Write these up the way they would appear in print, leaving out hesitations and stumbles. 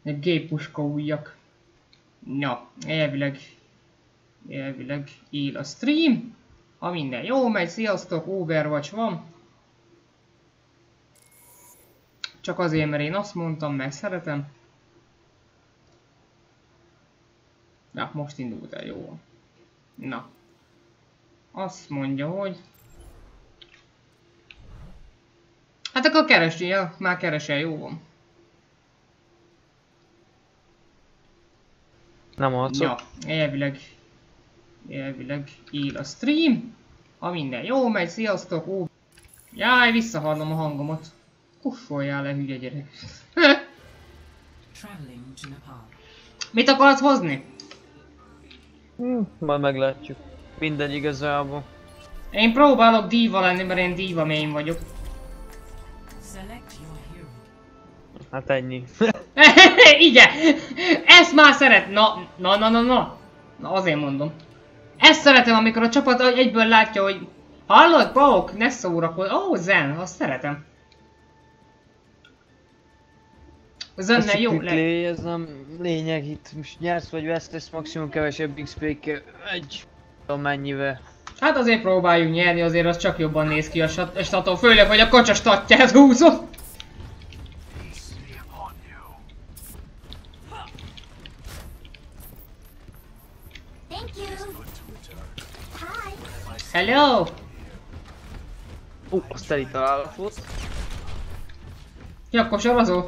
Egy géppuska ujjak. Na, elvileg él a stream. Ha minden jó megy, sziasztok, Overwatch van. Csak azért, mert én azt mondtam, meg szeretem. Na, most indult el, jó. Na. Azt mondja, hogy... Hát akkor keressél, már keresel, jó van. Nem harcol. Ja, elvileg él a stream. Ha minden jó megy, sziasztok, ó. Jaj, visszahallom a hangomat. Kuffoljál le, hülye gyerek. Mit akarsz hozni? Majd meglátjuk. Mindegy igazából. Én próbálok díva lenni, mert én díva main vagyok. Hát ennyi. Igen! Ezt már szeret... Na, azért mondom. Ezt szeretem, amikor a csapat egyből látja, hogy... Hallod, Pauk? Ne szórakozz. Ó, Zen, azt szeretem. Zennel jó play, ez nem lényeg, itt most nyersz vagy vesztesz, maximum kevesebb XP-kkel, mennyivel. Hát azért próbáljuk nyerni, azért az csak jobban néz ki a staton, főleg, hogy a kacsa statját húzom. Hello! Azt teli találat volt. Ja, akkor sorozó.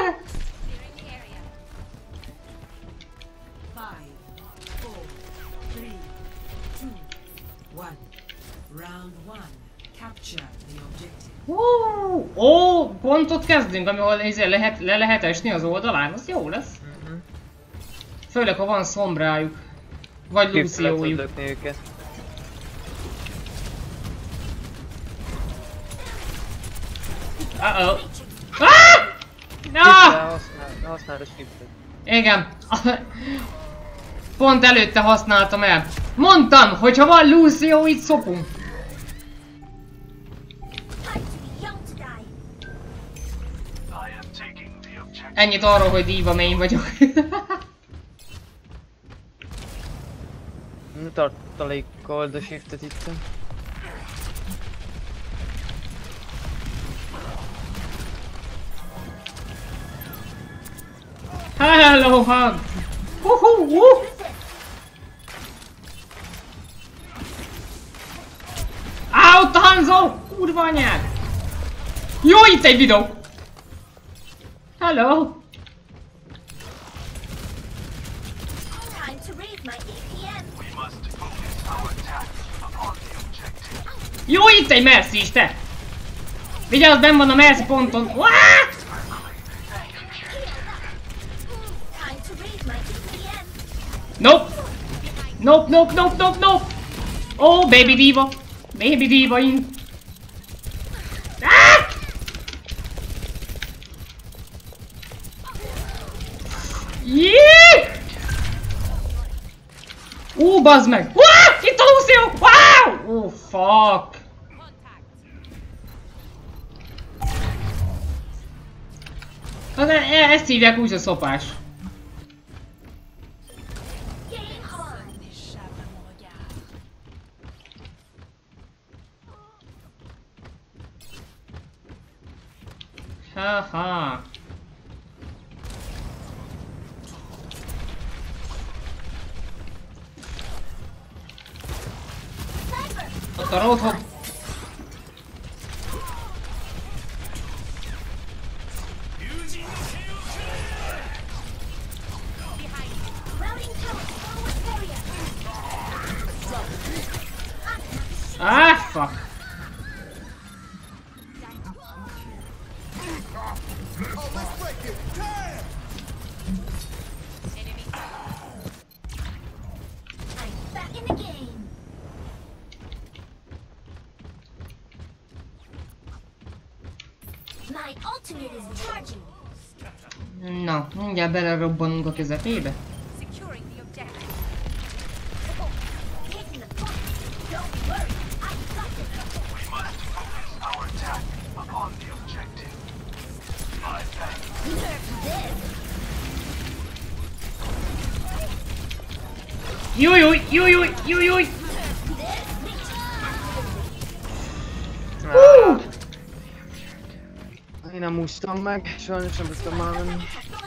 Ó, pontot kezdünk, ahol le lehet esni az oldalán, az jó lesz. Főleg, ha van szombrájuk. Vagy Luciójuk. Uh-oh. Használd a shiftet. Igen. Pont előtte használtam el. Mondtam, hogy ha van Lucio, itt szopunk. Ennyit arról, hogy diva main vagyok. Tartalékold a shiftet itt. Hello, hug! Á, ott a Hanzo! Kurva anyád! Jó, itt egy videó! Hello! Jó, itt egy Mercy is, te! Vigyázz, benn van a Mercy ponton! Nope! Nope! Oh, baby diva! Baby diva in! Ah! Yeah! Bazd meg! Itt a Lucio! Wow! Oh, fuck! Hát ezt hívják úgy, a szopás. Haha. Ott a Roadhog. Ah, fuck. Na, mindjárt belerobbanunk a közepébe. Jújjúj, jújjúj, jújjúj! Én nem úsztam meg, sajnos nem tudtam már menni.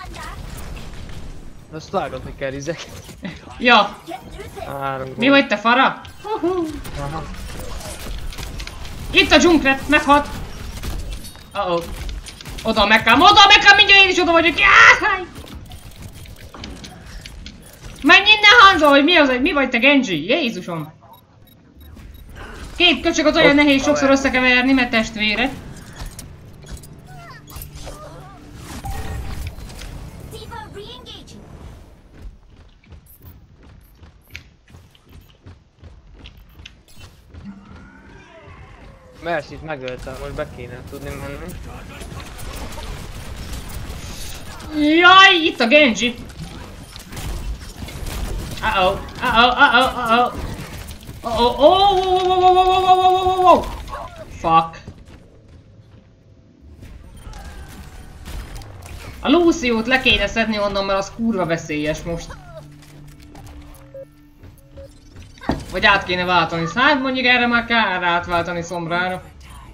Azt vágatni kell rizek. Ja, 3 mi vagy te fara? Aha. Itt a dzsunkret, meghalt! Oh. Oda megkám, mindjárt én is oda vagyok! Jáj! Menj innen, Hanzo, hogy mi az, mi vagy te, Genji? Jézusom! Két köcsög az olyan nehéz sokszor összekeverni, mert testvére. Mercyt megöltem, most be kéne tudni menni. Jaj, itt a Genji! Uh-oh, oh, fuck. A Luciót le kéne szedni onnan, mert az kurva veszélyes most. Vagy át kéne váltani, hát mondjuk erre már kár átváltani Szombrára.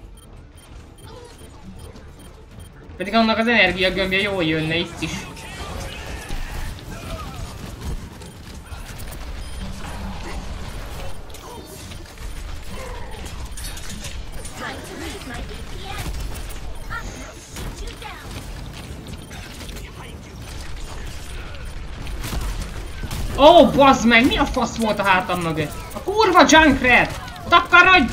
Pedig annak az energiagömbje jól jönne itt is. Ó, bazd meg, mi a fasz volt a hátam mögött? A kurva Junkrat! Takarodj!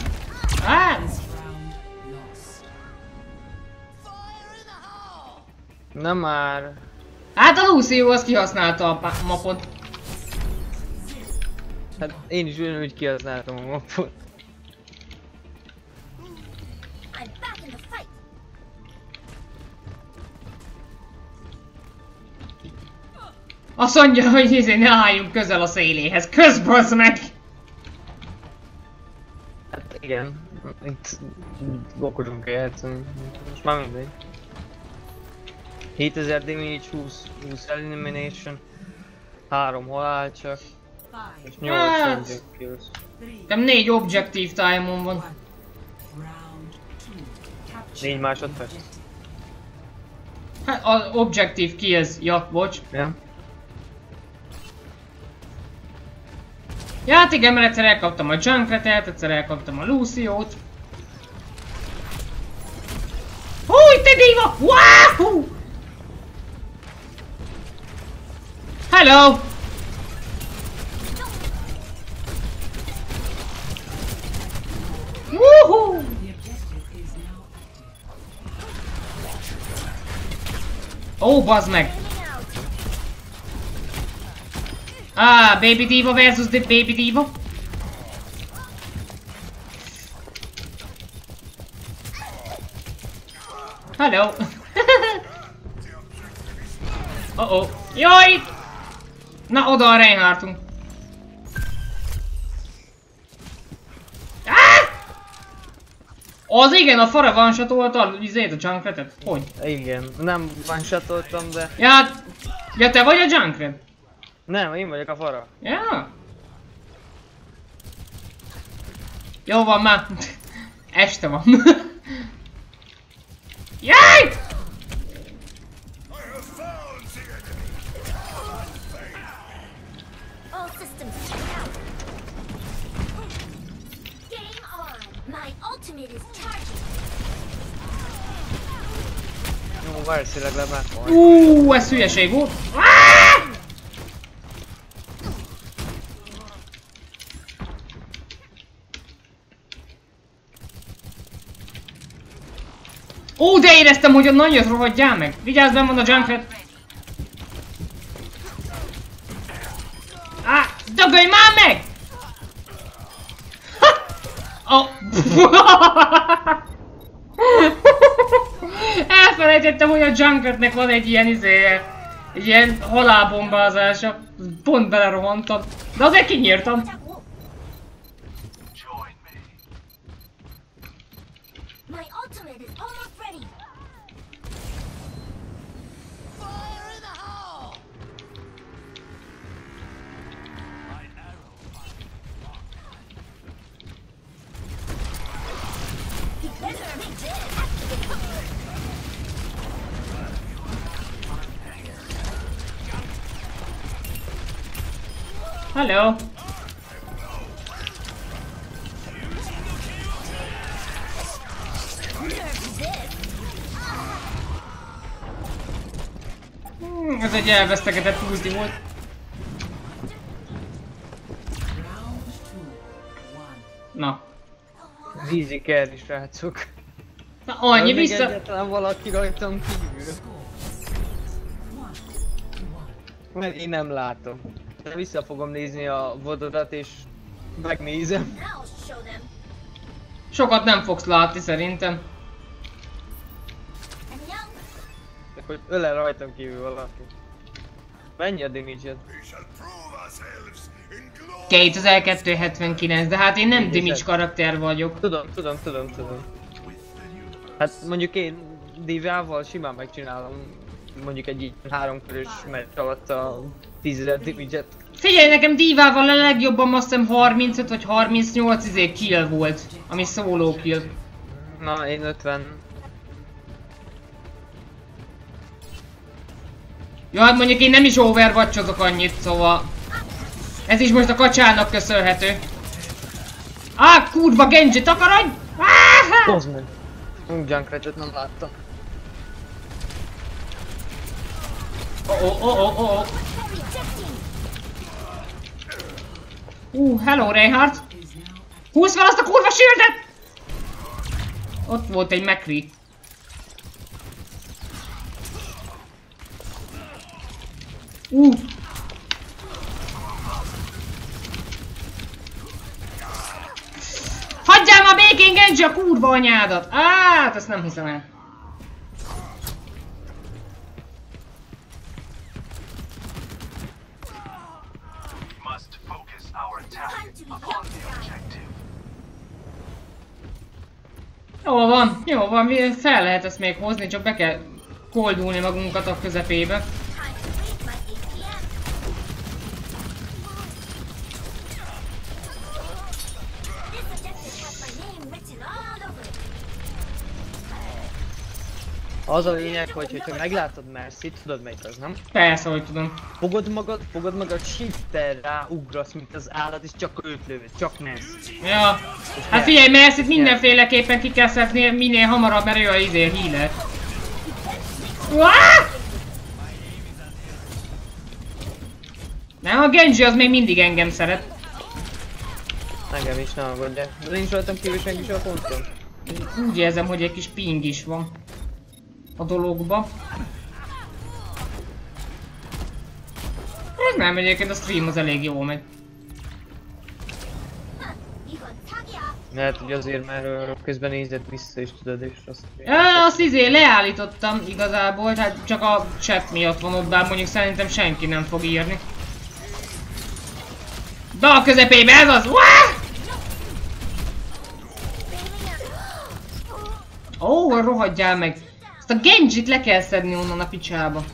Na már. Hát a Lucio az kihasználta a mapot. Hát én is ugyanúgy kihasználtam a mapot. Azt mondja, hogy ne álljunk közel a széléhez. Közbazd meg! Hát igen. Itt gokodunk játszani. Most már mindegy. 7000 damage, 20 elimination, 3 halál csak, és 8 kills. Nem 4 objektív time-on van. 4 másodperc. Hát az objektív kills, ja, bocs. Ja. Ja, hát igen, mert egyszer elkaptam a Junkratet, egyszer elkaptam a Luciót. Húj, te diva! Wahoo! Hello! Woohoo! Ó, bazd meg! Baby Diva versus the Baby Diva. Hello! Oh. Jaj! Na, oda a Reinhardtunk. Az igen, a fara one-shotolta a Junkratet? Hogy? Igen, nem one-shotoltam, de... Ja, te vagy a Junkrat? Nem, én vagyok a fara. Ja. Jó van már. Este van. Jaj! Jó, Mercy legalább megvan. Ez hülyeség volt. Ó, de éreztem, hogy a nagyot rohadjál meg! Vigyázz, benn van a Junkrat! Dögölj már meg! Elfelejtettem, hogy a Junkratnek van egy ilyen egy ilyen halálbombázása. Pont belerohantam. De azért kinyírtam. Hello. Ez egy elvesztegetett ulti volt. Na. Easy carry, srácok. Na annyi még vissza... egyáltalán valaki rajtam kívül. Mert én nem látom. De vissza fogom nézni a vododat és megnézem. Sokat nem fogsz látni szerintem. Hogy ölel rajtam kívül valaki. Mennyi a damage-ed? 2279, de hát én nem damage karakter vagyok. Tudom. Hát mondjuk én Divával simán megcsinálom. Mondjuk egy így 3 körös meccs alatt a 10.000 damage-et. Figyelj, nekem Divával a legjobban azt hiszem 35 vagy 38 kill volt. Ami solo kill. Na, én 50. Ja, hát mondjuk én nem is overwatchozok annyit, szóval... Ez is most a kacsának köszönhető. Kurva Genji, takarodj! Hozd meg! Junkratchet nem láttam. Hello Reinhardt! Húzd fel azt a kurva shieldet! Ott volt egy McCree. Hagyjál már békén, Genji, a kurva anyádat! Hát ezt nem hiszem el. Jó van, fel lehet ezt még hozni, csak be kell koldulni magunkat a közepébe. Az a lényeg, hogyha meglátod Mercy-t, tudod melyik az, nem? Persze, hogy tudom. Fogod magad, shifter rá ugrasz, mint az állat, és csak őt lövöd, csak Mercy. Ja. Hát figyelj, Mercy-t mindenféleképpen ki kell szedni minél hamarabb, mert ő a healer. Nem, a Genji az még mindig engem szeret. Engem is, ne aggódjál. De nincs rajtam kívül senki sem a ponton. Úgy érzem, hogy egy kis ping is van a dologba. Ez nem, egyébként a stream az elég jó megy. Lehet, hogy azért, mert közben nézett vissza és tudod, és azt... Azt leállítottam igazából, tehát csak a chat miatt van ott, bár mondjuk szerintem senki nem fog írni. De a közepébe ez az! Rohadjál meg! Ezt a Genjit le kell szedni onnan a picsába.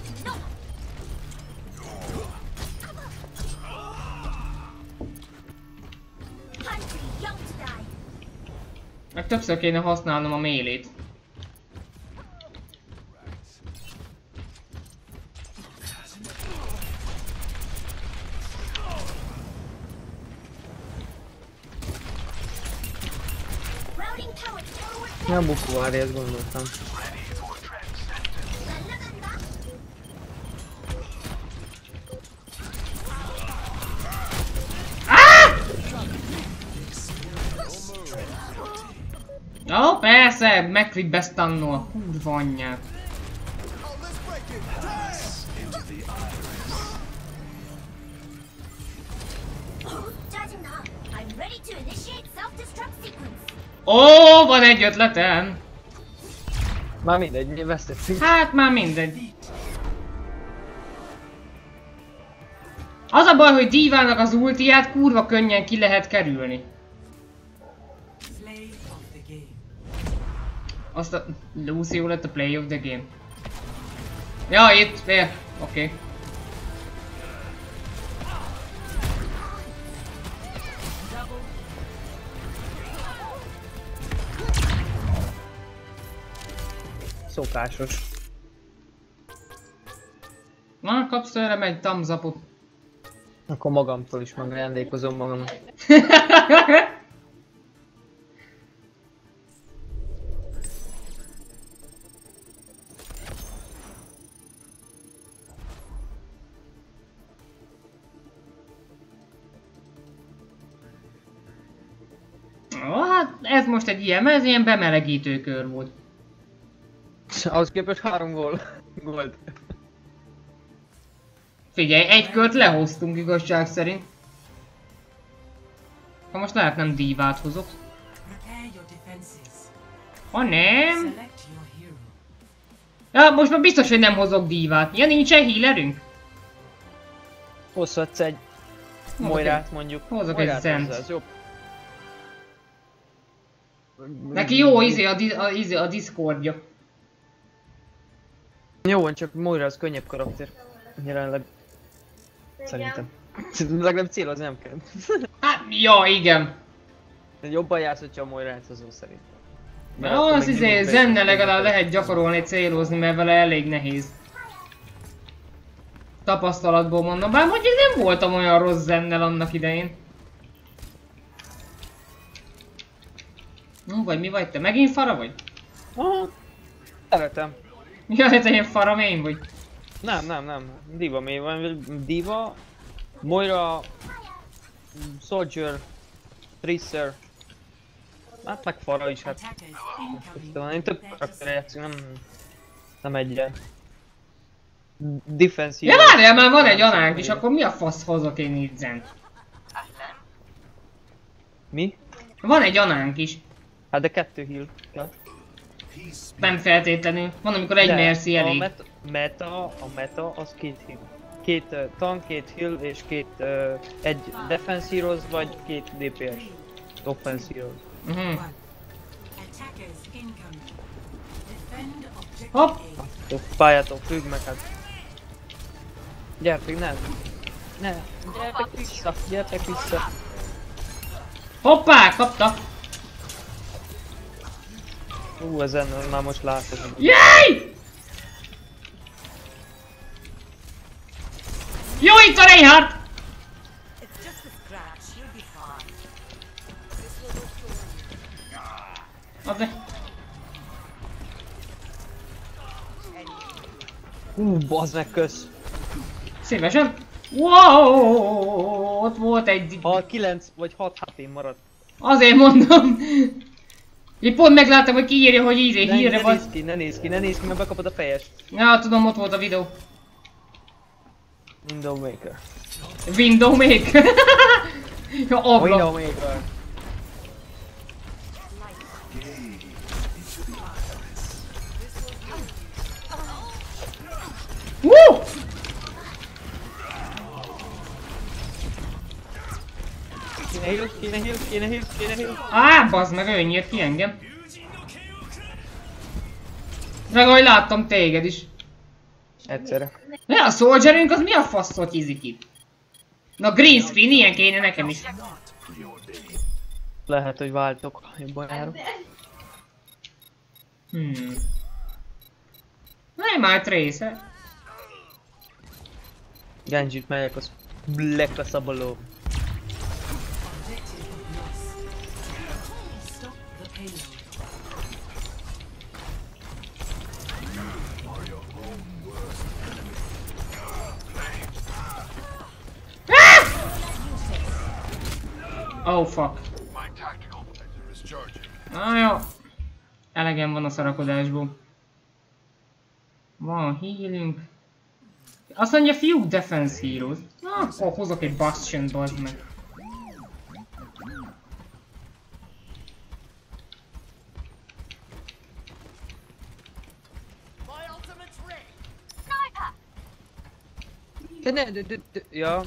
Meg többször kéne használnom a mélét. Nem bukóvári, ezt gondoltam. Ó, persze, McCree bestannol. Kurva anyját. Van egy ötletem! Már mindegy, vesztettünk. Hát már mindegy. Az a baj, hogy Divának az ultiát kurva könnyen ki lehet kerülni. Azt a... Lucio lett a play of the game. Ja, itt, oké. Szokásos. Na, kapsz tőlem egy thumbs upot. Akkor magamtól is megajándékozom magam. Hát ez most egy ilyen, ez ilyen bemelegítő kör volt. Ahhoz képest 3 gól volt. Figyelj, egy kört lehoztunk igazság szerint. Ha most lehet nem dívát hozok. Ha nem... Ja, most már biztos, hogy nem hozok dívát. Ja, nincsen healerünk? Hozhatsz egy Moirát mondjuk. Hozok egy Zent. Az jobb. Neki jó a Discordja. Jó van, csak Moira az könnyebb karakter. Jelenleg. Szerintem. Legalább célozni nem kell. Hát, ja, igen. Jobban jársz, hogyha a Moirát hozol szerintem. Ja, az Zennel legalább lehet gyakorolni, célozni, mert vele elég nehéz. Tapasztalatból mondom, bár mondjuk nem voltam olyan rossz Zennel annak idején. Vagy mi vagy te? Megint fara vagy? Szeretem. Jaj, te ilyen fara main vagy. Nem. Diva main van. Diva, Moira, Soldier, Tracer. Hát meg fara is, hát. Én több karakterre játszunk, nem egyre. Defensive. Ja, várjál, már van egy anánk is, akkor mi a fasz hozok én itt Zent? Mi? Van egy anánk is. Hát de 2 heal kell. Nem feltétlenül. Van amikor egy Mercy elég. A meta az 2 heal. 2 tank, 2 heal és 2 egy defense heroes vagy 2 DPS. Offense heroes. Hopp! Pályától függ meg hát. Gyertek, nem! Gyertek vissza! Hoppá, kapta! Ezen már most látod. Jaj! Jó, itt a Reinhardt! Add be. Bazd meg, kösz! Szívesen. Wow, ott volt egy... Ha 9 vagy 6 HP maradt. Azért mondom. Én pont megláttam, hogy kiírja, hogy hírre van. Ne nézz ki, mert bekapod a fejest. Ja, tudom, ott volt a videó. Window Maker. Window Maker. Ja, ablak. Window Maker. Woo! Kéne heal. Á, bazd meg, ő nyírt ki engem. Meg ahogy láttam téged is. Egyszerre. Ja, a soldierünk az mi a faszot ízik itt? Na green screen, ilyen kéne nekem is. Lehet, hogy váltok, jobban járok. Nem már Tracer. Genjit megyek, az Black lesz a baló. Oh fuck. Na jó. Elegem van a szarakodásból. Van healünk. Azt mondja few defense heroes. Na, akkor hozok egy bastion, bazd meg. Ja.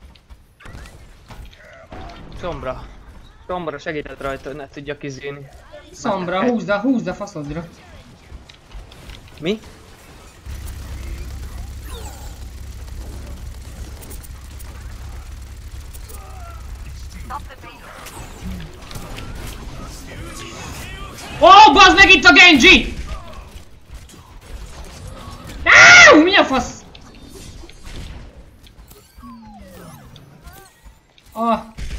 Sombra segített rajta, hogy ne tudja kizélni. Sombra, húzd a faszodra. Mi? Oh, bazd meg itt a Genji! Mi a fasz? Ah.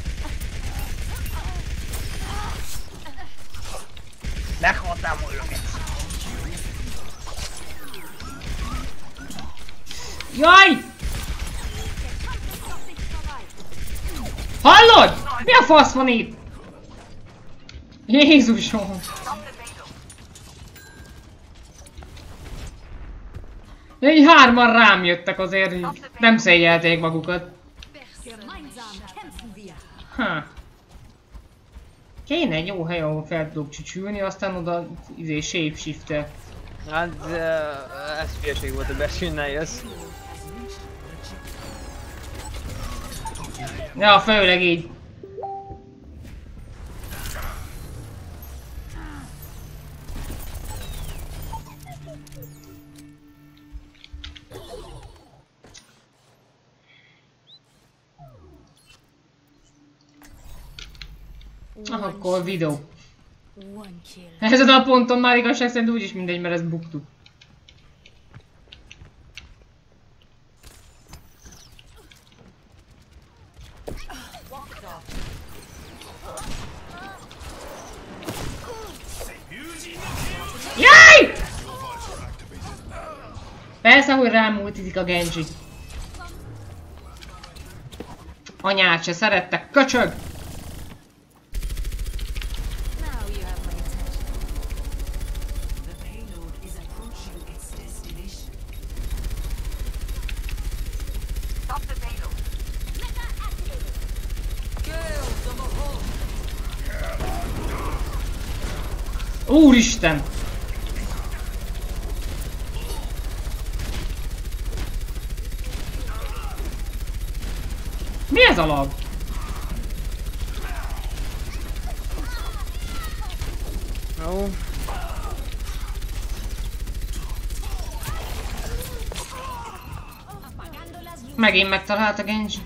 Meghaltál volna meg! Jaj! Hallod? Mi a fasz van itt? Jézusom! Így hárman rám jöttek azért, így nem szégyelték magukat. Ha. Kéne egy jó hely, ahol fel tudok csücsülni, aztán oda shapeshifter. Hát ez hülyeség volt, a besűnnel jössz. Ja, főleg így. Akkor videó. Ezen a ponton már igazság szerint úgyis mindegy, mert ez buktuk. Jaj! Persze, hogy rám ultizik a Genji. Anyát se szerettek, köcsög! Úristen! Mi ez a lag? Jó. Megint megtalált a Genji.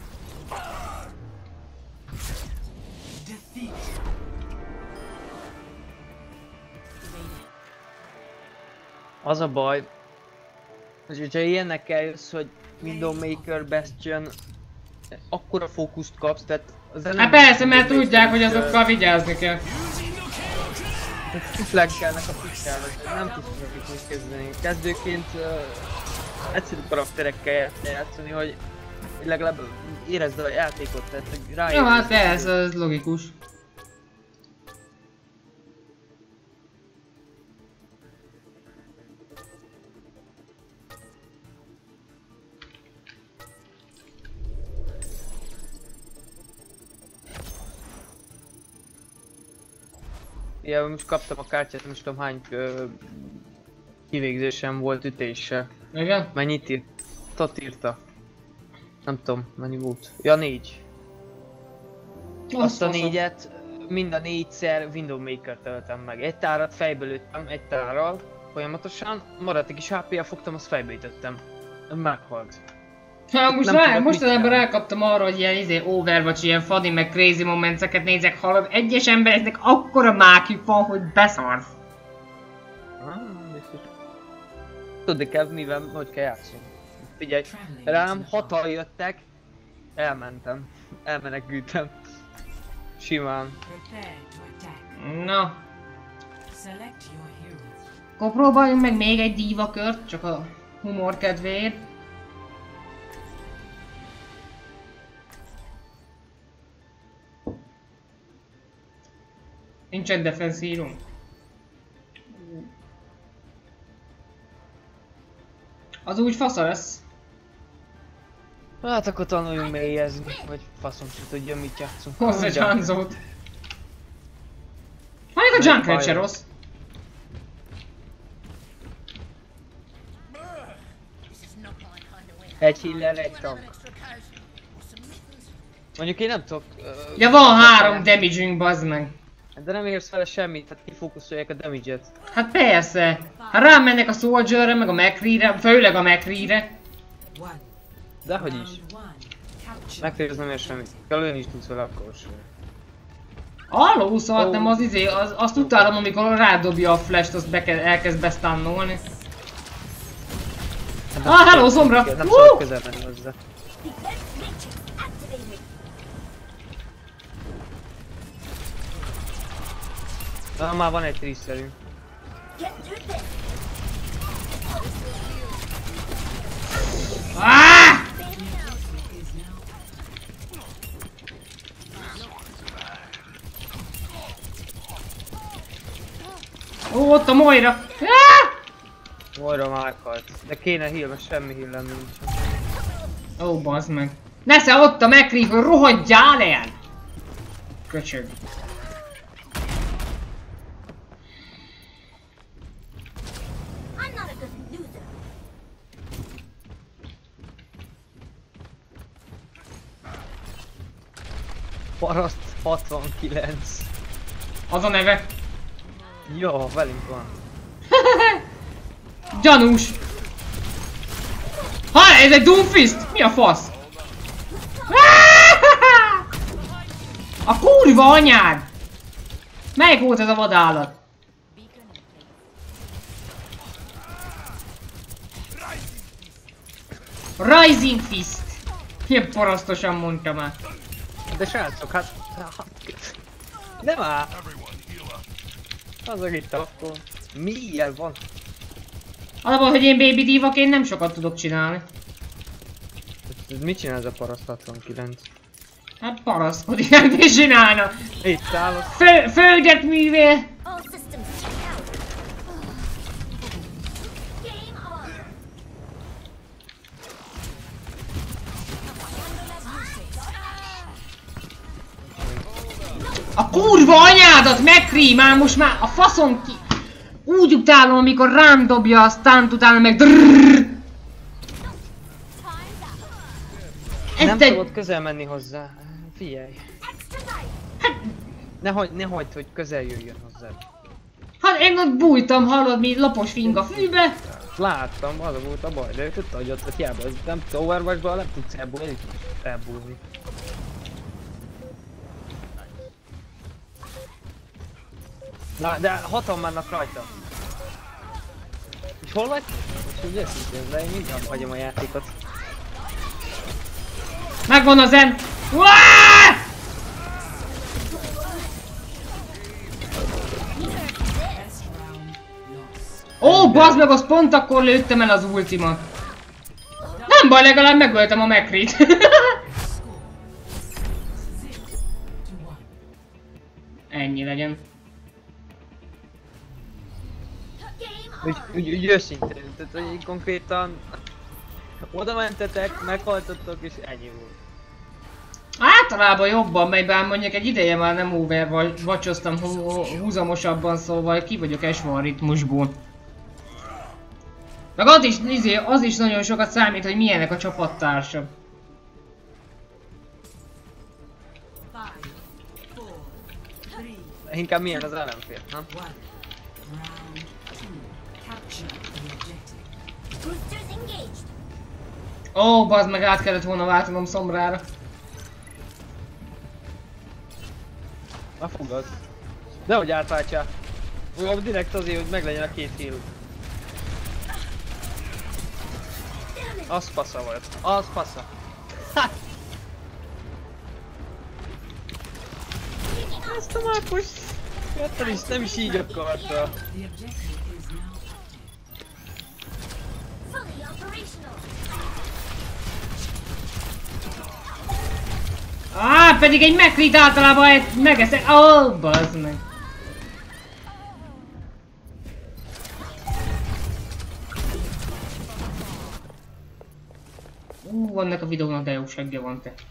Az a baj, hogy hogyha ilyenekkel jössz, hogy Widowmaker, Bastion, akkora fókuszt kapsz, tehát az elem... Hát persze, mert tudják, hogy azokkal vigyázni kell. Kiflaggelnek a pikkelnek, nem tudsz mit kezdeni. Kezdőként egyszerű karakterekkel játszani, hogy legalább érezd a játékot, tehát hogy ráérsz. Jó, hát persze, ez logikus. Ja, most kaptam a kártyát, most tudom hány kivégzésem volt ütéssel. Igen? Mennyit írt? Tot írta. Nem tudom, mennyi volt. Ja, 4. Azt a 4-et mind a 4-szer Widowmaker töltem meg. Egy tárat fejbe lőttem, egy tárral folyamatosan, maradt egy kis HP-jel fogtam, azt fejbe ütöttem. Meghalt. Ha most ebben rákaptam arra, hogy ilyen Overwatch, ilyen funny meg crazy momenteket nézek, hallod, egyes embereknek akkora mákjuk van, hogy beszarsz. Tudni kell, mivel, hogy kell játszani. Figyelj, rám 6-al jöttek, elmentem, elmenekültem. Simán. Na. Akkor próbáljunk meg még egy díva kört, csak a humor kedvéért. Nincsen defense hero. Az úgy fasza lesz. Hát akkor tanuljunk mélyezni, vagy faszom se tudja, mit játszunk. Hozz egy Hanzót. Még a Junkrat se rossz. Egy healer, egy tank. Mondjuk én nem tudok... Ja, van 3 damage-ünk, bazd meg. De nem érsz vele semmit, tehát kifókuszolják a damage-et. Hát persze. Ha rám mennek a Soldierre, meg a McCree-re, főleg a McCree-re. Dehogy is. McCree nem ér semmit. Kell lőni is tudsz vele akkor sem. Halló, szóval nem az azt utálom, amikor rádobja a flash-t, azt elkezd bestunnolni. Hát hello, zombra! Nem szabad közel menni hozzá. Na, már van egy tríszerünk. Ah! Ó, ott a Moira! Ah! Moira már meghalt. De kéne heal, mert semmi heal nincs. Ó, bazd meg. Nesze ott a McCree, rohadjál el! Köcsög. Paraszt 69. Az a neve. Jó, velünk van. Gyanús. Ha, ez egy Doomfist? Mi a fasz? A kurva anyád! Melyik volt ez a vadállat? Rising Fist! Ilyen parasztosan mondtam már. De srácok, hát... Nem áll! Azok itt akkor. Mi ilyen van? Alapban, hogy én Baby Divaként nem sokat tudok csinálni. Mit csinál ez a paraszt 69? Hát paraszkodik, nem is csinálna. Itt állok. Földet művél. A kurva anyádat, McCree, már most már a faszom ki... Úgy utálom, amikor rám dobja a stunt, utána meg drrrr. Nem tudod közel menni hozzá. Figyelj. Ne hagyd, hogy közel jöjjön hozzá. Hát én ott bújtam, hallod, mi lapos fing a fűbe. Láttam, az volt a baj, de ő tudta, hogy ott hiába, nem tudsz Overwatchban, nem tudsz elbújni. Na, de hatan mennek rajta. És hol vagy? És úgy őszintén, de én mindjárt hagyom a játékot. Megvan a zen! Uaaaaah! Ó, bazd meg, az pont akkor lőttem el az ultimat. Nem baj, legalább megöltem a McCree-t. Ennyi legyen. Úgy őszintén, tehát hogy így konkrétan oda mentetek, meghaltottok és ennyi volt. Általában jobban megy, bár mondjuk egy ideje már nem overwatchoztam húzamosabban, szóval ki vagyok S1 ritmusból. Meg az is nagyon sokat számít, hogy milyenek a csapattársak. Inkább milyen az ellenfél, nem? Ó, bazd meg, át kellett volna váltanom Sombrára. Na fogad. Dehogy átváltja. Direkt azért, hogy meglegyen a két heal. Az fasza volt. Az fasza. Ha! Ezt a Márkus... nem is így akarta. Pedig egy McCree-t általában megeszek. Ó, bazd meg. Annak a videónak de jó segge van te.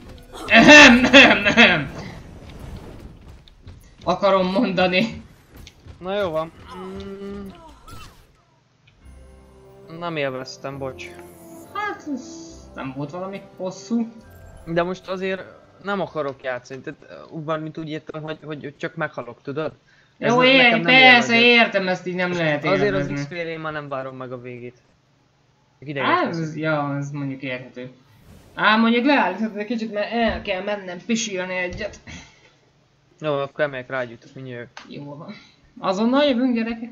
Akarom mondani. Na jó van. Nem élveztem, bocs. Hát, nem volt valami hosszú. De most azért nem akarok játszani, tehát mint úgy értem, hogy csak meghalok, tudod? Jó, persze, értem, ezt így nem lehet élvezni. Azért az X-fél én már nem várom meg a végét. Ez mondjuk érthető. Mondjuk leállíthatod egy kicsit, mert el kell mennem pisilni egyet. Jó, akkor emeljek rá együtt, mindjárt. Jó van. Azonnal jövünk, gyerekek?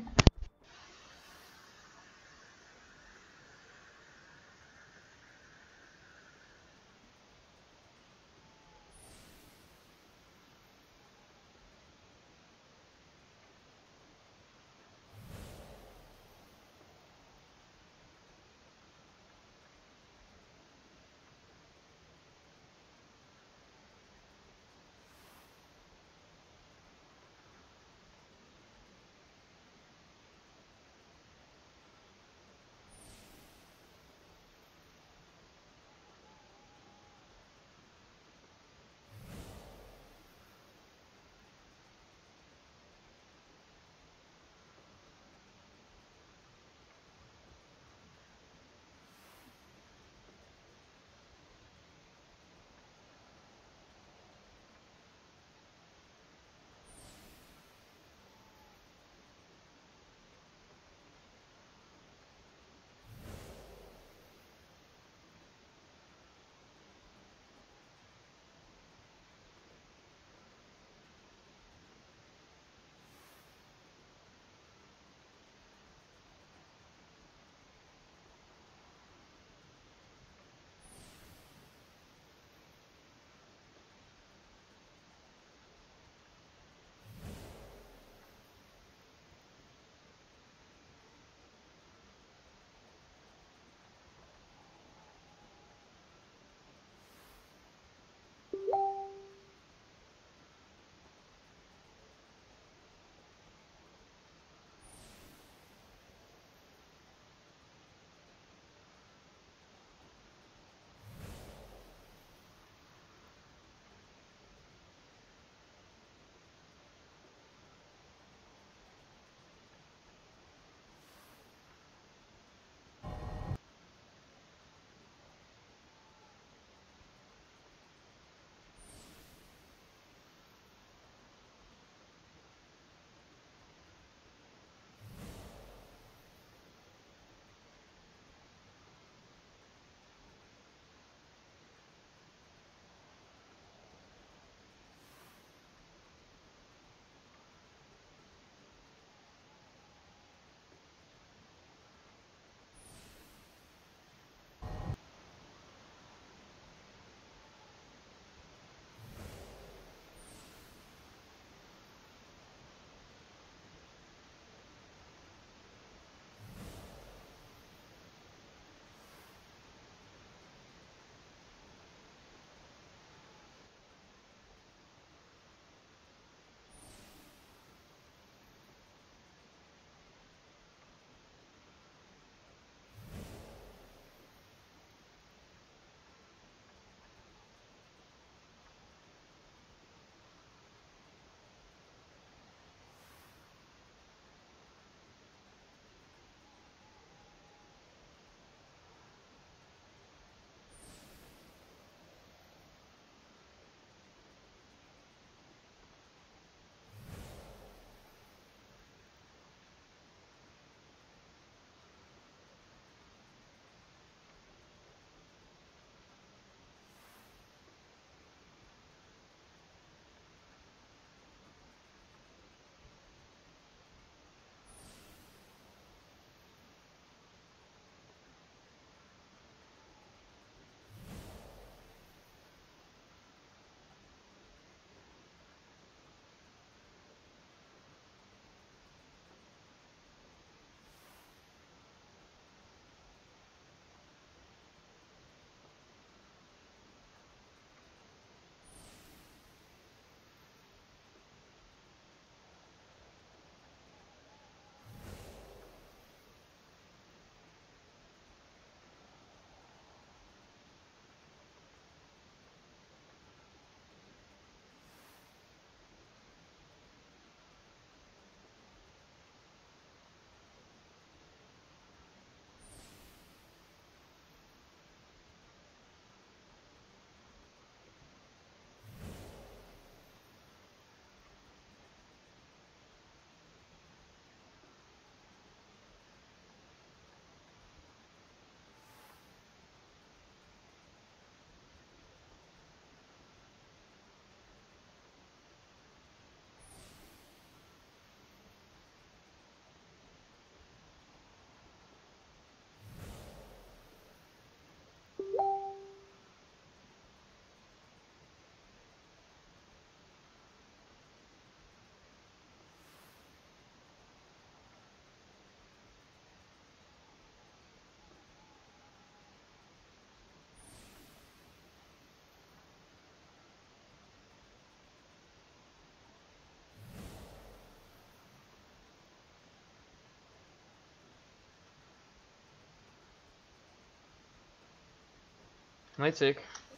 Nagy szék.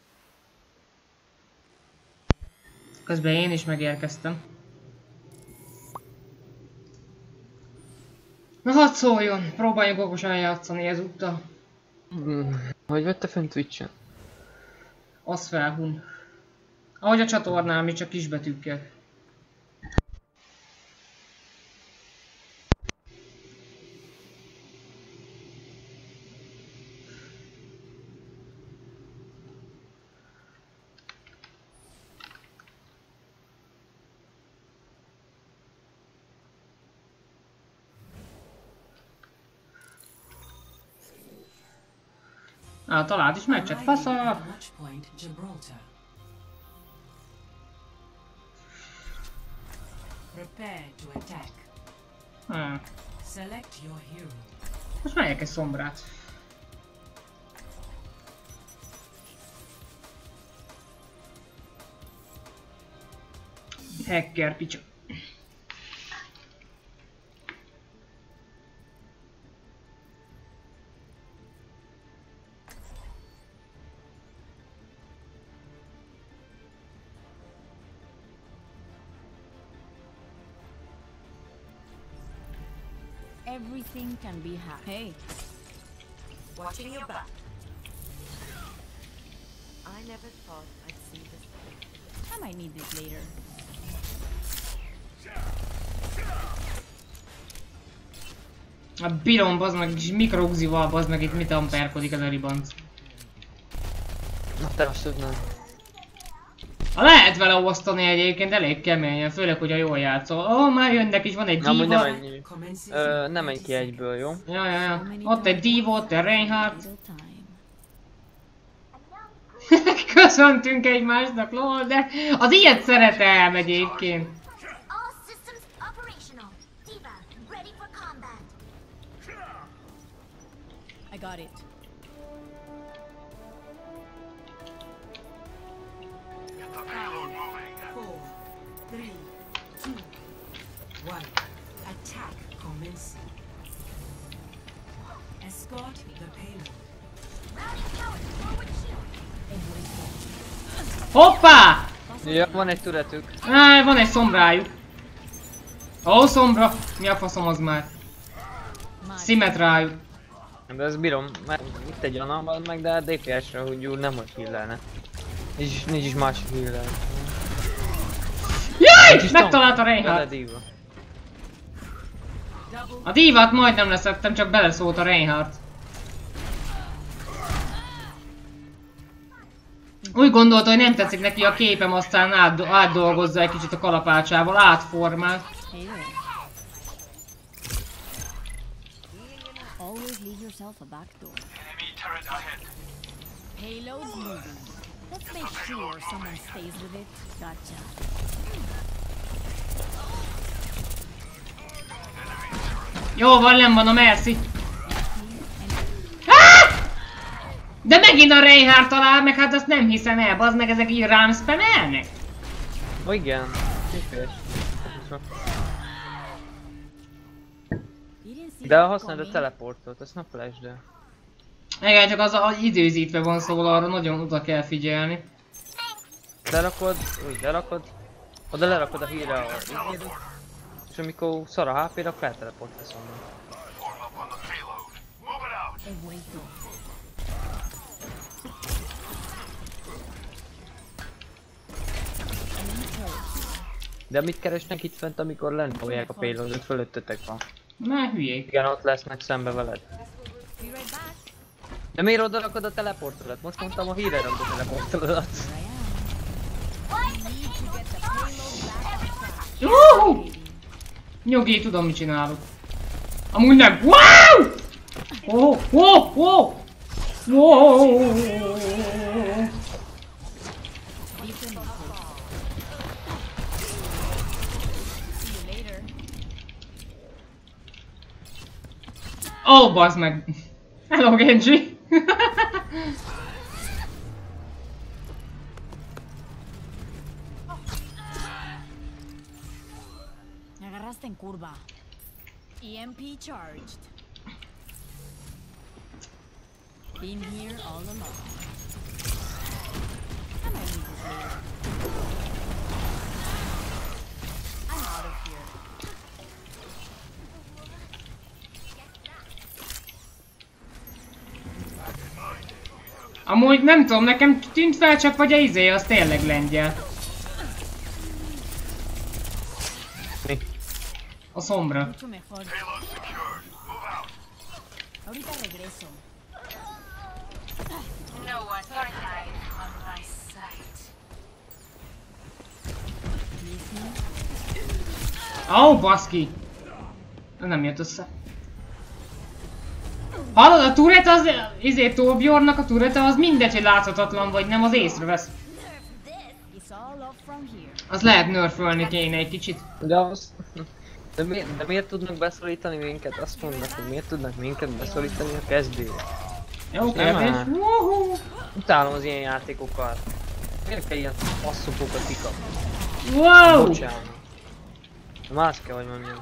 Közben én is megérkeztem. Na hadd szóljon, próbáljunk okosan játszani ezúttal. Hogy vette fent Twitch-en? Az felhun. Ahogy a csatornám is, csak kisbetűkkel. Talált is meccset, fasza! Most megyek egy szombrát. Hacker picsa. Everything can be hacked. Hey. Watching your back. I never thought I'd see this day. I might need this later. A bírom, bazd meg, kis mikroúzival, bazd meg, itt mit amperkodik ez a ribanc. Na te azt tudnám. Lehet vele osztani egyébként elég keményen, főleg, hogyha jól játszol. Már jönnek is, van egy Na, amúgy diva. nem ennyi. Nem menj ki egyből, jó? Ja. Ott egy diva, ott egy Reinhardt. Köszöntünk egymásnak, lol, de az ilyet szeretem egyébként. I got it. Escort the payload. Hoppá! Ja, van egy turetük. Van egy szombrájuk. Ó, szombra! Mi a faszom az már? Szimetrájuk. De ezt bírom, mert itt egy anamban meg, de DPS-re úgy nem hogy healelne. Nincs is másik healer. Jaj! Megtalálta Reinhardt! A dívát majdnem leszettem, csak beleszólt a Reinhardt. Úgy gondolta, hogy nem tetszik neki a képem, aztán átdolgozza egy kicsit a kalapácsával, átformál. Always leave yourself a back door. Payload's moving. Let's make sure someone stays with it. Gotcha. Jó van, nem van a Mercy. Ah! De megint a Reinhardt talál meg, hát azt nem hiszem el, bazd meg, ezek így rám spamelnek. Ó, igen. DPS. De használod a teleportot, azt ne felejtsd el. Igen, csak az időzítve van, szóval arra nagyon oda kell figyelni. Lerakod, úgy lerakod. Oda lerakod a hírre a ígéret. És amikor szar a HP-ra, akkor elteleportálsz onnan. De mit keresnek itt fent, amikor lent fogják a payloadot, fölöttetek van? Na, hülyék. Igen, ott lesznek szembe veled. De miért oda rakod a teleportodat? Most mondtam, a hírre rakod a teleportodat. Nyugi, tudom mit csinálok. Amúgy nem. Wow! Wow! Ó, bazd meg! Hello, Genji! Me agarraste en curva. EMP charged. Been here all along. Amúgy nem tudom, nekem tűnt fel csak, vagy a izé, az tényleg lengyel. Mi? A szombra. Mucho mejor. Ahorita regreso. No one dies on my sight. Ó, baszki! Nem jött össze. Hallod, a turret az, izé Torbjornnak a turrete az mindegy, hogy láthatatlan vagy nem, az észrevesz. It's all up from here. Az lehet nerfölni kéne egy kicsit. De az... De miért tudnak beszorítani minket? Azt mondnak, hogy miért tudnak minket beszorítani a kezdőre? Jó kérdés. már. Woohoo! Utálom az ilyen játékokat. Miért kell ilyen passzokokat kikapni? Wow! Bocsánat. Más kell, hogy mondjam.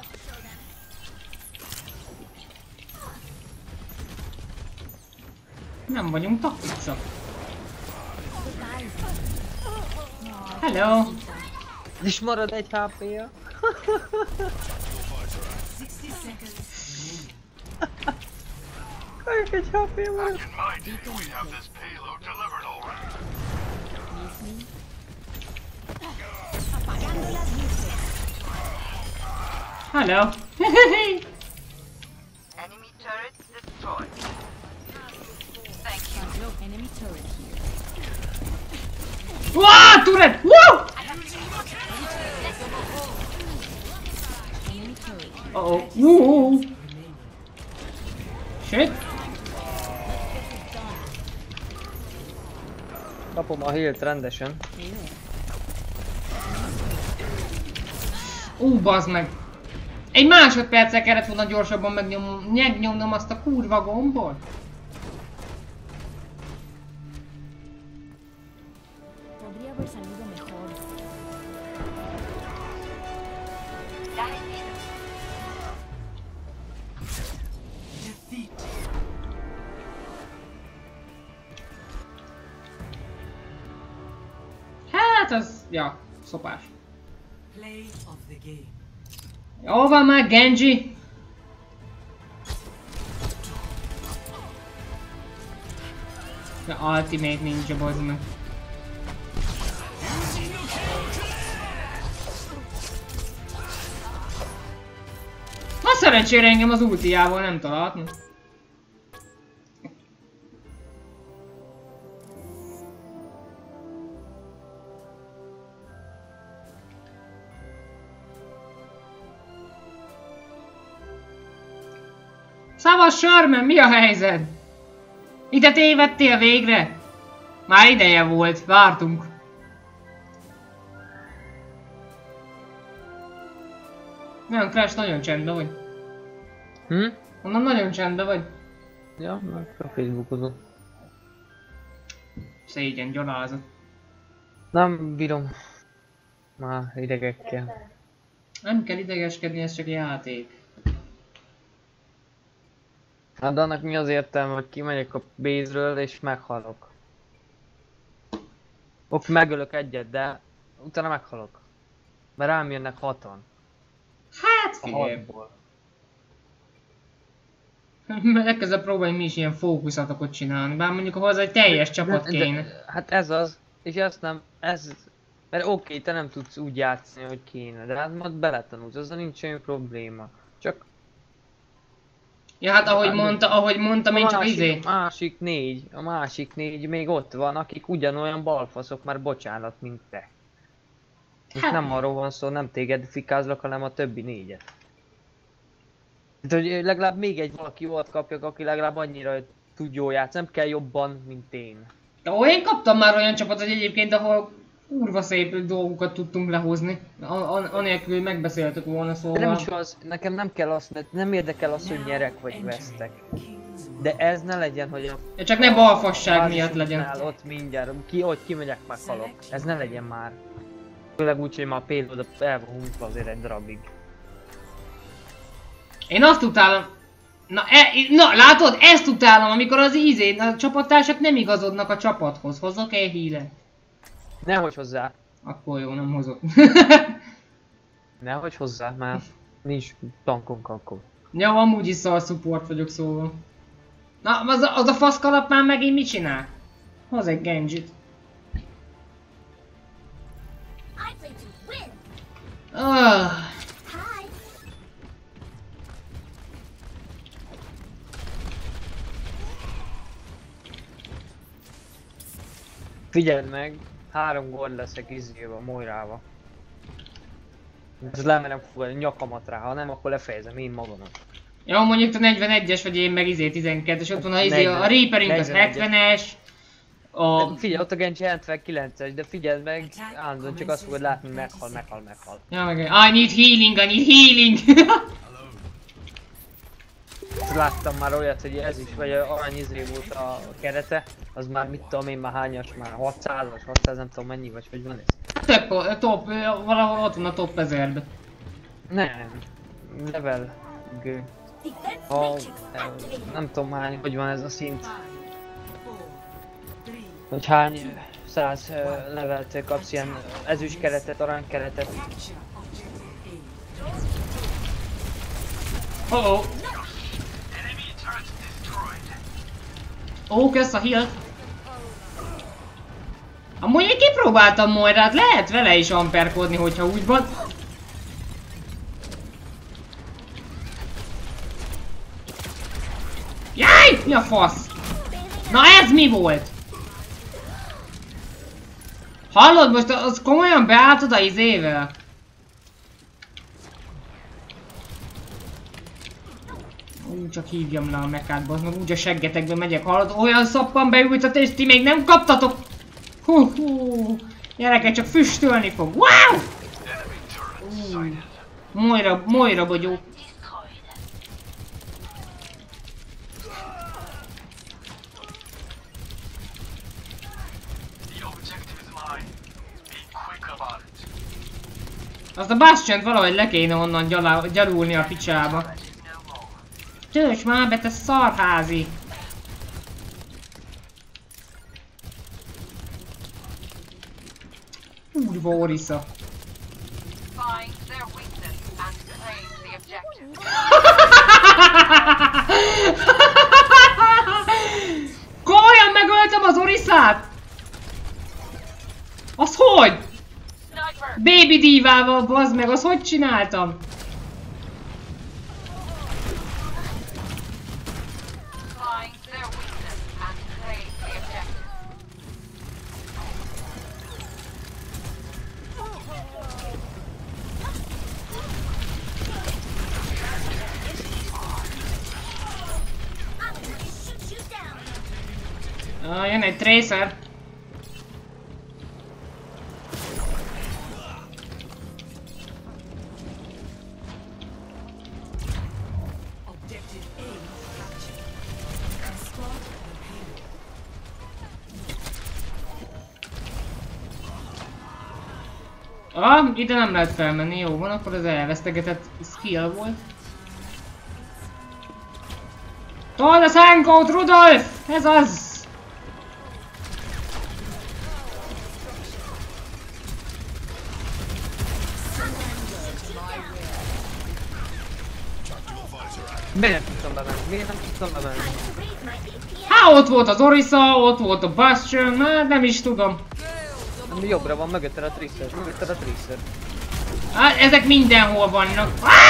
Nem vagyunk takticak. Hello! És marad egy HP-ja. Kajak egy HP-ja marad. Hello! Enemy turret destroyed. Thank you. Look, enemy turret here. Wow, turret! Woo! Enemy turret here. Uh-oh. Woo! Shit! Kapom a healt rendesen. Bazd meg! Egy másodperccel kellett volna gyorsabban megnyomnom azt a kurva gombot. Podría haber salido mejor. Hát az... ja, szopás. Play of the game. Jó van már, Genji! De Ultimate Ninja, bazd meg. Na szerencsére engem az ultiával nem talált. Szavas Sörmen, mi a helyzet? Ide tévedtél végre? Már ideje volt, vártunk. Nagyon Crash, nagyon csendben vagy. Onnan nagyon csendben vagy. Ja, meg a Facebookozom. Szégyen, gyalázat. Nem bírom. Már idegekkel. Nem kell idegeskedni, ez csak játék. Hát de annak mi az értelme, hogy kimegyek a base-ről és meghalok. Ok, megölök egyet, de utána meghalok. Mert rám jönnek 6-an. Hát A figyelj. 6-ból. Legközelebb próbáljunk mi is ilyen fókuszatokat csinálni, bár mondjuk ahhoz egy teljes csapat kéne. Hát ez az, és ezt nem, mert oké, te nem tudsz úgy játszani, hogy kéne, de hát majd beletanulsz, azzal nincs semmi probléma. Csak... Ja hát ahogy mondtam én csak izé. A másik négy még ott van, akik ugyanolyan balfaszok, már bocsánat, mint te. Most Hát. nem arról van szó, nem téged fikázlak, hanem a többi négyet. Tehát, hogy legalább még egy valaki ott kapjak, aki legalább annyira tud jól játszani, nem kell jobban, mint én. Ó, én kaptam már olyan csapatot egyébként, ahol kurva szép dolgokat tudtunk lehozni. Anélkül, hogy megbeszéltük volna, szóval... De nem is az, nekem nem kell azt, nem érdekel az, hogy nyerek vagy vesztek. De ez ne legyen, hogy a... Ja, csak ne balfasság miatt legyen. Ott mindjárt, hogy kimegyek, meghalok. Ez ne legyen már. Főleg úgy, hogy már a payload el van húzva azért egy darabig. Én azt utálom... Na látod, ezt utálom, amikor az a csapattársak nem igazodnak a csapathoz. Hozzak egy hílet? Nehogy hozzá. Akkor jó, nem hozott. Nehogy hozzá, már nincs tankunk akkor. Ja, amúgy is szar support vagyok, szóval. Na, az a faszkalap már megint mit csinál? Hoz egy Genjit. Figyeld meg, 3 gól leszek izéva, Moirával. Ez lemerem fogadni nyakamat rá, ha nem, akkor lefejezem én magamat. Ja, mondjuk te 41-es vagy, én meg 12-es, ott van a Reaperünk az 70-es. Figyelj, ott a Genji 79-es, de figyeld meg, állandóan csak azt fogod látni, meghal. Ja, meg I need healing! Láttam már olyat, hogy ez is, vagy arany izé volt a kerete, az már mit tudom én, már hányas, már 600-as, 600 nem tudom mennyi, vagy hogy van ez? Top, valahol ott van a top 1000-ben. Nem, level G. Nem tudom hány, hogy van ez a szint. Hogy hány 100 levelt kapsz ilyen ezüst keretet, arany keretet. Oh. Ó, kösz a healt. Amúgy én kipróbáltam Moirát, lehet vele is amperkodni, hogyha úgy van. Jaj! Mi a fasz? Na ez mi volt? Hallod, most az komolyan beálltad a izével? Csak hívjam le a mekát, bazd meg, úgy a seggetekbe megyek, hallod? Olyan szappan beültet és ti még nem kaptatok! Hú, gyerekek, csak füstölni fog. Wow! Moira bogyó. Azt a Bastion-t valahogy le kéne onnan gyalulni a picsába. Tölts már be, te szarházi! Kurva Orisa. Komolyan megöltem az Orisát! Az hogy? Baby divával, bazd meg, az hogy csináltam? Jön egy Tracer. Ide nem lehet felmenni, jó van, akkor az elvesztegetett skill volt. Told a szánkót, Rudolf! Ez az! Miért nem tudtam bemenni? Há, ott volt az Orisa, ott volt a Bastion, hát nem is tudom. Jobbra van, mögötted a Tracer. Hát ezek mindenhol vannak.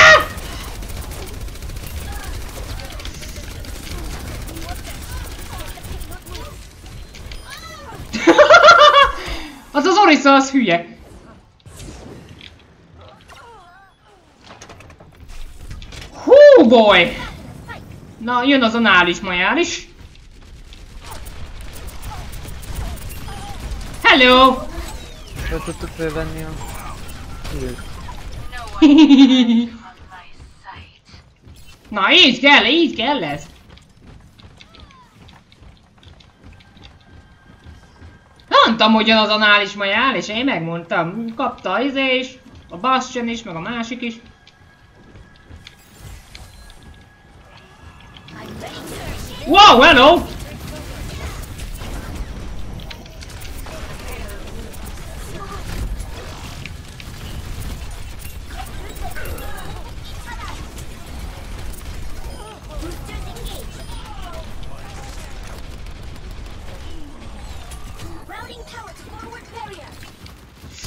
Az Orisa, az hülye. Hú, boy! Na, jön az anális majális. Hello! Hogy tudtuk fölvenni a... Na, így kell ez. Mondtam, hogy jön az anális majális, én megmondtam. Kapta az izé is, a Bastion is, meg a másik is. Wow, hello!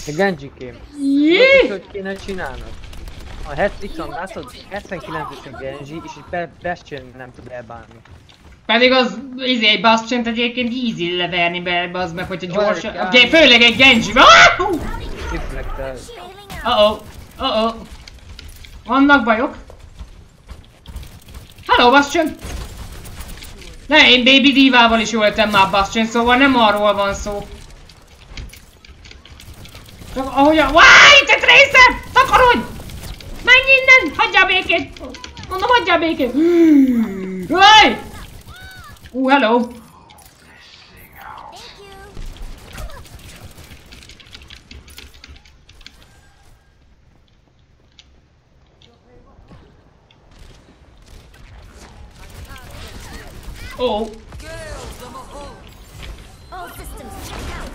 De Genjikém. Jé! Tudod, hogy kéne csinálnod? A Hetrixon látod? 79-es a Genji, és egy Bastion nem tud elbánni. Pedig az egy Bastion-t egyébként easy leverni be, az meg, hogyha gyors... Főleg egy Genji. Reflektel. Oh. Vannak bajok? Hello, Bastion! Ne, én Baby Divával is öltem már Bastion, szóval nem arról van szó. Csak ahogy a... Váj, te Tracer! Takarodj! Menj innen! Hagyjál békét! Mondom, hagyjál békét! Váj! Hello! Oh! All systems checked out.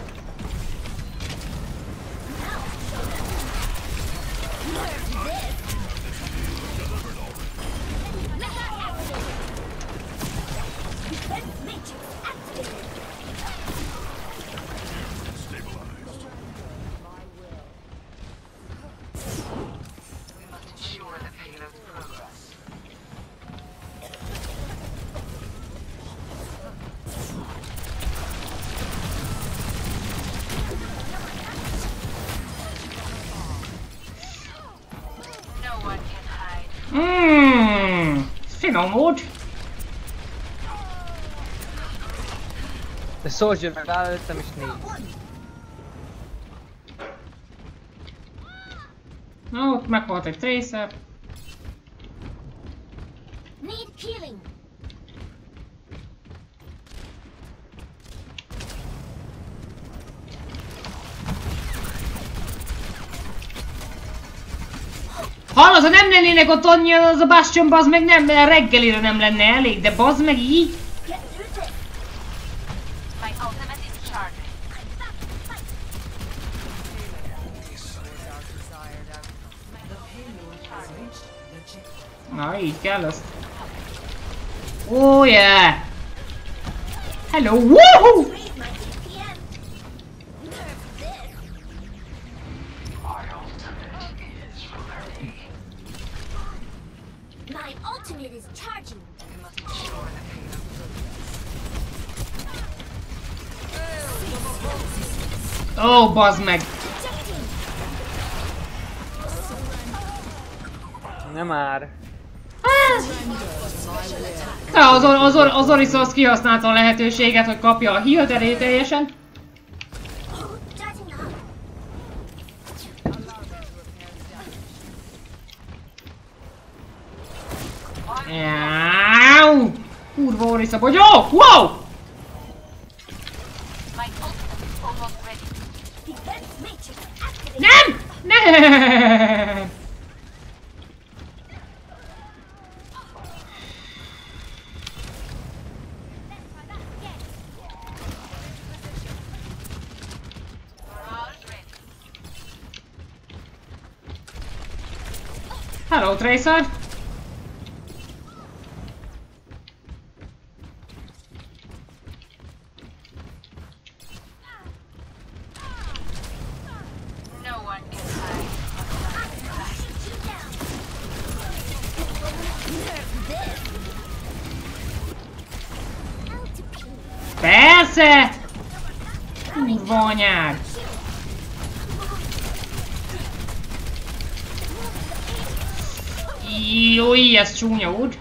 Finom volt. De Soldier meg ráöltem és 4. Na, ott meghalt egy Tracer. Need healing. Hallod, ha nem lennének ott annyian, az a Bastion, bazd meg nem, reggelire nem lenne elég, de bazd meg így. Na, így kell azt. Oh yeah! Hello, woohoo! My ultimate is charging. Ó, bazd meg! Nem már. Na, az Orisos kihasználta a lehetőséget, hogy kapja a heal teljesen. Kurva Orisa, hogy jó! Wow! Nem! Nem! Hello, Tracer! Persze! Kurva anyád! Jói, ez csúnya úgy.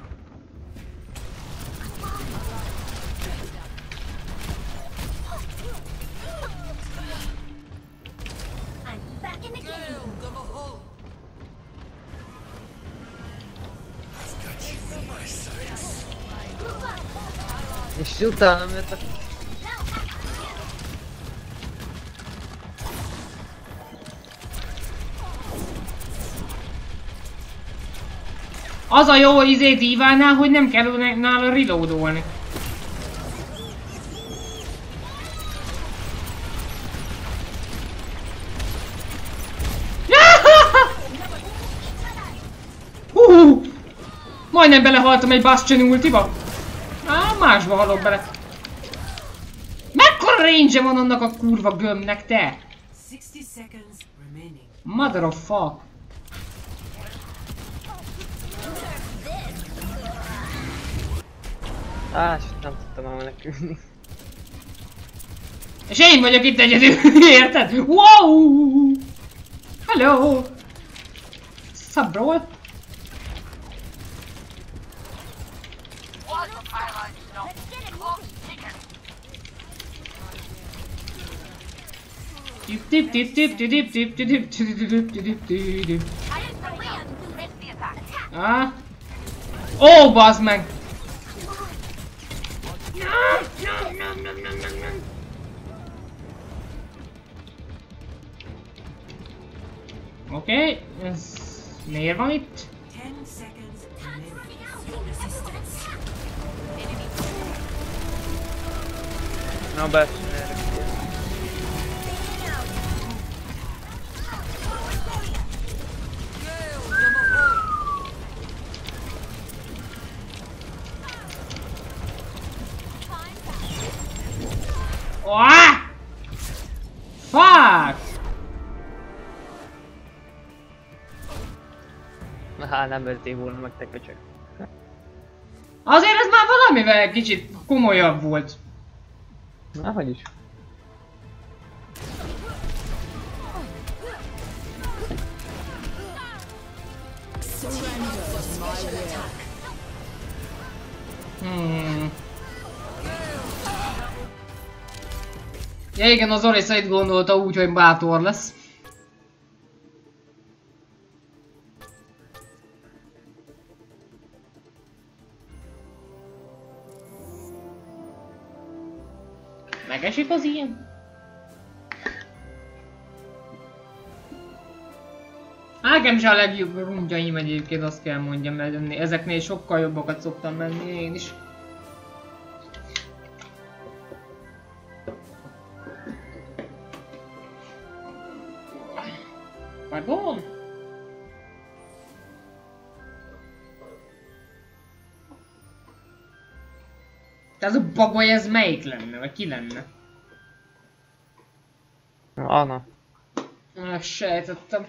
És utána jött a... Az a jó Divánál, hogy nem kell nála reloadolni. Majdnem belehaltam egy Bastion ultiba. Másba halok bele. Mekkora range van annak a kurva gömbnek, te? 60 seconds remaining. Mother of fuck. Nem tudtam elmenekülni. És én vagyok itt egyedül, érted? Wow! Hello! Sup, bro? Tip tip tip tip tip tip tip tip tip tip tip tip. Ah? Ó, bazd meg! Oké, ez miért van itt? 10 seconds remaining. Na beesni. Ah! Fuck! Na nem öltél volna meg te köcsög. Azért ez már valamivel kicsit komolyabb volt. Na, hogy is. Ja igen, az Orisa itt gondolta úgy, hogy bátor lesz. Megesik az ilyen? Nekem is a legjobb rundjaim egyébként, azt kell mondjam, mert ezeknél sokkal jobbakat szoktam menni én is. Pardon? Ez a bagoly, ez melyik lenne? Vagy ki lenne? Anna. Sejtettem.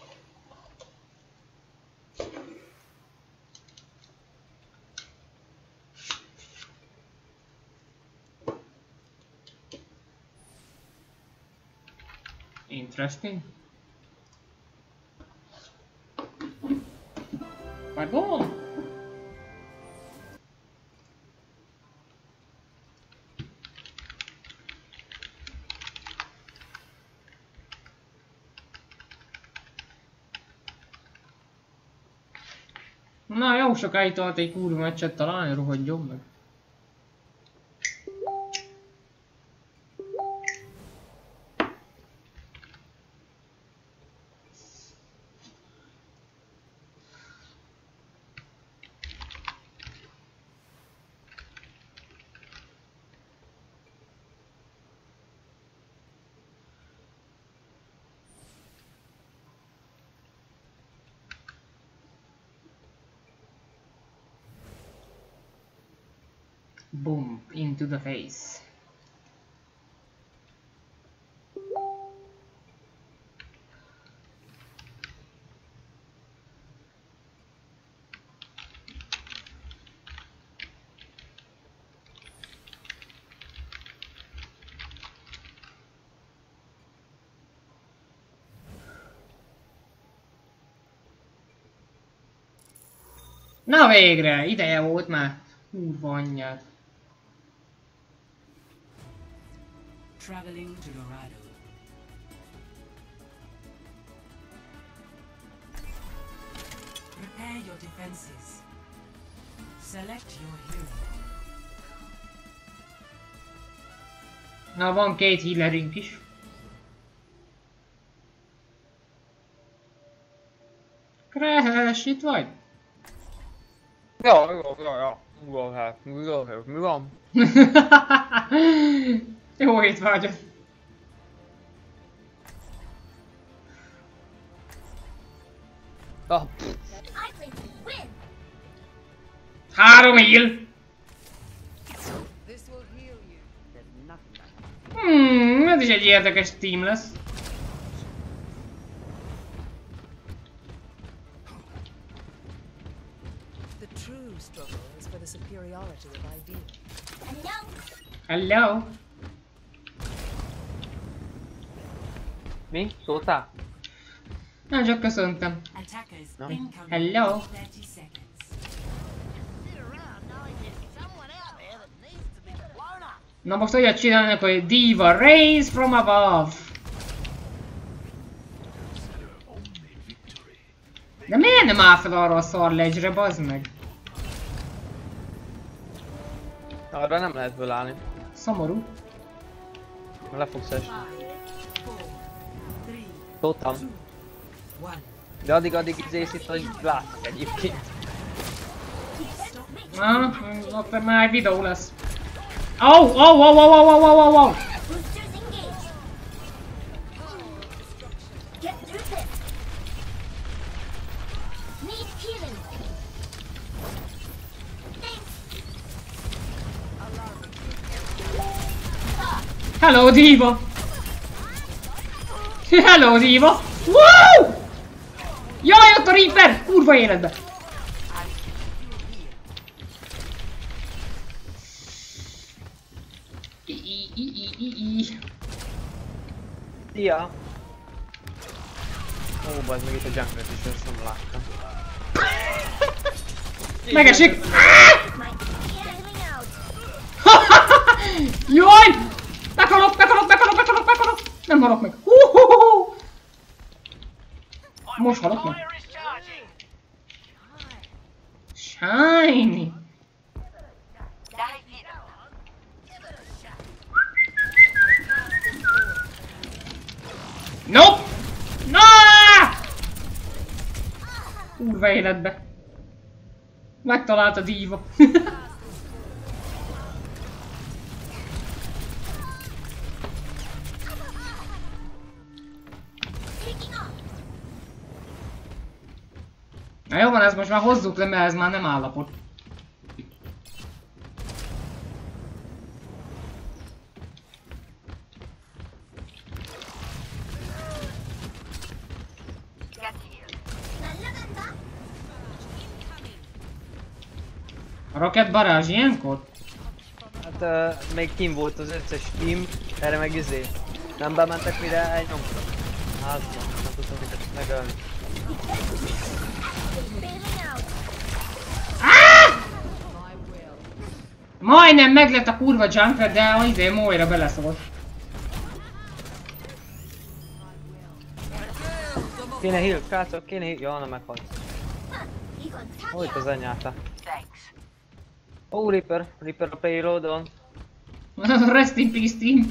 Interesting. Pardon? Na, jó sokáig tart egy kurva meccset találni, rohadjon meg. Boom, into the face. Na végre, ideje volt már. Kurva anyját. Traveling to Dorado. Prepare your defenses. Select your hero. Na, van két healerünk is. Crash, itt vagy? Ja. Mi van? Jó, itt vagy. Ah, 3 heal. Ez is egy érdekes team lesz. Hello? Mi? Szóltál? Nem, csak köszöntem. Attackers No. incoming. Hello? 30 seconds. Na most olyat csinálnak, hogy Diva raise from above. De miért nem áll fel arra a szar ledge-re, bazd meg? Arra nem lehet fölállni. Szomorú. Le fogsz esni. 5, 4, 3, Tudtam. 1. De addig itt, hogy látnak egyébként. Na, ott már egy videó lesz. Oh, oh, oh, oh, oh, oh, oh, oh, oh. Boosters engaged. Get through this. Need healing. Hello, Diva! Hello, Diva! Woo! Jaj, ott a Reaper! Kurva életbe! Szia! Ó, bazd meg itt a Junkrat is, ezt nem láttam. Megesik! My healing out. Jaj! Meghalok, meghalok, meghalok, meghalok, meghalok! Nem halok meg! Most halok meg. Shiny! Nope! No! Kurva életbe. Megtalált a Diva. Na jó van, ezt most már hozzuk le, mert ez már nem állapot. A Rocket barázs ilyenkor? Hát még kim volt az összes team, erre meg izé. Nem bementek mire elnyomta. Házban, nem tudtam őket megölni. Majdnem meglett a kurva Junkrat, de a izé Moira beleszólt. Kéne heal, srácok, kéne heal. Ja, nem meghalt. Ó, itt az anyáta. Ó, Reaper a payloadon. Rest in peace, team.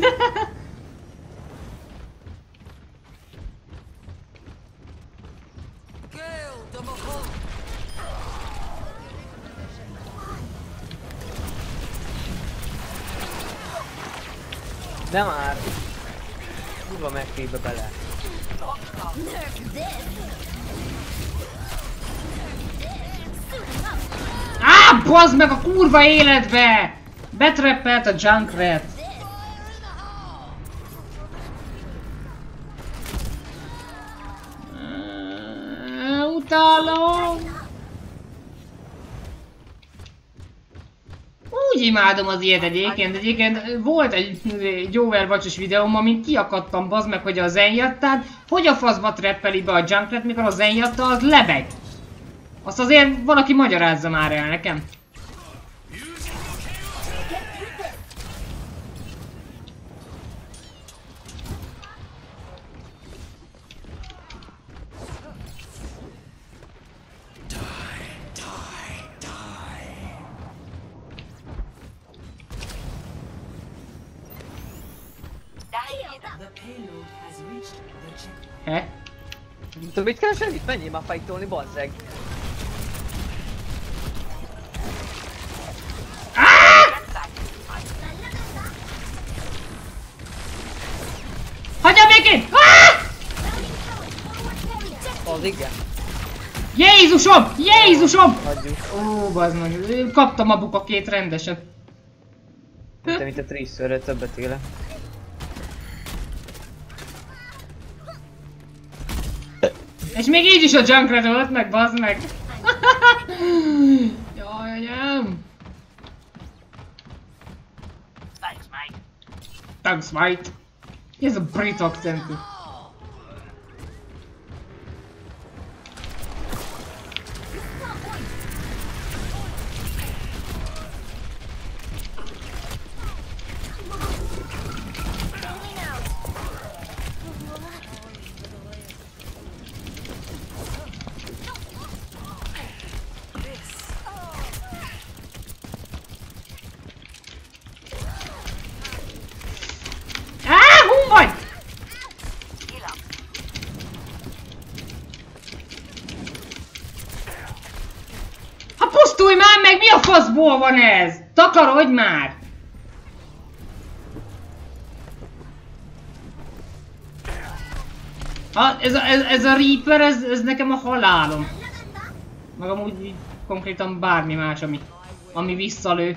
De már! Kurva megkébe bele. Á, bazd meg a kurva életbe! Betreppelt a Junkrat. Utálom! Úgy imádom az ilyet egyébként, volt egy Overwatch-os videóm, amin kiakadtam, bazd meg, hogy a Zenyattán hogy a faszba treppeli be a Junkrat, mikor a Zenyatta az lebeg. Azt azért valaki magyarázza már el nekem. The payload has reached the checkpoint. He? Tudod mit keresel itt? Menjél már fightolni, bazzeg! Hagyjam békén! Az igen. Jézusom! Jézusom! Hagyjuk. Ó, bazd meg, kaptam a bukakét rendeset. Te mint a Tracerről többet éle. És még így is a Junkrat ölt meg, bazd meg! Jaj, anyám! Thanks, mate. Ez a brit akcentű. Pusztulj már meg, mi a faszból van ez? Takarodj már! Ez a Reaper, ez nekem a halálom. Meg amúgy így konkrétan bármi más, ami visszalő.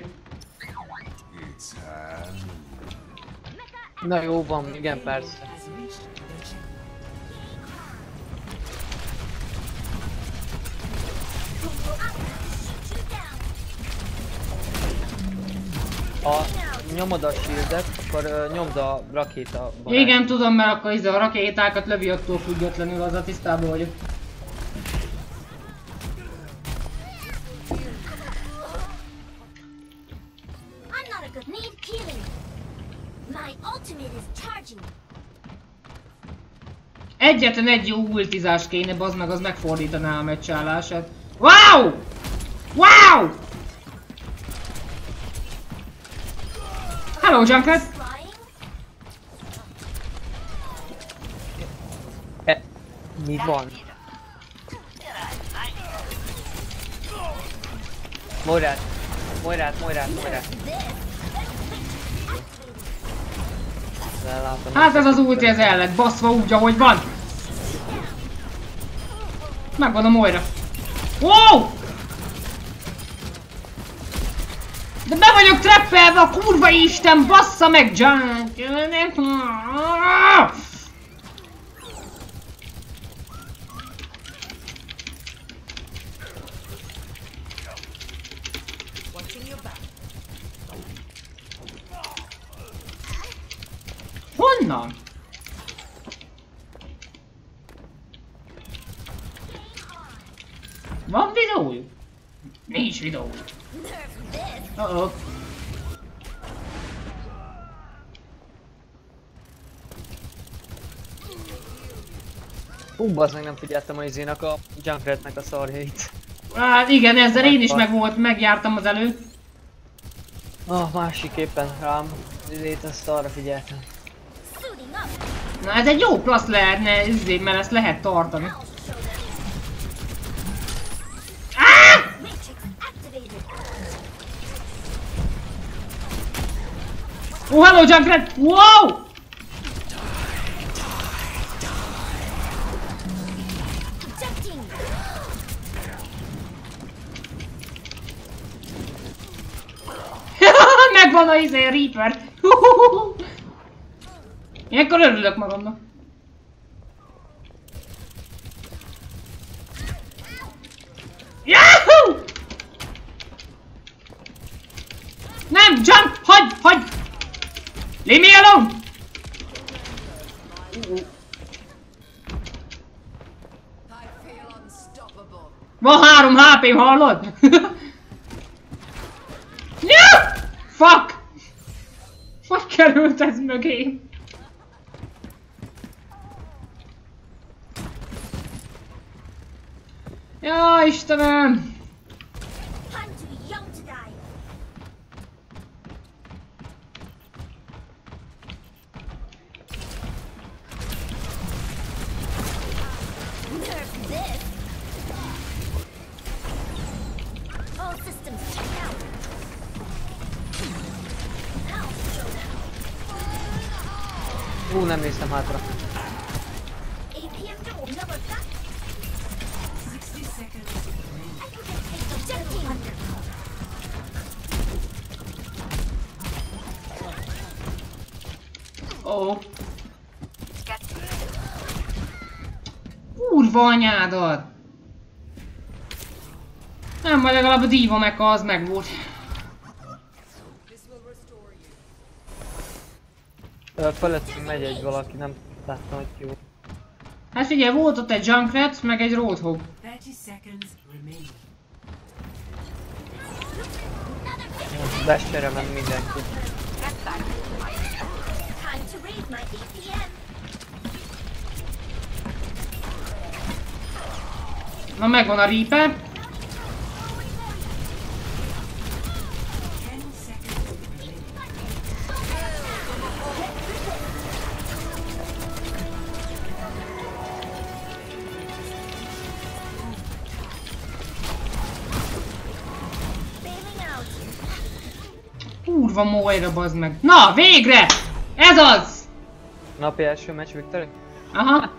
Na jó van, igen persze. Ha nyomod a shieldet, akkor nyomd a rakéta barát. Igen, tudom, mert akkor a rakétákat lövi attól függetlenül, azzal tisztában vagyok. Egyetlen egy jó ultizás kéne, bazd meg, az megfordítaná a meccsállását. Wow! Wow! Hello, Junkrat! Mi van? Moirát! Hát ez az ulti, ez el lett baszva úgy, ahogy van! Megvan a Moira. Wow! De be vagyok trappelve, a kurva isten, bassza meg, Junk! Honnan? Van videójuk? Nincs videójuk. Uh-oh. Bazd meg, nem figyeltem a izének a Junkratnek a szarjait. Hát igen, ezzel én is megjártam az előtt. Másik éppen rám. Izét azt arra figyeltem. Na ez egy jó klassz lehetne, izé, mert ezt lehet tartani. Oh, hello, Junkrat! Wow! Megvan a izé, Reaper! Ilyenkor örülök magamnak. Yahoo! Nem, jump! Hagyj! Leave me alone! Van 3 HP-m, hallod? No! Fuck! Hogy került ez mögém? Ja, Istenem! Nem néztem hátra. 60 seconds. Oh. Kurva anyádat! Nem, vagy legalább a Diva Mecha az meg volt. Felettünk megy egy valaki, nem láttam, hogy jó. Hát figyelj, volt ott egy Junkrat, meg egy Roadhog. 30 seconds remaining. Bestere ment mindenki. Time to raise my APM. Na megvan a Reaper. 10 seconds remaining. Bailing out. Kurva Moira, bazd meg. Na, végre! Ez az! Napi első meccs victory? Aha.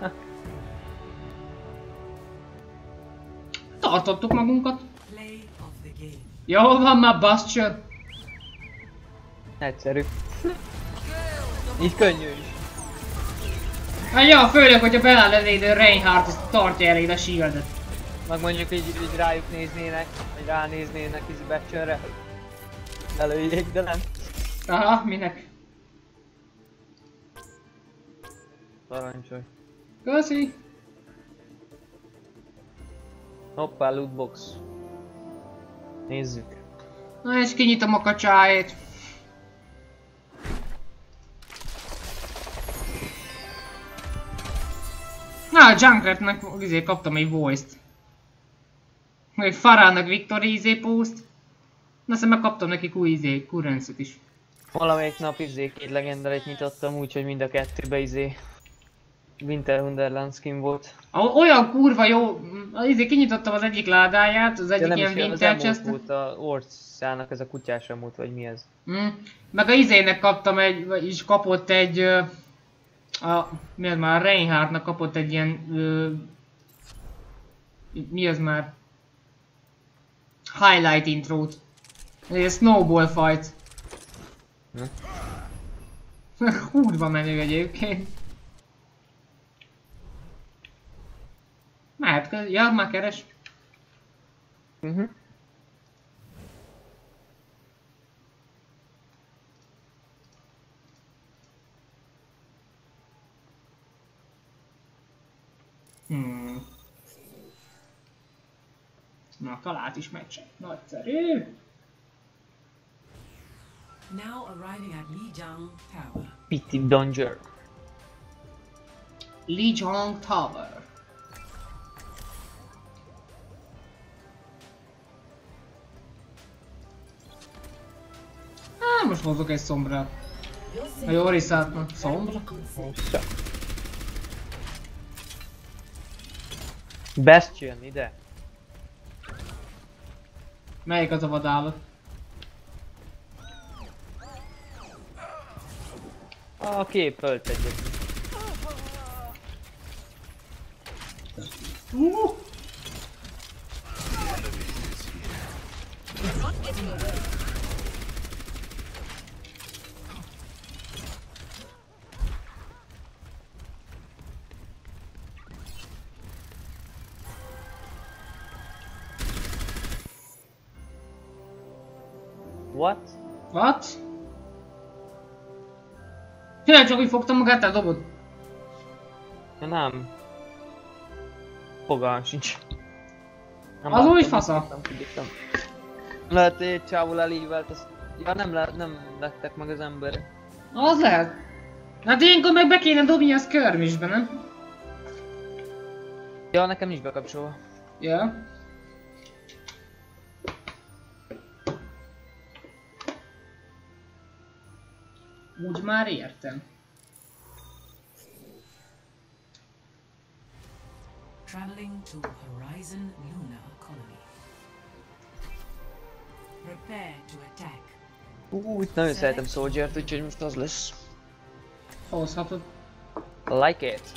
Tartottuk magunkat. Play of the game. Jól van már, Bastion. Egyszerű. Így könnyű is. Hát ja, főleg, hogyha beáll eléd a Reinhardt, azt tartja eléd a shieldet. Meg mondjuk így rájuk néznének, vagy ránéznének így Batchonre. Lelőjék, de nem. Aha, minek? Parancsolj. Köszi. Hoppá, lootbox. Nézzük. Na és kinyitom a kacsáét. Na, a Junkratnak kaptam egy voice-t. Meg Farának Victory post. Na aztán megkaptam nekik új currency-t is. Valamelyik nap két legendarit nyitottam, úgyhogy mind a kettőbe Winter Wonderland skin volt. Olyan kurva jó, kinyitottam az egyik ládáját, az egyik nem ilyen is, Winter az chest. volt a orcának ez a kutyás emót, vagy mi ez? Meg a izének kaptam és kapott egy... mi az már? A Reinhardtnak kapott egy ilyen... mi az már? Highlight intrót. Egy snowball fight. Kurva menő egyébként. Mehet, ja, már keres. Na, talált is meccset. Nagyszerű. Now arriving at Lijiang Tower. Pity Danger. Lijiang Tower. Most hozok egy szombrát. A jó Oriszátnak. Szombra? Bastion, ide. Melyik az a vadállat? A kép ölt egyet. What? What? Tényleg csak úgy fogtam magát, eldobod? Nem. Fogalmam sincs. Nem Az láttam, úgy fasza. nem tudtam. Lehet, hogy egy csávó elívelt, azt... Ja, nem lettek meg az emberek. Az lehet. Hát ilyenkor meg be kéne dobni a skirmishbe, nem? Ja, nekem nincs bekapcsolva. Ja. Úgy már értem. Traveling to Horizon Luna Colony. Prepare to attack. Itt nagyon szeretem Soldier-t, úgyhogy most az lesz. Hozhatod. Like it.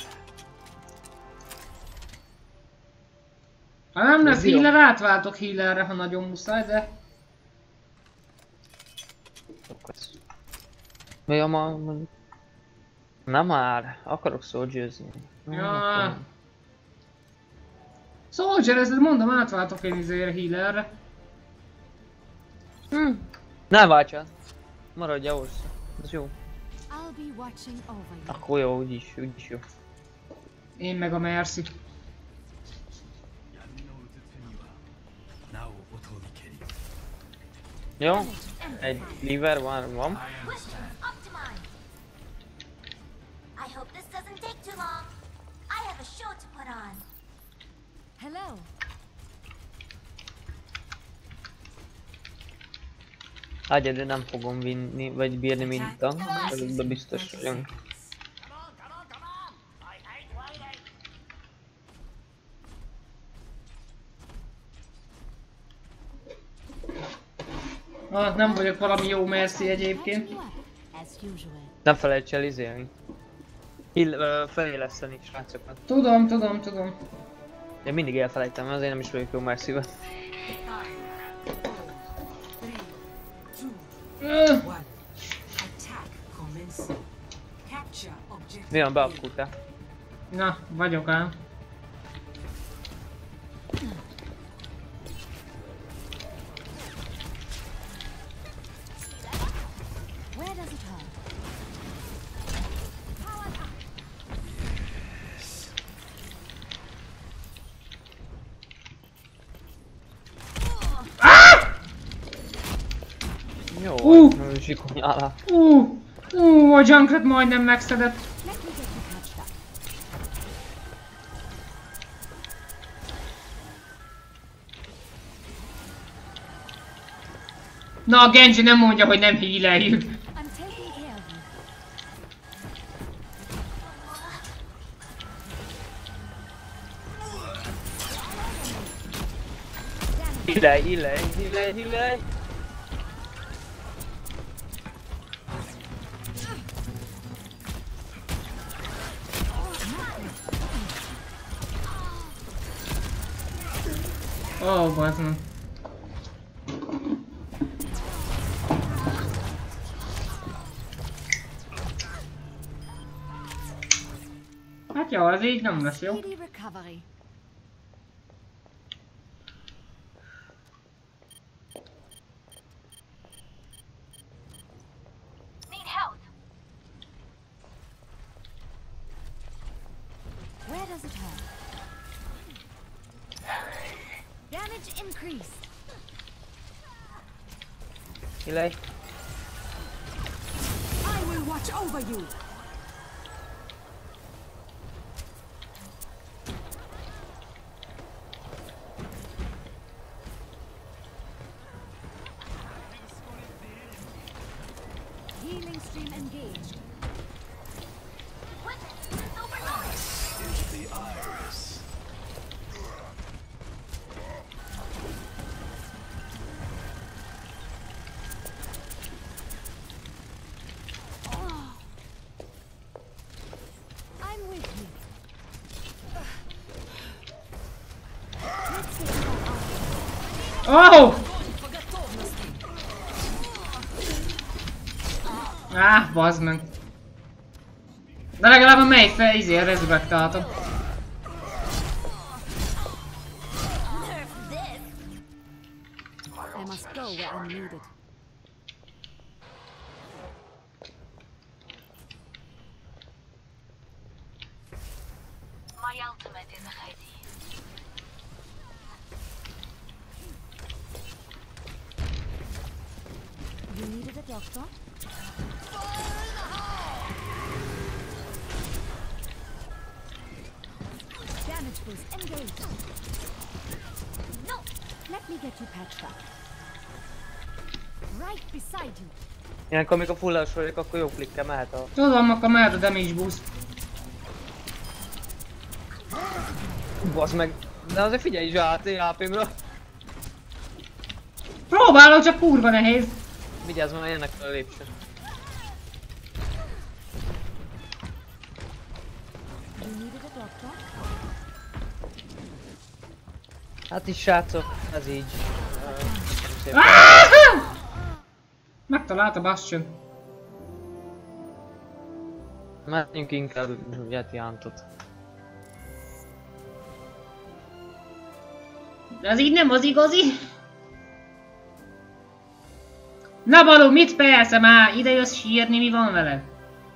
Ha nem lesz Jó. healer, átváltok healerre, ha nagyon muszáj, de... Ja, ma... Nem már, akarok Soldier-zni. Ja. Soldier, ezt mondom, átváltok én izére healerre. Ne váltsál. Maradj ahhoz. Ez jó. I'll be watching over you. Akkor jó, úgyis jó. Én meg a Mercy. Jó? Egy liver van. Questions up to mine. I hope this doesn't take too long. I have a show to put on. Hello. Egyedül nem fogom vinni, vagy bírni mintan. Ezekben biztos vagyok. Ah, nem vagyok valami jó Mercy egyébként. As usual. Nem felejts el izélni. Feléleszteni srácokat. Tudom. Én mindig elfelejtem, azért nem is vagyok jó Mercy-vel. 3, 2, 1. Attack commencing. Capture objective. Mi van, beapkultál? Na, vagyok ám. Where does it hurt? Jó, nem zsikonyálál. A Junkrat majdnem megszedett. Let me get you patched up. Na, a Genji nem mondja, hogy nem healeljük. I'm taking care of you. Hílej! Ó, bazd meg. Hát jó, az így nem lesz jó. Speedy recovery. Need help. Where does it hurt? Damage increased. Hílej! I will watch over you. Healing stream engaged. Weapons overloaded. I'm with you. Let's get you back out. Oh! Bazd meg. De legalább a mely fel rezurektáltam. Nerf this. I must go where I'm needed. My ultimate is ready. You needed a doctor? Damage boost engaged. No. Let me get you patched up. Right beside you. Ilyenkor, amikor fullas vagyok, akkor jó klikkel mehet a... Tudom, akkor mehet a damage boost. Basz meg... De azért figyelj is át, én AP-mra. Próbálom, csak kurva nehéz. Vigyázz, mert jönnek fel a lépcsőn. You needed a doctor? Hát is srácok, ez így. Megtalálta Bastion. Menjünk inkább Yeti Huntot. De ez így nem az igazi. Na Balú, mit persze már? Ide jössz sírni, mi van veled?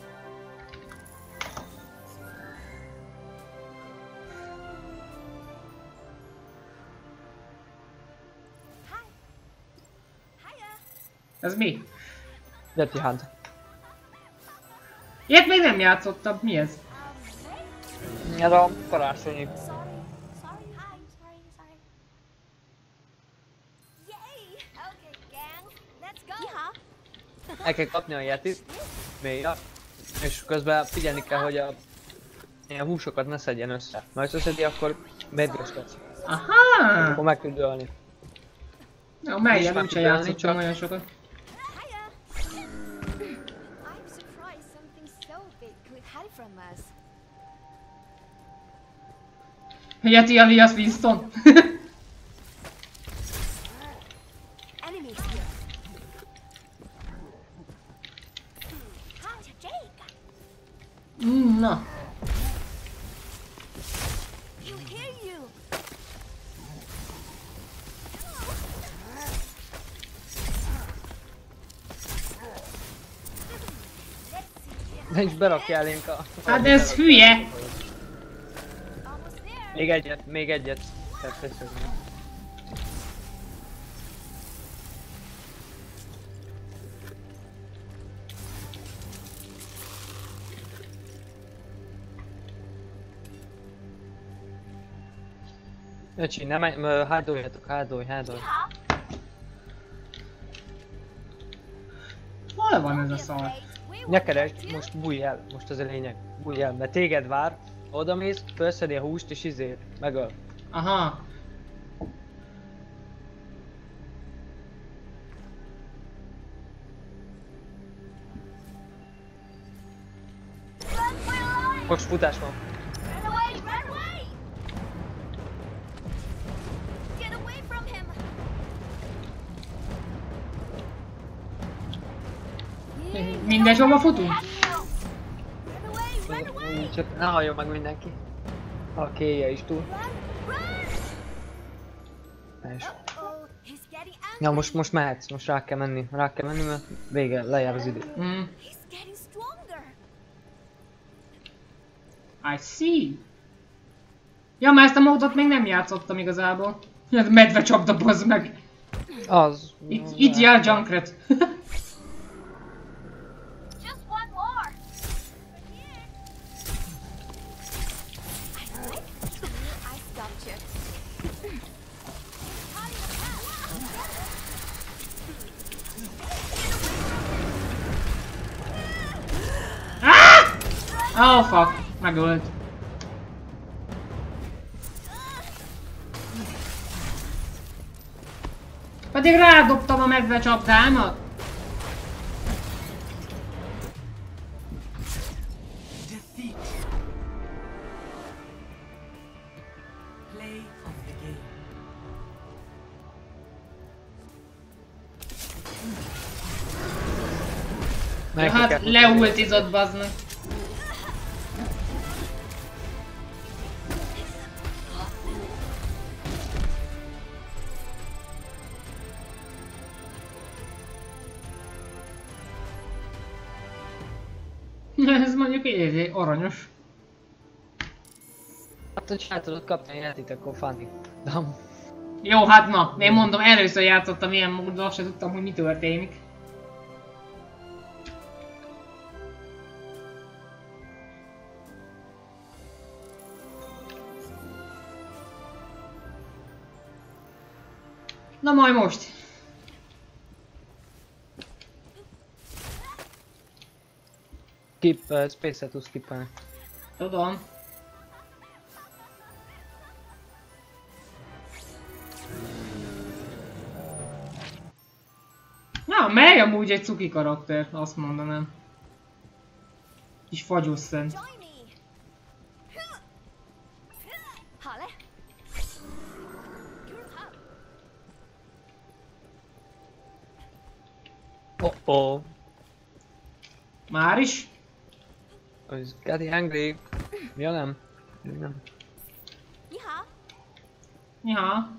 Ez mi? Dirty Hunt. Ilyet még nem játszottam, mi ez? Ez a karácsonyi. Sorry. Sorry. Hi. Sorry. Yay! Okay, gang. Let's go. Yeehaw. El kell kapni a Yetit. Mélyre. És közben figyelni kell, hogy a ilyen húsokat ne szedjen össze. Ha összeszedi, akkor medves lesz. Aha! Akkor meg tud ölni. Jó, melyen Nincs úgyse már játszottam csak- olyan sokat. Hiya. I'm surprised something so big could hide from us. Yeti alias Winston. Enemies here. How's Jake? Na. He'll hear you. De is berakja elénk a... Hát ez hülye. Almost there. Még egyet. Tehát köszönöm. Öcsi, nem hárdoljatok, hárdolj. Hol van ez a szar? Ne keresd, most bújj el, most az a lényeg. Bújj el, mert téged vár, odamész, felszedi a húst és megöl. Aha. Run for your life. Most futás van. Run away. Run away. Get away from him. Mindegy, hova futunk? Run away. Run away. Csak ne halljon meg mindenki. A kéje is túl. Run. Run. És... Oh, he's getting angry. Ja, most mehetsz, most rá kell menni, mert vége, lejár az idő. Mm. He's getting stronger. I see. Ja, már ezt a módot még nem játszottam igazából. Ez medve csapda, bazd meg. Az... Itt jár Junkrat. Just one more. Here. I stopped you. Oh fuck, megölt. Pedig rádobtam a medve csapdámat. Defeat. Play of the game. Ja, hát leultizott, bazd meg. Ez mondjuk így aranyos. Hát, hogy el tudod kapni a játék, akkor funny. Jó, hát na, én mondom, először játszottam ilyen módon, azt sem tudtam, hogy mi történik. Na majd most. Space-et tudsz skippelni. Tudom. Na, mely amúgy egy cuki karakter, azt mondanám. Kis fagyos szent. Join me. Hale. Oh. Már is? It's getting angry. Ja nem. Nem. Yeehaw. Ja.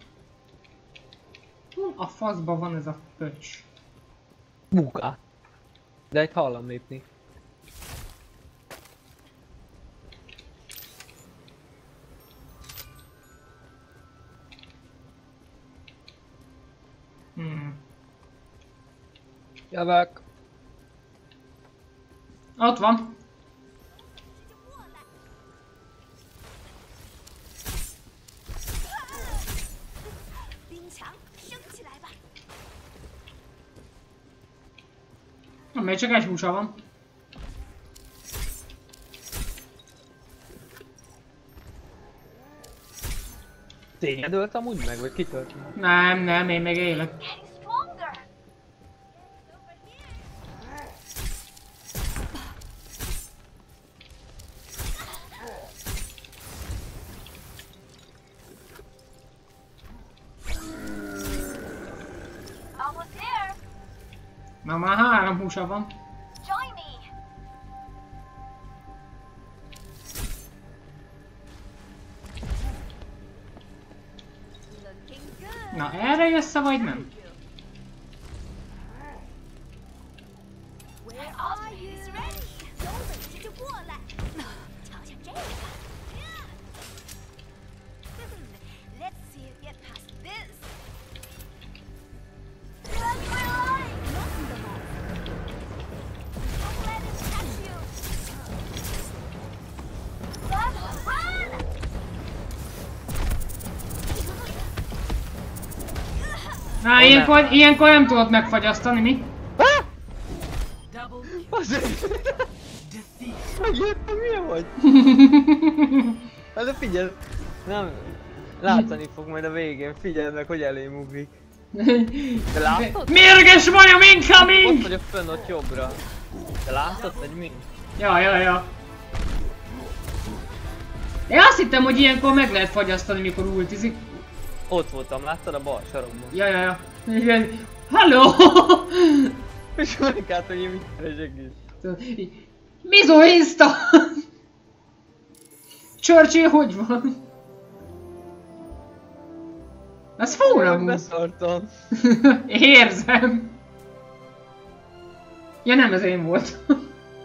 A faszba van ez a pöcs. Buka. De itt hallom lépni. Jövök. Ott van. Még csak egy húsa van. Tényleg ölt amúgy meg, vagy kitölt? Nem, én még élek. Már 3 húsa van. Na, erre jössz vagy nem? Na, ilyenkor nem tudod megfagyasztani, mi? Double Azért! defeat. Megjöttem, milyen vagy? Hát de figyelj! Nem... Látszani fog majd a végén, figyeld meg, hogy elém ugrik. Te látod? Mérges majom Ott incoming! vagyok fönn, ott jobbra. Te látod, hogy mi? Ja. Én azt hittem, hogy ilyenkor meg lehet fagyasztani, mikor ultizik. Ott voltam, láttad a bal sarokban? Ja. Igen. Halló! És mondjuk át, hogy én mit keresek is. Mizo Insta! Churchill hogy van? Ez fúra amúgy. Beszartam. Érzem. Ja nem, ez én voltam.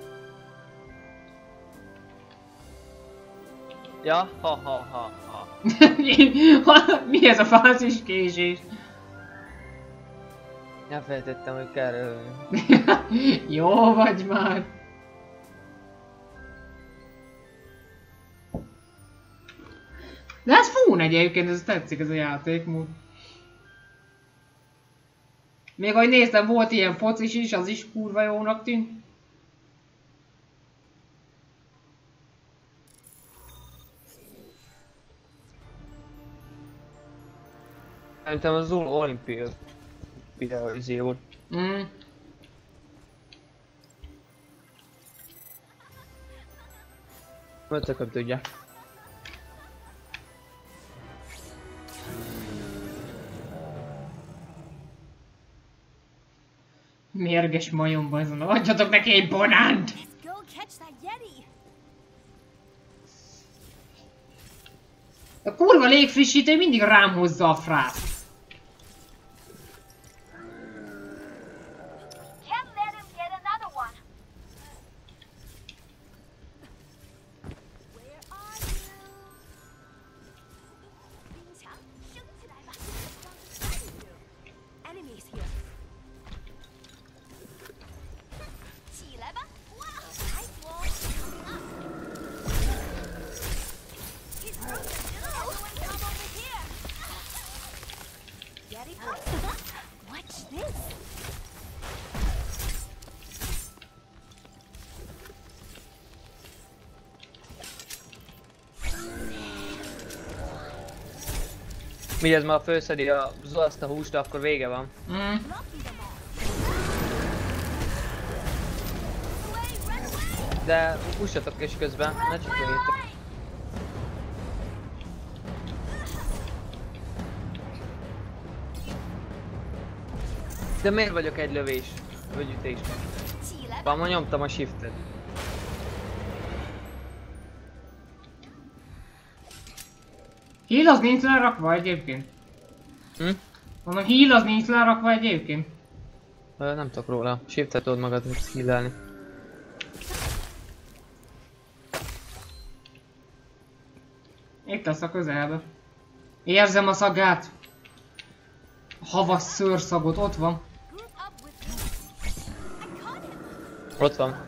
Ja, ha. Mi ez a fázis késés? Elfelejtettem, hogy kell röhögni. Jó vagy már. De ez fún egyébként, ez tetszik ez a játékmód. Még ahogy néztem, volt ilyen focis is, az is kurva jónak tűnt. Szerintem az olimpia videózé volt. Tököm tudja. Mérges majomba ezen, adjatok neki egy banánt! Let's go catch that Yeti. A kurva légfrissítő mindig rám hozza a frászt. Can't let him get another one. Where are you? 冰墙升起来吧 Enemies here. 起来吧！哇，还多。He's broken. Everyone come over here. Yeti pop. Watch this. Mi ez, már felszedi azt a húst, akkor vége van. De hússatok is közben, ne csak jöjjétek. De miért vagyok egy lövés? Vagy ütésben? Már ma nyomtam a shiftet. Heal az nincs lerakva egyébként. Mondom, heal az nincs lerakva egyébként. Nem tudok róla. Shiftet tudod magad healelni. Itt lesz a közelbe. Érzem a szagát. A havas szőrszagot, ott van. Ott van.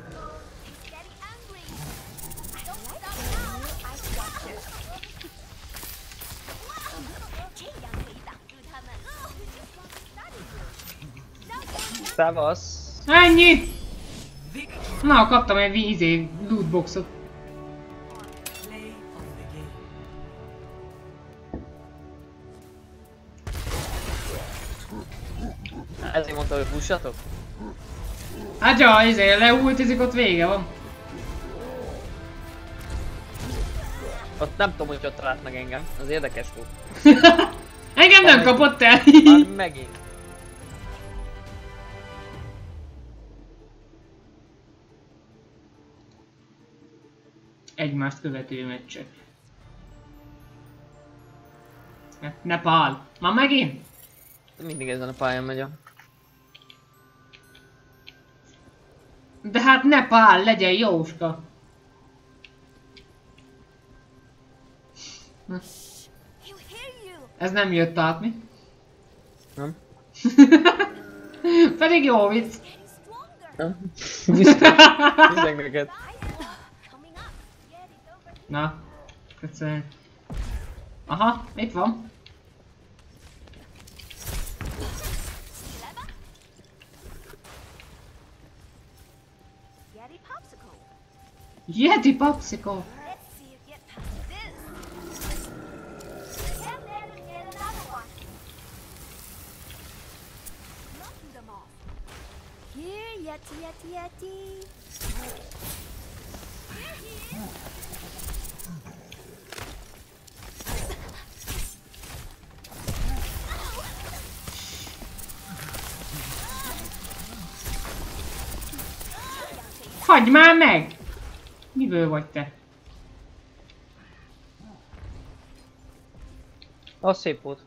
Szevasz. Ennyi! Na, kaptam egy lootboxot. Play of the game. Ezért mondta, hogy pussatok? Hát ja, leultizik, ott vége van. Ott nem tudom, hogy ott talált meg engem. Az érdekes volt. Engem nem kapott el. Már megint. Egymást követő meccsek. Nepál. Már megint? Mindig ezen a pályán megyek. De hát Nepál, legyen jóska. Ez nem jött át, mi? Nem? Pedig jó vicc. Nem? Hiszek neked. Na, köszönöm. Aha, itt van. Yeti Popsicle. Here, Yeti, Yeti, Yeti. Hagyd már meg! Miből vagy te? Az szép volt.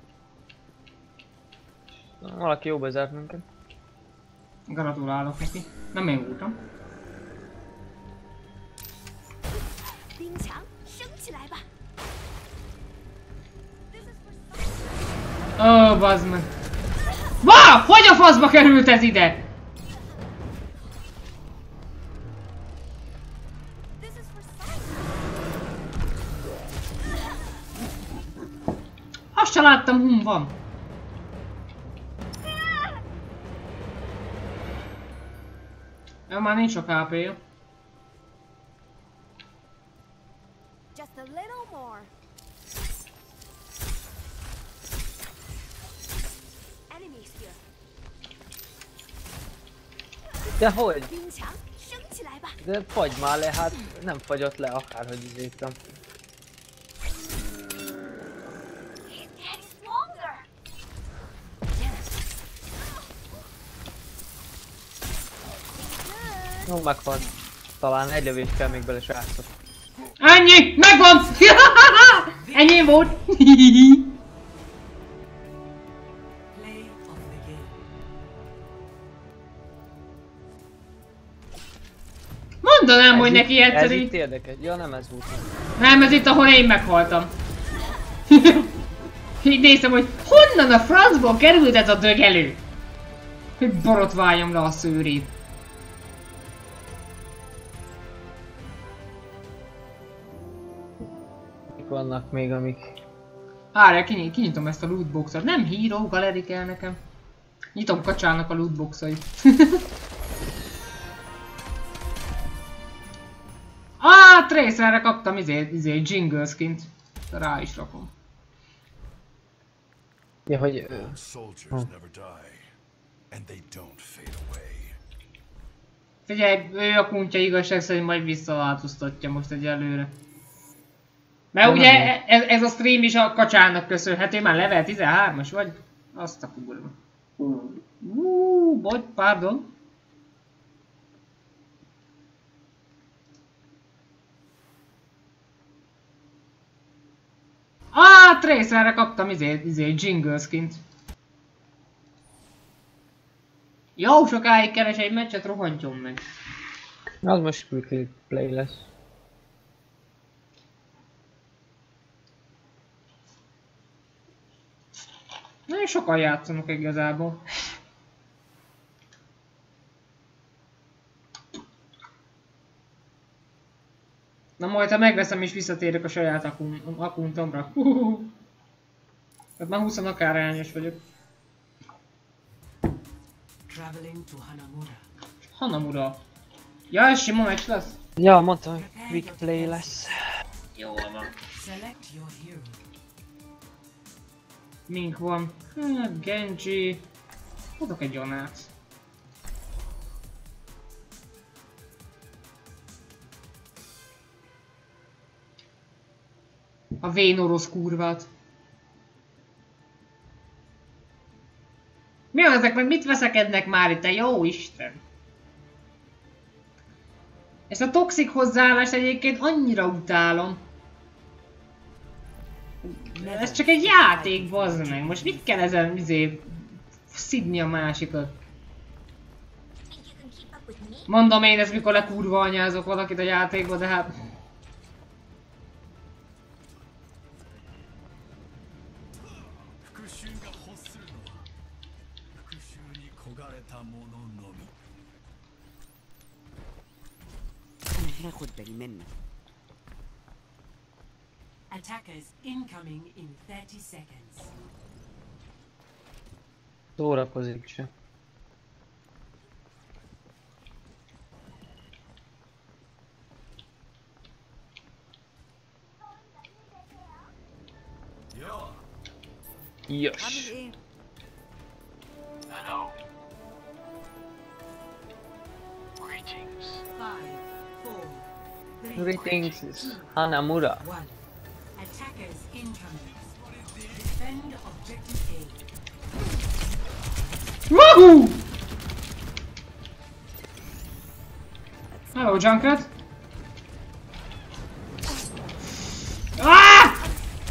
Valaki jó bezárt minket. Gratulálok neki. Nem én voltam. Ó, bazd meg. Wow! Hogy a faszba került ez ide? Azt se láttam, hum van. Már nincs sok HP-ja. Just a little more. Enemies here. De hogy? 冰墙升起来吧。 De fagy már le, hát nem fagyott le akárhogy izéltem. Get stronger. Jó, meghalt. Talán egy lövést kell még bele, srácok. Ennyi! Megvan! Ennyi volt! Play of the game. Mondanám, hogy neki Ez egyszerű. itt érdekes. Ja, nem ez volt. Nem, ez itt, ahol én meghaltam. Így néztem, hogy honnan a francból került ez a dög elő? Hogy borotváljam le a szőrét. Mik vannak még, amik... Várjál, kinyitom ezt a lootboxot. Nem híró, galerik kell nekem. Nyitom kacsának a lootboxait. Tracerre kaptam jingle skint. Rá is rakom. Ja, hogy... Soldiers never die, and they don't fade away. Figyelj, ő a kuntya igazság szerint majd visszaváltoztatja most egyelőre. Mert ugye ez a stream is a kacsának köszönhető, már level 13-as vagy? Azt a kurva. Bocs, pardon. Tracerre kaptam jingle skint. Jó sokáig keres egy meccset, rohadjon meg. Az most quickly play lesz. Nagyon sokan játszanak igazából. majd ha megveszem és visszatérek a saját akkuntomra. Hát már 20 akárányos vagyok. Traveling to Hanamura. Hanamura. Ja, ez sima meccs lesz? Ja, mondtam, hogy quick play lesz. Jó van. Select your hero. Mink van. Hát, Genji. Hozok egy Jonát. A vén orosz kurvát. Mi az ezek meg mit veszekednek már itt, te jó Isten? Ezt a toxik hozzáállást egyébként annyira utálom. Ez csak egy játék, bazd meg. Most mit kell ezen szidni a másikat? Mondom én ezt, mikor lekurva anyázok valakit a játékba, de hát... แค่คนเป็นเม่น Attackers incoming in 30 seconds. Szórakozik se. Yes. Hello. Greetings. 5, 4, 3, Greetings is Hanamura. 1. Attackers incoming. Defend objective A. Woohoo! Hello, Junkrat. Ah!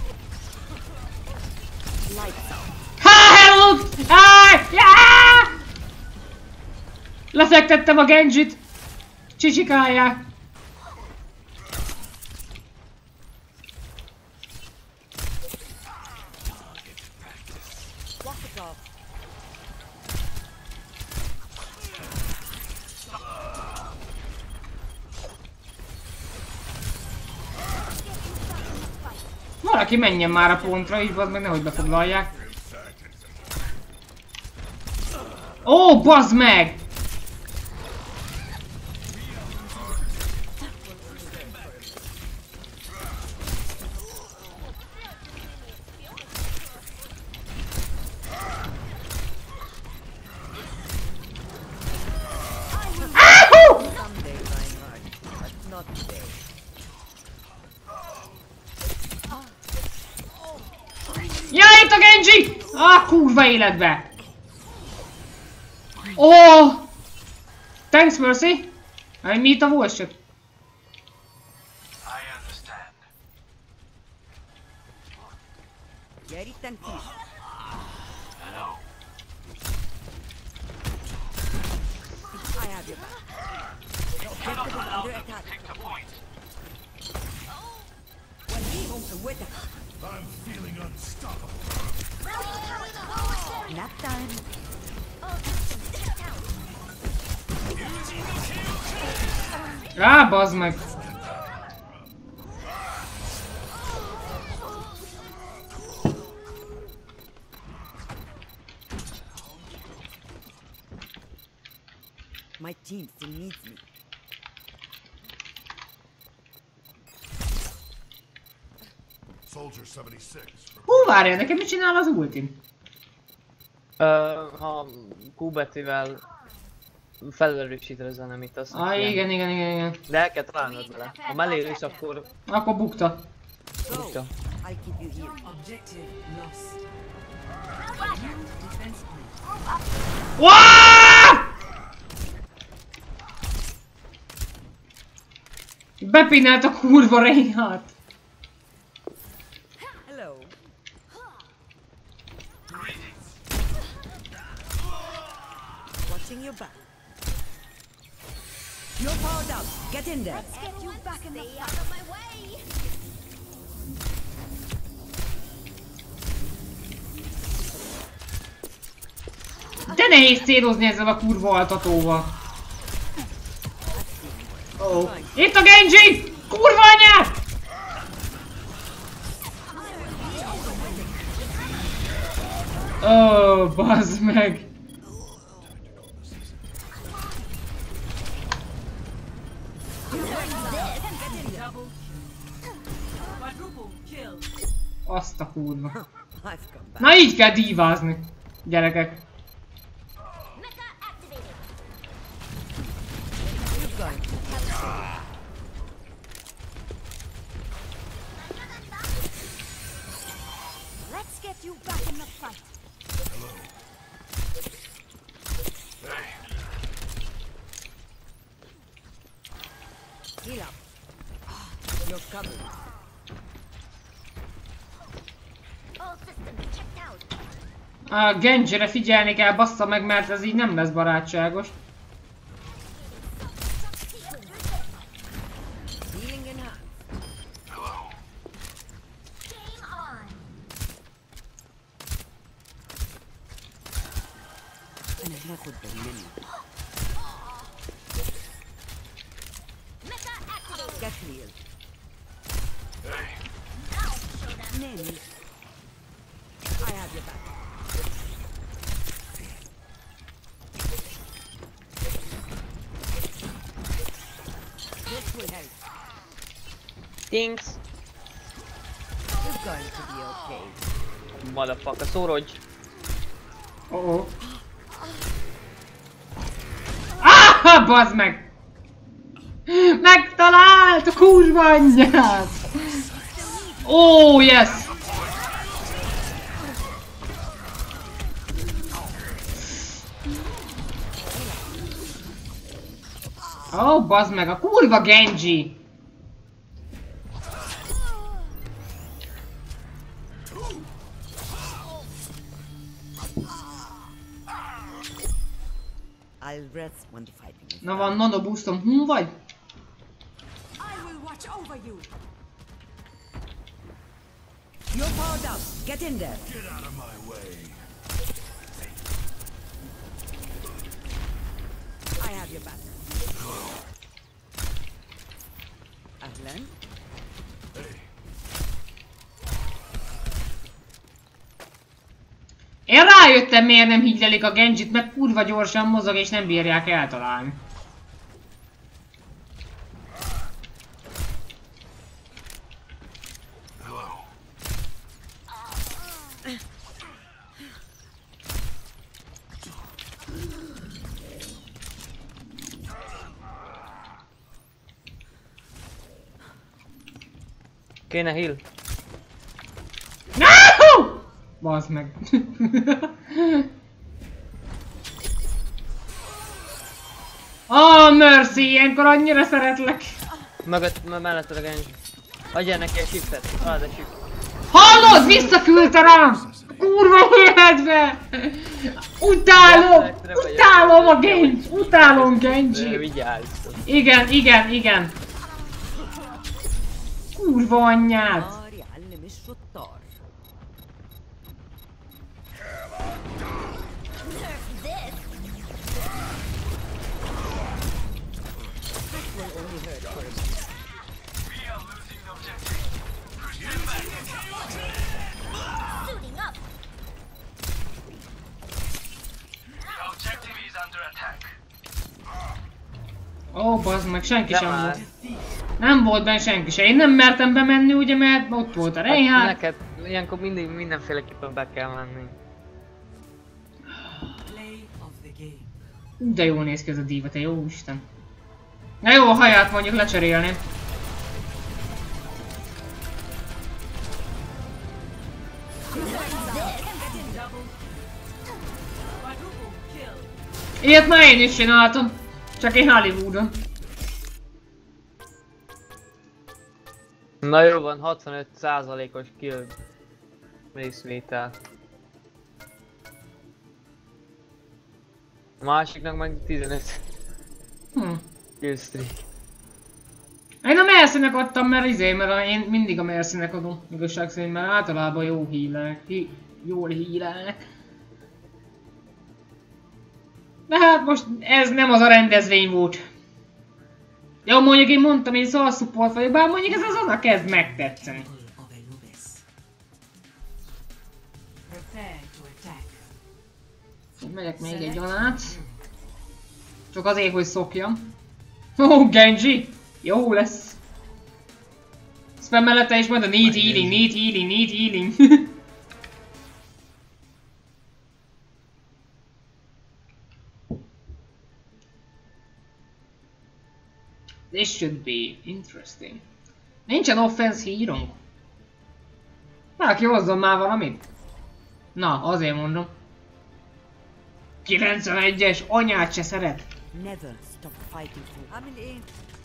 Help! Ah! Yeah! Lefektettem a Genjit. Csicsikálják. Valaki menjen már a pontra, így van, meg nehogy befoglalják. Ó, bazd meg! Ja, itt a Genji! Ah, kurva életbe! Oh! Thanks, Mercy! I meet a voice chat. I understand. Hello. I have your back. Objective is under attack. Take the point. I'm feeling unstoppable. Nap time. Ah, bazd meg! My team still needs me. Soldier 76. Hú, várjál, nekem mit csinál az ultim? Ha Q-betivel felerősíted az enemit, azt Igen. De el kell találnod vele. Ha mellélősz, akkor Akkor bukta. bukta. I'll keep you here. Objective lost. New defense point. Waaaaaaah! Bepinált a kurva Reinhardt. Hello. Watching your back. You're powered up. Get in there. Let's get you back in the out of my way. De nehéz célozni ezzel a kurva altatóval. Oh. Itt a Genji! Kurva anyád! bazd meg! Azt a kurva. Na így kell dívázni, gyerekek. Let's get you back in the fight. Heal up. You're covered. All systems checked out. A Genjire figyelni kell, bassza meg, mert ez így nem lesz barátságos. Healing in hand. Game on. أنا هاخد بالي منك. Mecha activated. Get healed. Nanny. I have your back. This will help. Thanks. It's going to be okay. Motherfucker, szórodj! Oh-oh. Ah, bazd meg! Megtalált a kurva anyját! Oh, yes! Oh, bazd meg, a kurva Genji! I'll rest when the fighting is Na van nano boostom, vagy? I will watch over you. You're powered up. Get in there. Get out of my way. I have your back. Ahlan. Én rájöttem, miért nem higlelik a Genjit, mert kurva gyorsan mozog és nem bírják eltalálni. Kéne heal. No! Bazd meg. Mercy, ilyenkor annyira szeretlek. Melletted a Genji. Adjál neki egy shiftet. Add egy shift. Hallod? Visszaküldte rám! Kurva életbe! Utálom a Genji! Utálom Genji! Vigyázz! Igen. Kurva anyját! نار يعلم الشطار. That will only hurt for a bit. We are losing the objective. Stand back. Suiting up. The objective is under attack. Ó, bazd meg, senki De sem már. volt. Nem volt benne senki sem. Én nem mertem bemenni, ugye, mert ott volt a Reinhardt. Neked ilyenkor mindenféleképpen be kell menni. Play of the game. De jól néz ki ez a díva, te jó Isten. Na jó, a haját mondjuk lecserélni. Ilyet már én is csináltam. Csak én Hollywoodon. Na jó van, 65%-os kill részvétel. A másiknak meg 15 kill streak. Én a Mercynek adtam, mert én mindig a Mercynek adom, igazság szerint, mert általában jó hílek, jól hílelnek. De hát most ez nem az a rendezvény volt. Jó, mondjuk én mondtam, én szarsupport vagyok, bár mondjuk ez az oda kezd megtetszeni. Of Anubis. Prepare to attack. Megyek még egy Anát. Csak azért, hogy szokjam. Ó, Genji! Jó lesz. Aztán mellette is majd a need healing, need healing, need healing. This should be interesting. Nincsen offense hírunk. Valaki hozzon már valamit. Na, azért mondom. 91-es, anyát se szeret. Never stop fighting for family.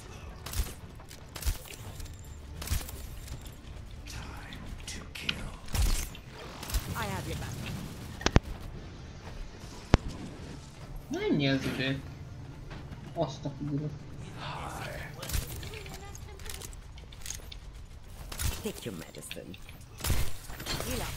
I have your back. Mennyi az idő? Azt a figura. Take your medicine. Heal up.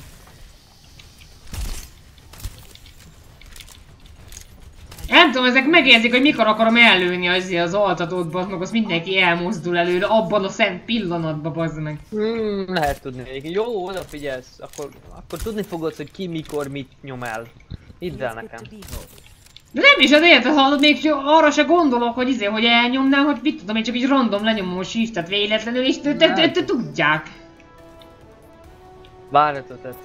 Nem tudom, ezek megérzik, hogy mikor akarom ellőni az altatót, bazd meg, az mindenki elmozdul előre, abban a szent pillanatban, bazd meg. Lehet tudni. Jó, odafigyelsz, akkor tudni fogod, hogy ki mikor mit nyom el. Hidd el nekem. De nem is az érted, hallod, még arra se gondolok, hogy hogy elnyomnám, hogy mit tudom, én csak így random lenyomom a shiftet véletlenül, és te tudják. Várjatok.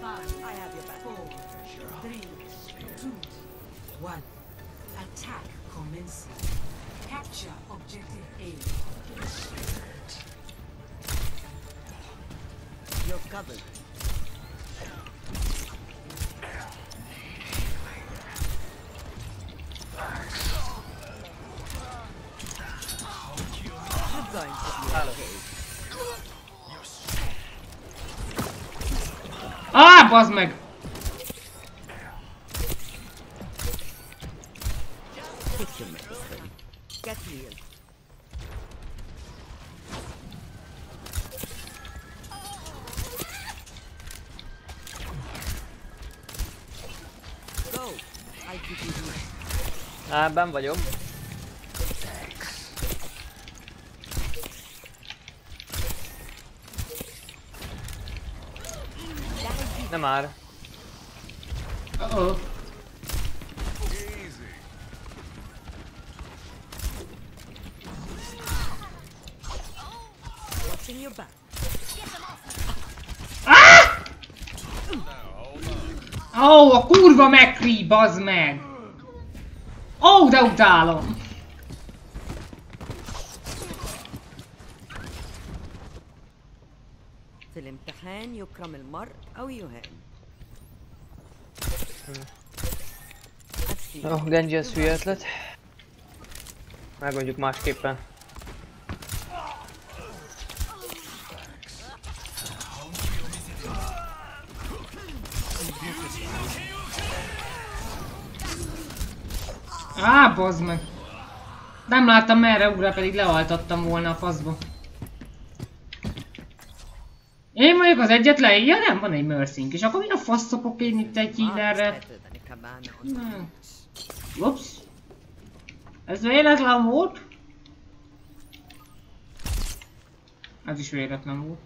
Attack commencing. Capture objective A. You're covered. You're going to be okay. Bazd meg! Take your medicine. Get healed. Go. I'll keep you here. Ben vagyok. Nem már. Uh-oh. Watching your back. Ó, a kurva McCree, bazd meg! Ó, de utálom! في الامتحان يكرم المرء أو يهان. Jó, Genji az hülye ötlet. Megoldjuk másképpen. Bazd meg! Nem láttam merre ugrál, pedig lealtattam volna a faszba. Én vagyok az egyetlen, ja nem, van egy mercink, és akkor mi a fasz szopok én itt egy healerre? Ups. Ez véletlen volt? Ez is véletlen volt.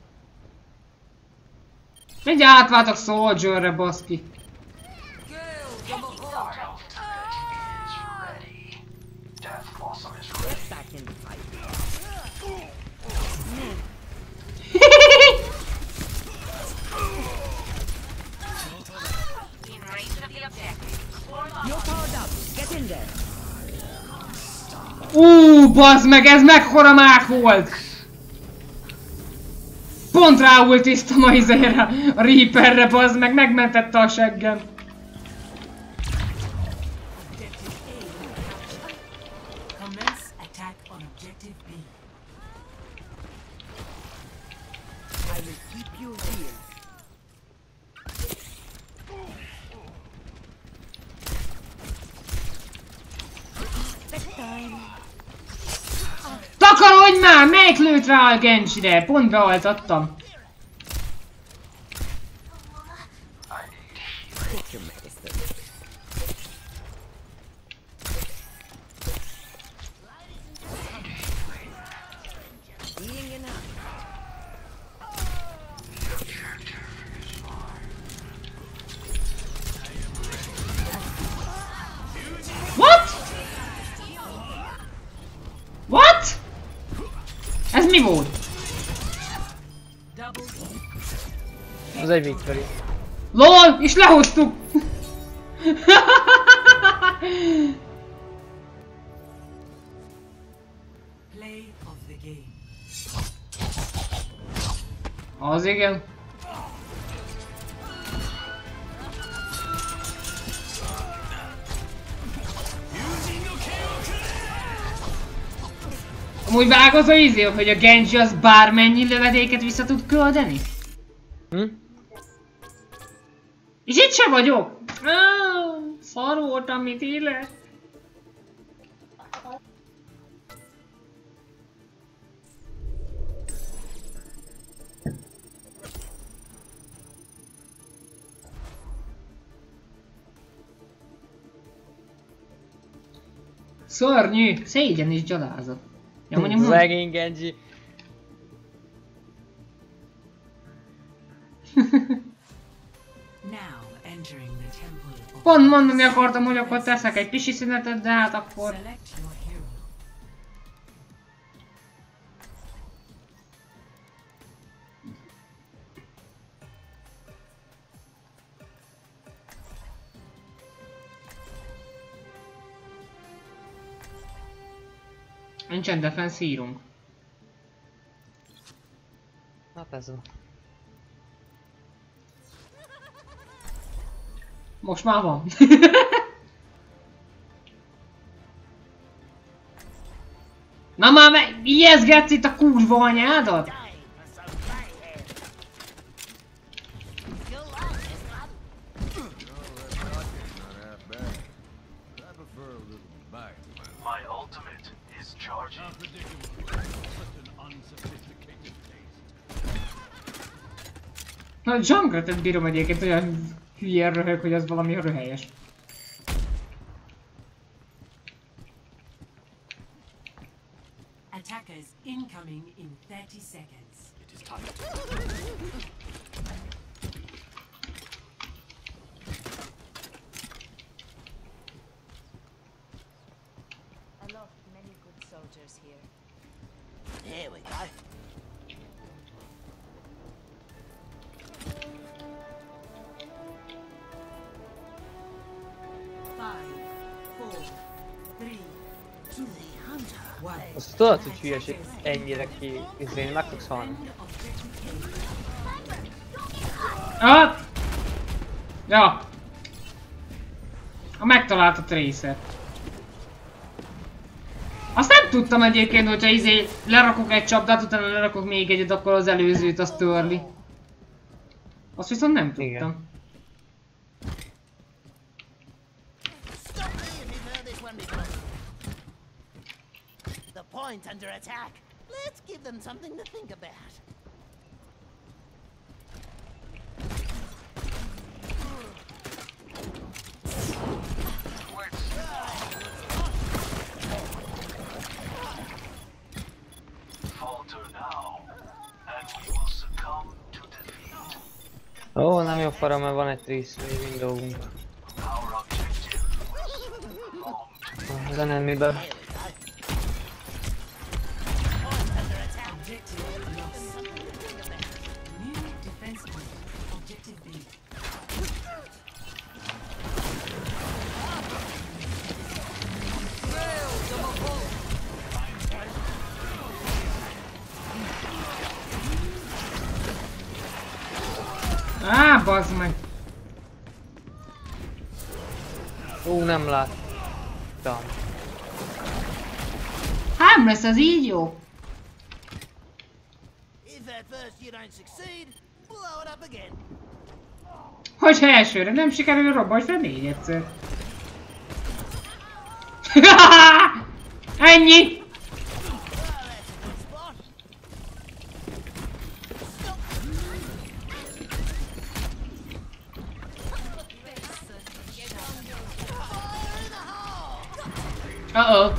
Mindjárt átváltok Soldierre, baszki. Back in the fight. You're powered up. Get in there. Bazd meg, ez mekkora mák volt! Pont ráultiztam a izére, a Reaperre, bazd meg, megmentette a seggem. Commence attack on objective B. I will keep you here. Takarodj már! Melyik lőtt rá a Genjire? Pont bealtattam. Take your medicine. Healing enough. volt? Az egy victory. LOL! És lehoztuk! Play of the game. Az igen. Amúgy vágod az izé, hogy a Genji az bármennyi lövedéket vissza tud küldeni? És itt sem vagyok! Szar voltam, mint élet. Szörnyű! Szégyen és gyalázat. Ja, mondjam, szegény Genji. Now entering the temple of pont mondani akartam, hogy akkor teszek egy pisi szünetet, de hát akkor... select your hero. Nincsen defense írunk. Hát ez van. Most már van. Na már ijeszgetsz itt a kurva anyádat? My ultimate is charging. Na, a Junkrat-et bírom egyébként, olyan hülyén röhög, hogy az valami röhelyes. Attackers incoming in 30 seconds. It is time to... I lost many good soldiers here. Here we go. Azt tudod, hogy hülyeség ennyire ki, izén meg fogsz halni. Ah! Ja! Megtalált a Tracer. Azt nem tudtam egyébként, hogyha izé lerakok egy csapdát, utána lerakok még egyet, akkor az előzőt azt törli. Azt viszont nem tudtam. Igen. Point under attack. Let's give them something to think about. Falter now, and we will succumb to defeat. Ó, nem jó fara, mert van egy 3 windowunk. Our objective was long to Az enemiben. Á, bazd meg! Nem láttam. Nem lesz az így jó? Hogyha elsőre nem sikerül, robbanj fel 4-szer. Ennyi! Uh-oh.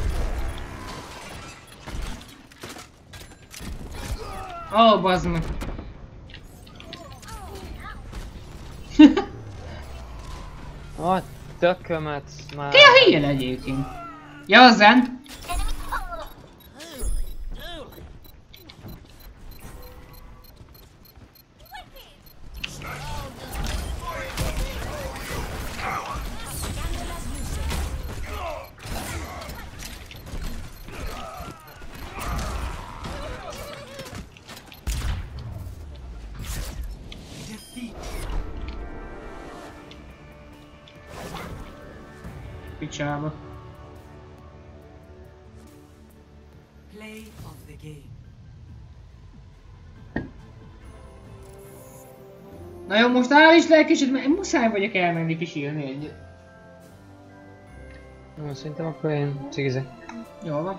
Ó, bazd meg. A tökömet már... Ki a híjjel egyébként? Ja, a Zen. Picsába. Play of the game. Na jó, most áll is lelkesed, mert muszáj vagyok elmenni pisilni egyet. Na, szerintem akkor én cigizek. Jól van.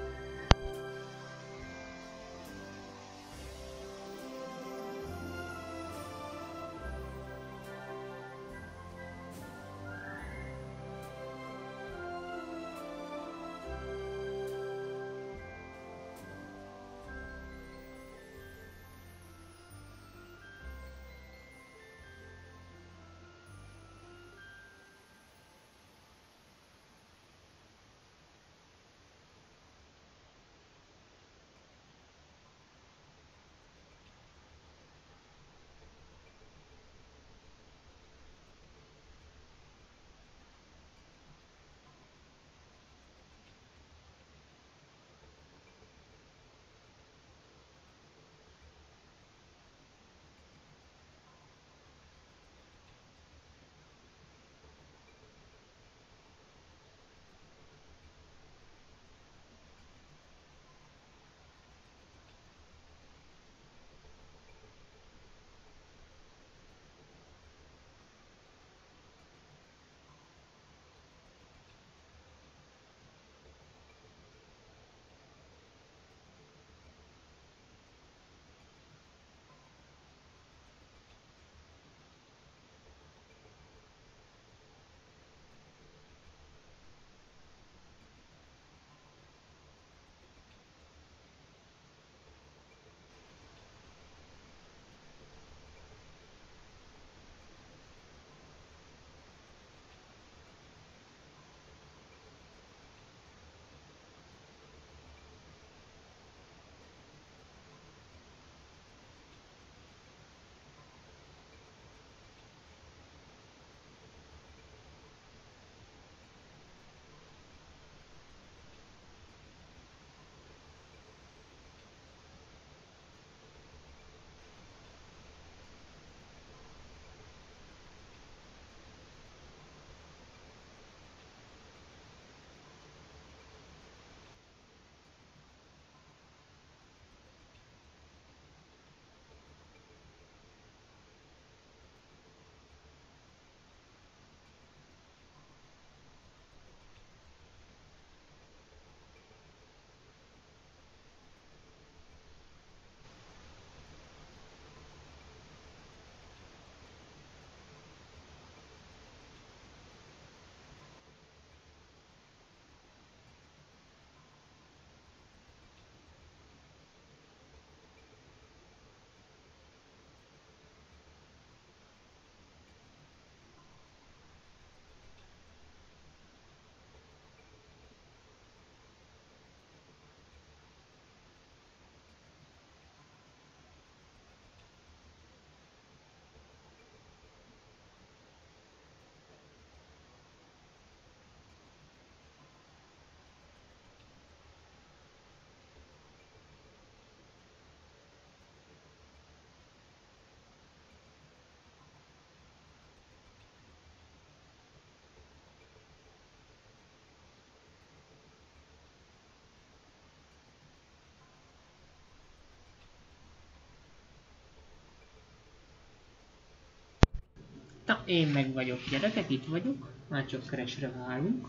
Na, én meg vagyok, gyerekek, itt vagyok. Már csak keresre várunk.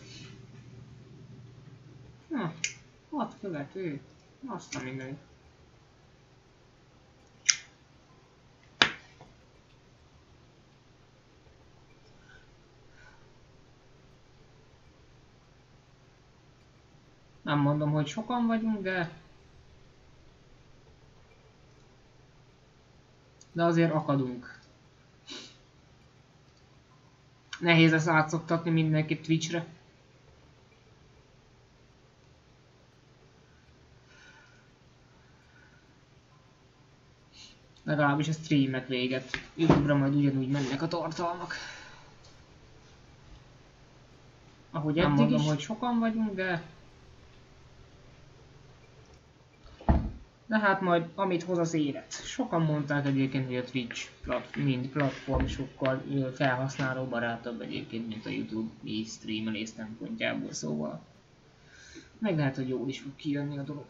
Na, 6 követő. Azt a mindenit. Nem mondom, hogy sokan vagyunk, de azért akadunk. Nehéz ezt átszoktatni mindenkit Twitchre. Legalábbis a streamek véget. YouTube-ra majd ugyanúgy mennek a tartalmak. Ahogy eddig mondom, hogy sokan vagyunk, de... De hát majd amit hoz az élet. Sokan mondták egyébként, hogy a Twitch mint platform sokkal felhasználóbarátabb egyébként, mint a YouTube streamelés szempontjából, szóval meg lehet, hogy jól is fog kijönni a dolog.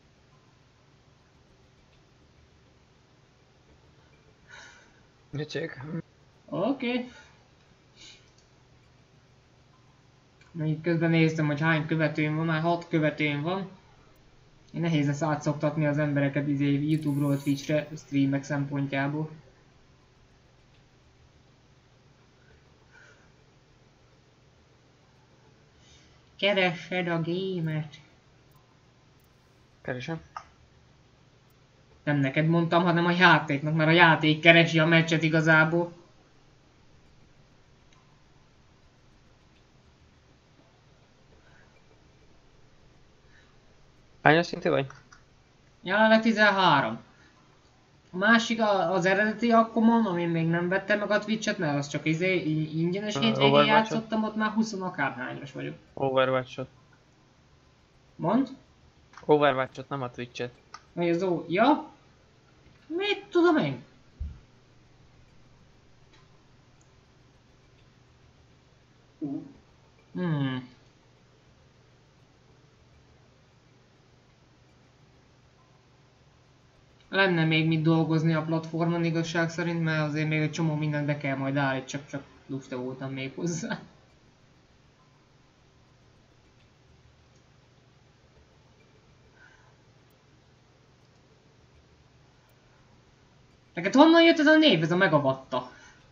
Micsék? Oké. Még közben néztem, hogy hány követőm van, már 6 követőm van. Nehéz lesz átszoktatni az embereket YouTube-ról Twitch-re, streamek szempontjából. Keresed a gémet. Keresem. Nem neked mondtam, hanem a játéknak, mert a játék keresi a meccset igazából. Hányas szintű vagy? Jelenleg 13. A másik az eredeti akkomon, amin még nem vettem meg a Twitch-et, mert az csak ingyenesként játszottam, ott már 20 akárhányos vagyok. Overwatch-ot. Mond? Overwatch-ot, nem a Twitch-et. Vagy az ja? Mit tudom én? Lenne még mit dolgozni a platformon igazság szerint, mert azért még egy csomó mindent be kell majd állít, csak lusta voltam még hozzá. Neked honnan jött ez a név, ez a Megavatta?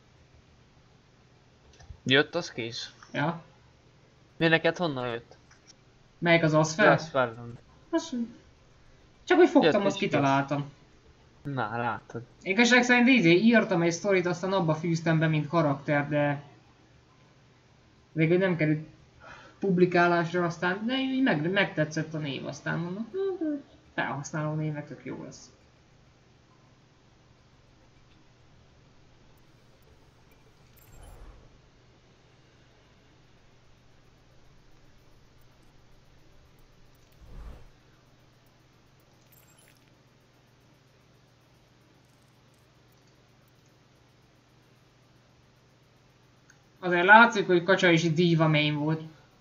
Jött, az kész. Ja. Mi neked honnan jött? Melyik az Asphalt? Asphalt. Csak hogy fogtam, Jött azt kitaláltam. Na, látod. Igazság szerint írtam egy sztorit, aztán abba fűztem be, mint karakter, de... végül nem került publikálásra, aztán... de így megtetszett a név, aztán mondom, felhasználó névnek tök jó lesz. Azért látszik, hogy Kacsa is diva main volt.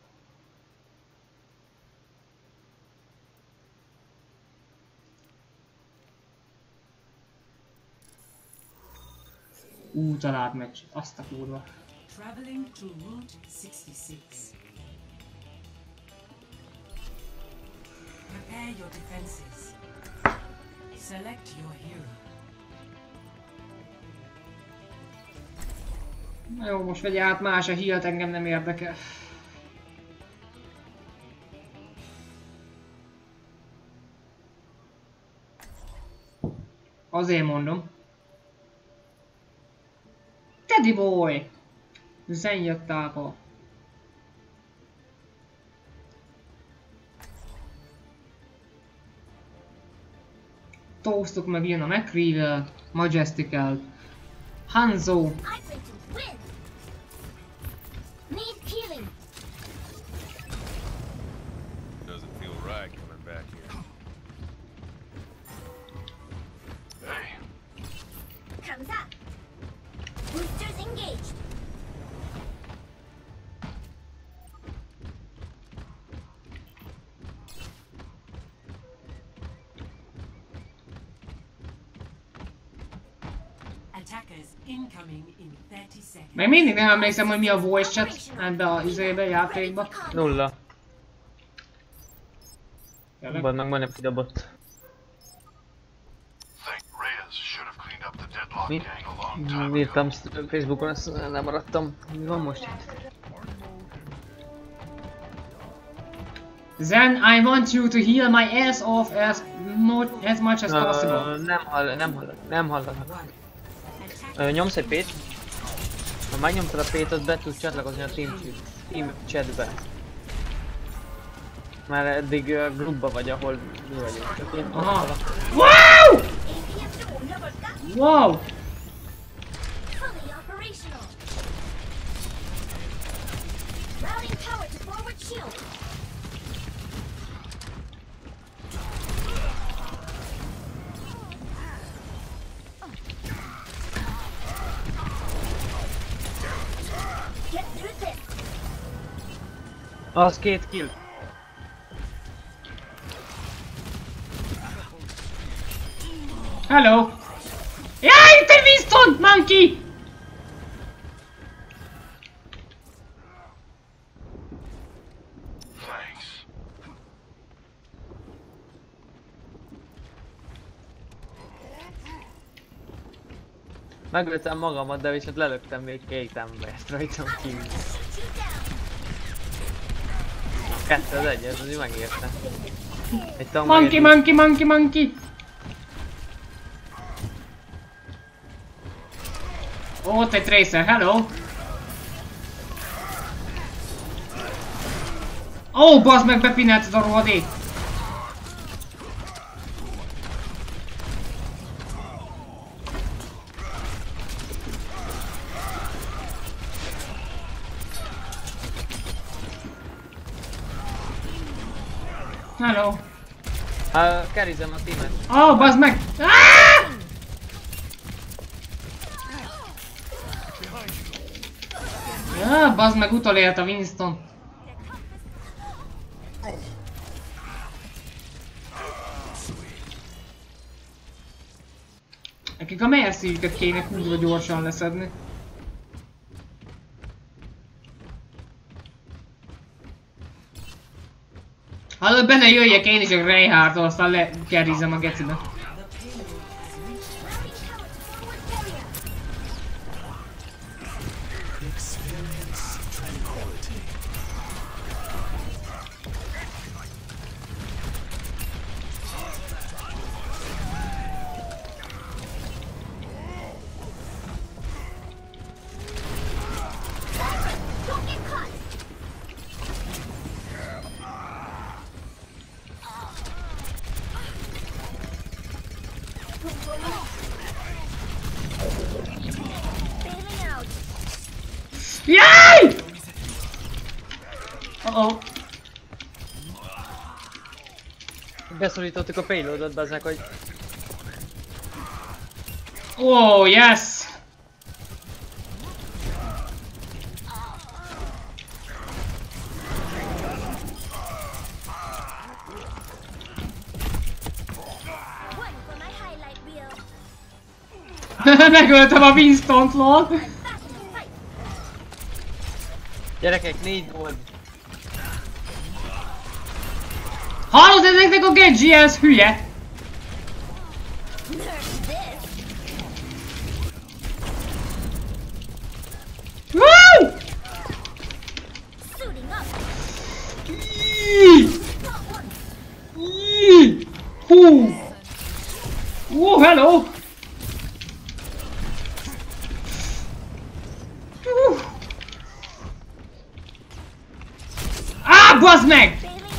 Talált meccs, azt a kurva. Traveling to Route 66. Prepare your defenses. Select your hero. Na jó, most vegye át más a healt, engem nem érdekel. Azért mondom. Teddy boy! Zen jött tápa. Toastok meg jön a McCreevel, Majestical, Hanzo. Doesn't feel right coming back here. Hey. Comes up. Boosters engaged. Attackers incoming in 30 seconds. Még mindig nem emlékszem, hogy mi a voice chat ebbe a játékba. 0. Tényleg? Vannak majdnem kidobott. Think Reyes should have cleaned up the deadlock Mi? gang a long time ago. Írtam Facebookon, ezt nem maradtam. Mi van most itt? Zen, I want you to heal my ass off as much as possible. Nem hallanak. Nyomsz egy P-t. Ha megnyomtad a P-t, ott be tudsz csatlakozni a team chatbe. Már eddig groupba vagy, ahol mi vagyunk. Csak én aha. Wow! Wow! Fully operational. Routing power to forward shield. Az 2 kill. Hello! Jaj, te Winston, monkey! Thanks. Megöltem magamat, de viszont lelöktem még 2 embert rajtam kívül. 2-1, ez azért megérte. Egy tank Monkey, monkey, monkey, monkey! Ó, ott egy tracer, hello! Ó, bazd meg, bepinelted a rohadék! Hello! Kerizem a teamet. Ó, bazd meg! Ah, bazd meg, utolélt a Winston. Nekik a mercy-üket kéne kurva gyorsan leszedni. Hallod, benne jöjjek én is a Reinhardtól, aztán lekerizem a gecibe. Jaj! Oh-oh. Beszorítottuk a payloadot, bazzák, hogy... Oh, yes! Megöltem a Winston-t, lol! Gyerekek, 4 volt. Hallod, ezeknek a Genji, ez hülye! Woo! Hú! Oh, hello! Bazd meg!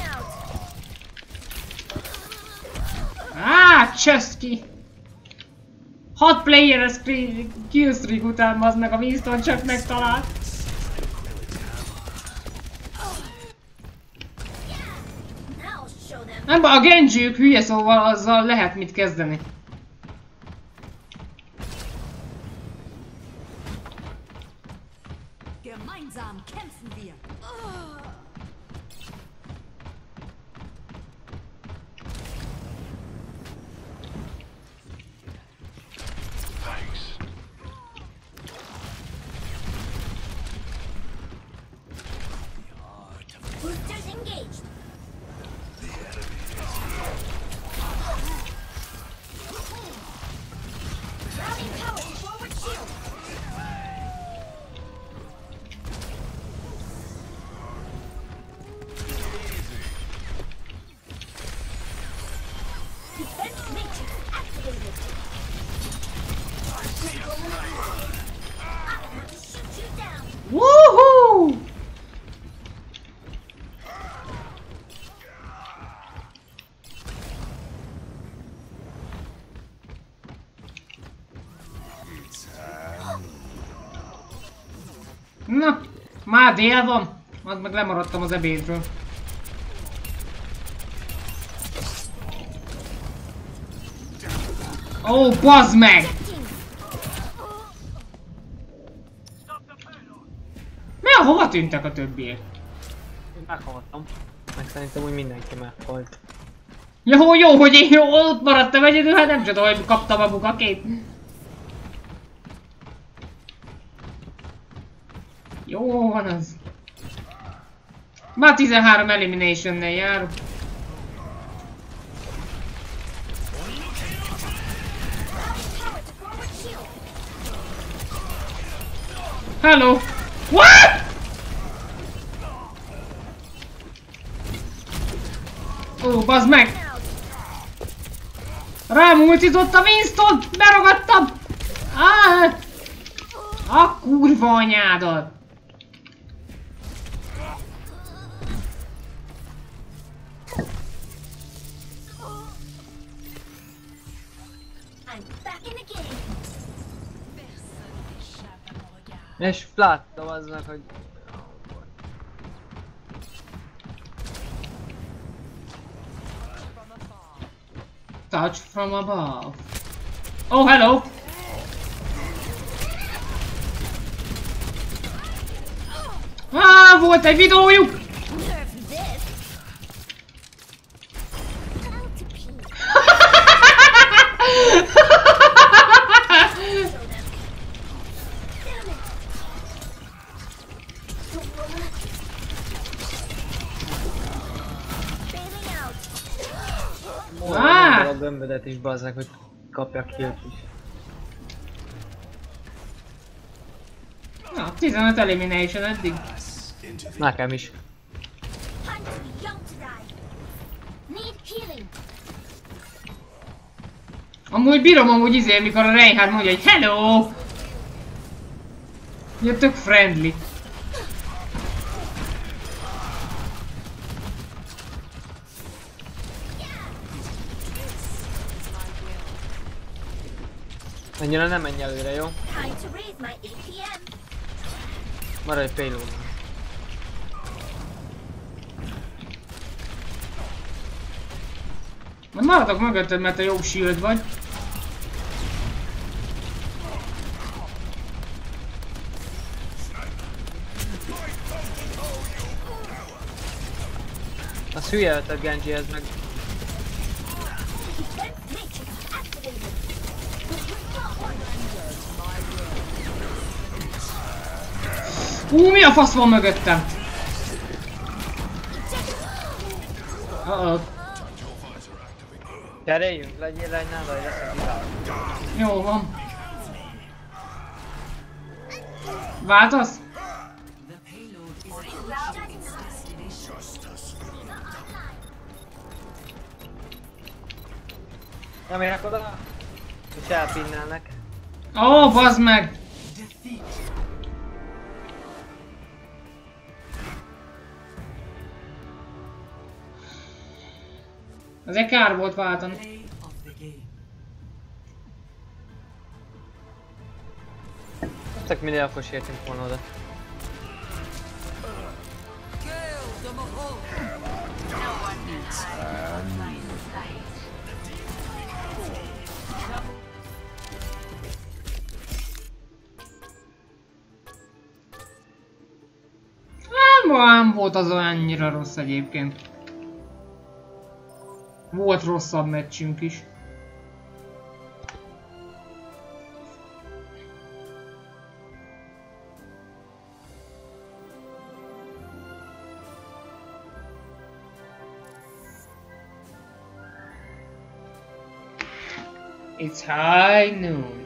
Cseszt ki! 6 playeres killstreak után bazd meg a Winston csak megtalált. Nem baj, a Genji-ük hülye, szóval azzal lehet mit kezdeni. Gemeinsam kämpfen wir. Boosters engaged. Routing power to forward shield. Defense matrix activated. I'm going to shoot you down. Woohoo! Na, már dél van, az meg lemaradtam az ebédről. Ó, bazd meg! Mi a hova tűntek a többiek? Meghaltam. Meg szerintem úgy mindenki meghalt. Jó, hogy én ott maradtam egyedül, hát nem csoda, hogy kaptam a bugakét. Jó van az. Már 13 elimination-nel járok. Hello! What? Ó, bazd meg! Rám ultizott a Winston! Beragadtam! A kurva anyádat! És láttam aznak, hogy... Touch from above. Oh, hello! Volt egy videójuk! A gömbödet is bazzák, hogy kapjak killt is. Na, 15 elimination eddig. Nekem is. Amúgy bírom amúgy izé, mikor a Reinhardt mondja, hogy hello! Ja, tök friendly. Ennyire nem menj előre, jó? Maradj payload. Maradok mögötted, mert te jó shield vagy. Az hülye ötlet Genjihez meg. Mi a fasz van mögöttem? Cseréljünk, legyél nála, hogy lesz a világ. Jó van. Váltasz? The payload is approaching its destination. Nem érek oda? És elpinnelnek. Ó, bazd meg! Azért kár volt váltani. Play of the game. Csak mindegy, akkor sértünk volna oda. Nem volt az annyira rossz egyébként. Volt rosszabb meccsünk is. It's high noon.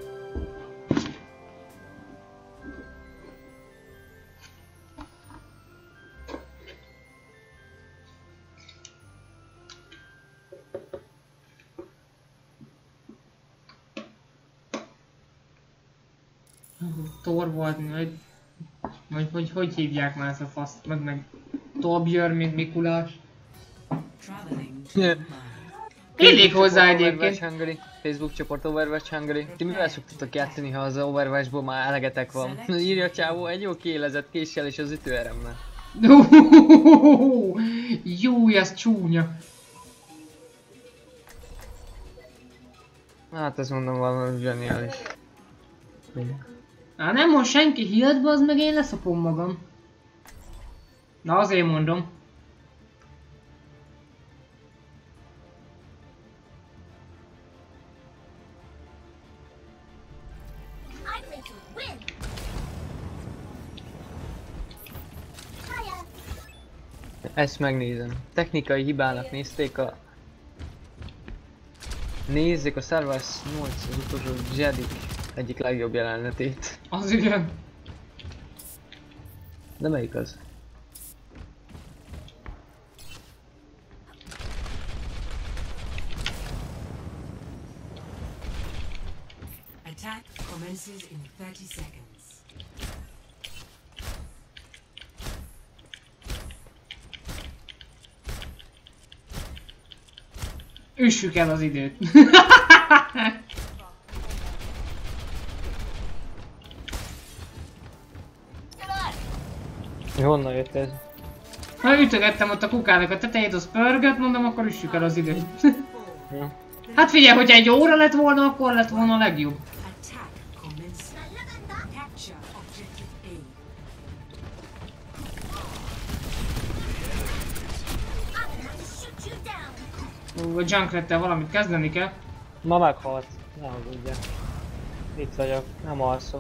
Thor volt, vagy hogy hívják már ezt a faszt, meg Torbjörn, mint Mikulás. Illik hozzá egyébként. Hungary, Facebook csoport Overwatch Hungary. Ti mivel szoktatok játszani, ha az Overwatchból már elegetek van? Írja a csávó egy jó kiélezett késsel és az ütőeremmel. Jó, ez csúnya. Hát ezt mondom, valami zseniális. Nem most senki hihet, az meg én leszopom magam. Na azért mondom. Ezt megnézem. Technikai hibának nézték a... Nézzék a Star Wars 8 az utolsó Jedi egyik legjobb jelenetét. Az igen. De melyik az? Attack commences in 30 seconds. Üssük el az időt. Honnan jött ez? Ha ütögettem ott a kukának a tetejét, az pörgött, mondom, akkor üssük el az időt. Ja. Hát figyelj, hogyha egy óra lett volna, akkor lett volna a legjobb. Attack commences. Capture objective A. A Junkrattel valamit kezdeni kell. Ma meghalt. Ne aggódjál. Itt vagyok, nem alszok.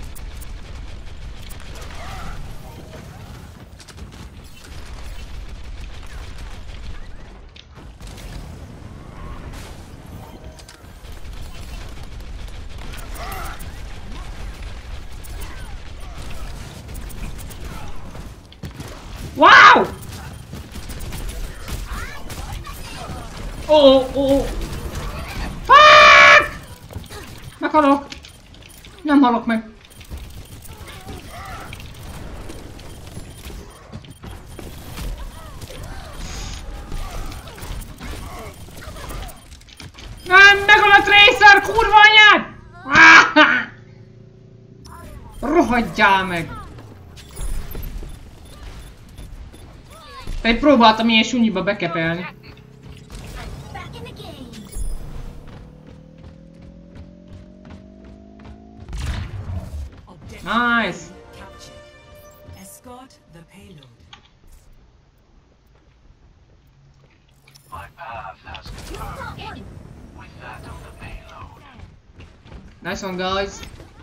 Wow! Oh. Fuck! Meghalok! Nem halok meg. Nem, meghal a Tracer, kurva anyád! Rohadjál meg! Pedig próbáltam ilyen sunyiba bekepelni. Nice! Escort the payload. My path has converged with that of the payload. Nice one, guys.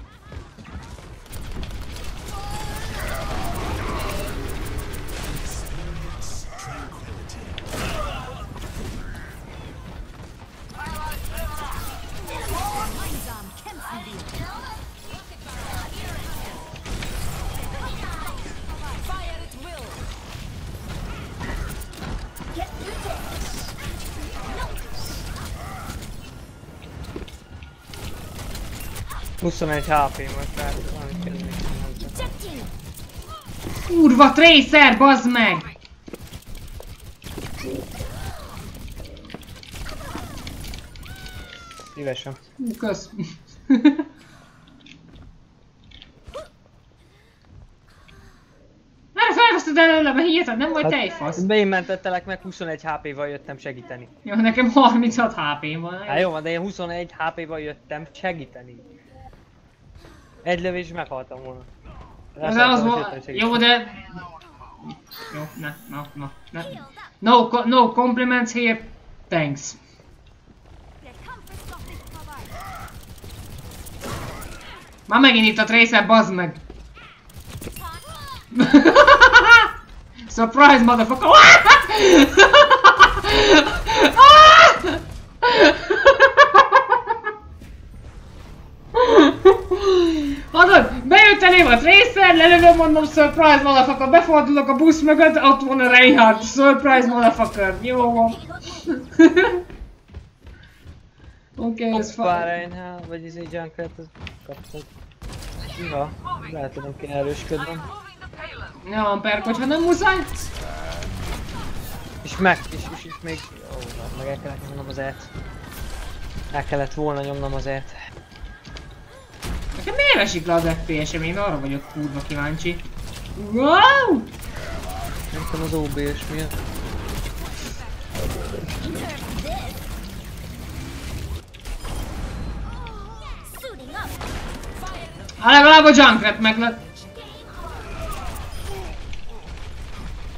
Egy HP most már valamit kezdeni. Kurva Tracer, bazd meg! Szívesen. Kösz. Már felveszted előlem, hiheted, nem vagy tejfasz. Én mentettelek meg, 21 HP-val jöttem segíteni. Jó, nekem 36 HP-m van. Hát jó van, de én 21 HP-val jöttem segíteni. Egy lövés meghaltam volna. Az az volt. Jó, de... Jó, ne. No compliments here. Thanks. Már megint itt a Tracer, bazd meg! Surprise, motherfucker! Adod, bejött elém a Tracer, lelövöm, mondom surprise, motherfucker, befordulok a busz mögött, ott van a Reinhardt, surprise, motherfucker, jó van. Oké, ez fár. Reinhardt, vagy ez egy Junkrat, az kaptad. Ja, lehet, hogy nem kéne erősködnöm. Ja, perk, hogyha nem muszáj. És még... Ó, meg el kellett nyomnom az E-t. El kellett volna nyomnom az E-t. Nekem miért esik le az FPS-em? Én arra vagyok kurva kíváncsi. Wow! Nem tudom az OBS miatt. Legalább a Junkrat meg lett.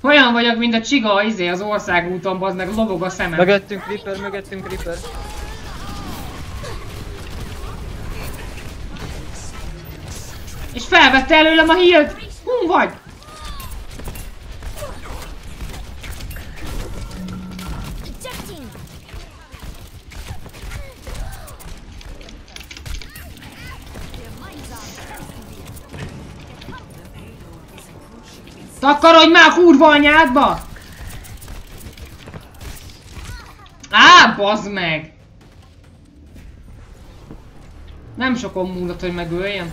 Olyan vagyok, mint a csiga az országúton, bazd meg lobog a szemem. Mögöttünk Creeper, mögöttünk Creeper. És felvette előlem a healt! Hú vagy? Ejecting. Takarodj már a kurva anyádba! Á, bazd meg! Nem sokon múlott, hogy megöljem.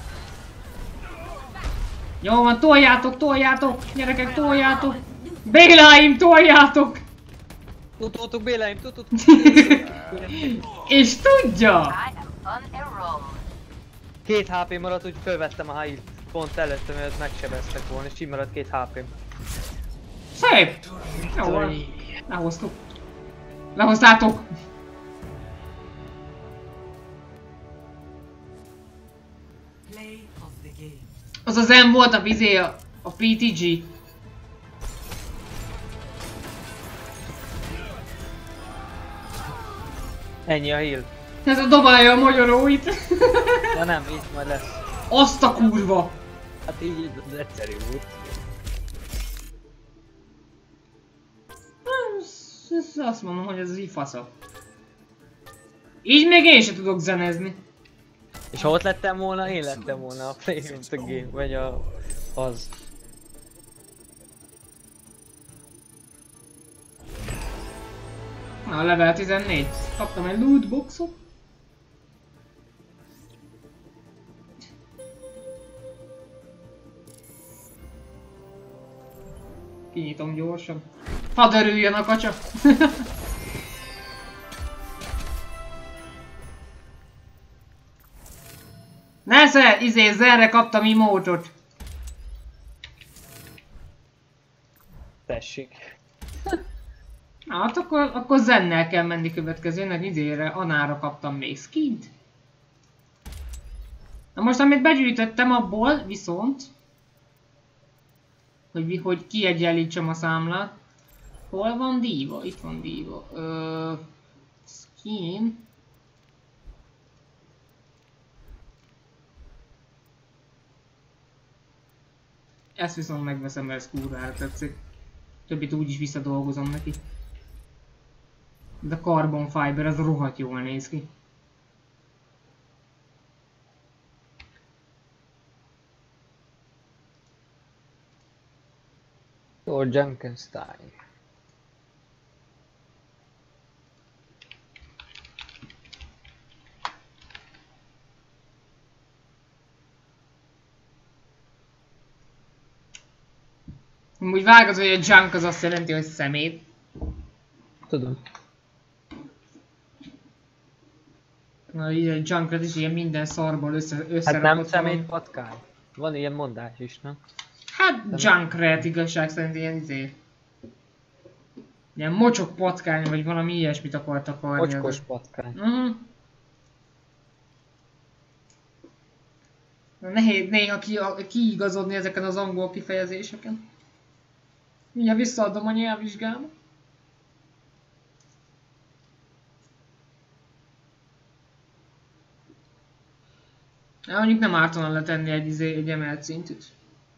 Jó van, toljátok, toljátok! Gyerekek, toljátok! Béláim, toljátok! Tudtuk Béláim, tudtuk. És tudja! I am on a roll. 2 HP maradt, úgy fölvettem a heal pont előtte, mert megsebeztek volna, és így maradt 2 HP-m. Szép! Jó van. Lehoztuk. Lehoztátok! Play of the game. Az az M volt a vizé, a PTG. Ennyi a heal. Ez a dobálja a magyaróit. Ja nem, itt majd lesz. Azt a kurva! Hát így az egyszerű volt. Azt mondom, hogy ez így fasza. Így még én sem tudok zenezni. És ha ott lettem volna, én lettem volna a Play of the Game, vagy az. Na, level 14. Kaptam egy lootboxot. Kinyitom gyorsan. Hadd örüljön a kacsa! Nesze, zerre kaptam emote-ot. Tessék. Na, hát akkor zennel kell menni következőnek, izére, Anára kaptam még skint. Na most, amit begyűjtöttem abból, viszont, hogy kiegyenlítsem a számlát. Hol van díva? Itt van díva. Skin. Ezt viszont megveszem, mert ez kurvára tetszik. Többit úgyis visszadolgozom neki. De a carbon fiber, ez rohadt jól néz ki. Or Junkenstein. Úgy vágod, hogy a junk az azt jelenti, hogy szemét. Tudom. Na, így a junkrat is ilyen minden szarból összerakott. Hát nem szemét patkány. Van ilyen mondás is, nem? Hát junkrat igazság szerint ilyen ilyen mocsok patkány, vagy valami ilyesmit akart akarni. Mocskos patkány. Nehéz néha kiigazodni ezeken az angol kifejezéseken. Mindjárt visszaadom a nyelvvizsgámat. De mondjuk nem ártana letenni egy emelt szintűt.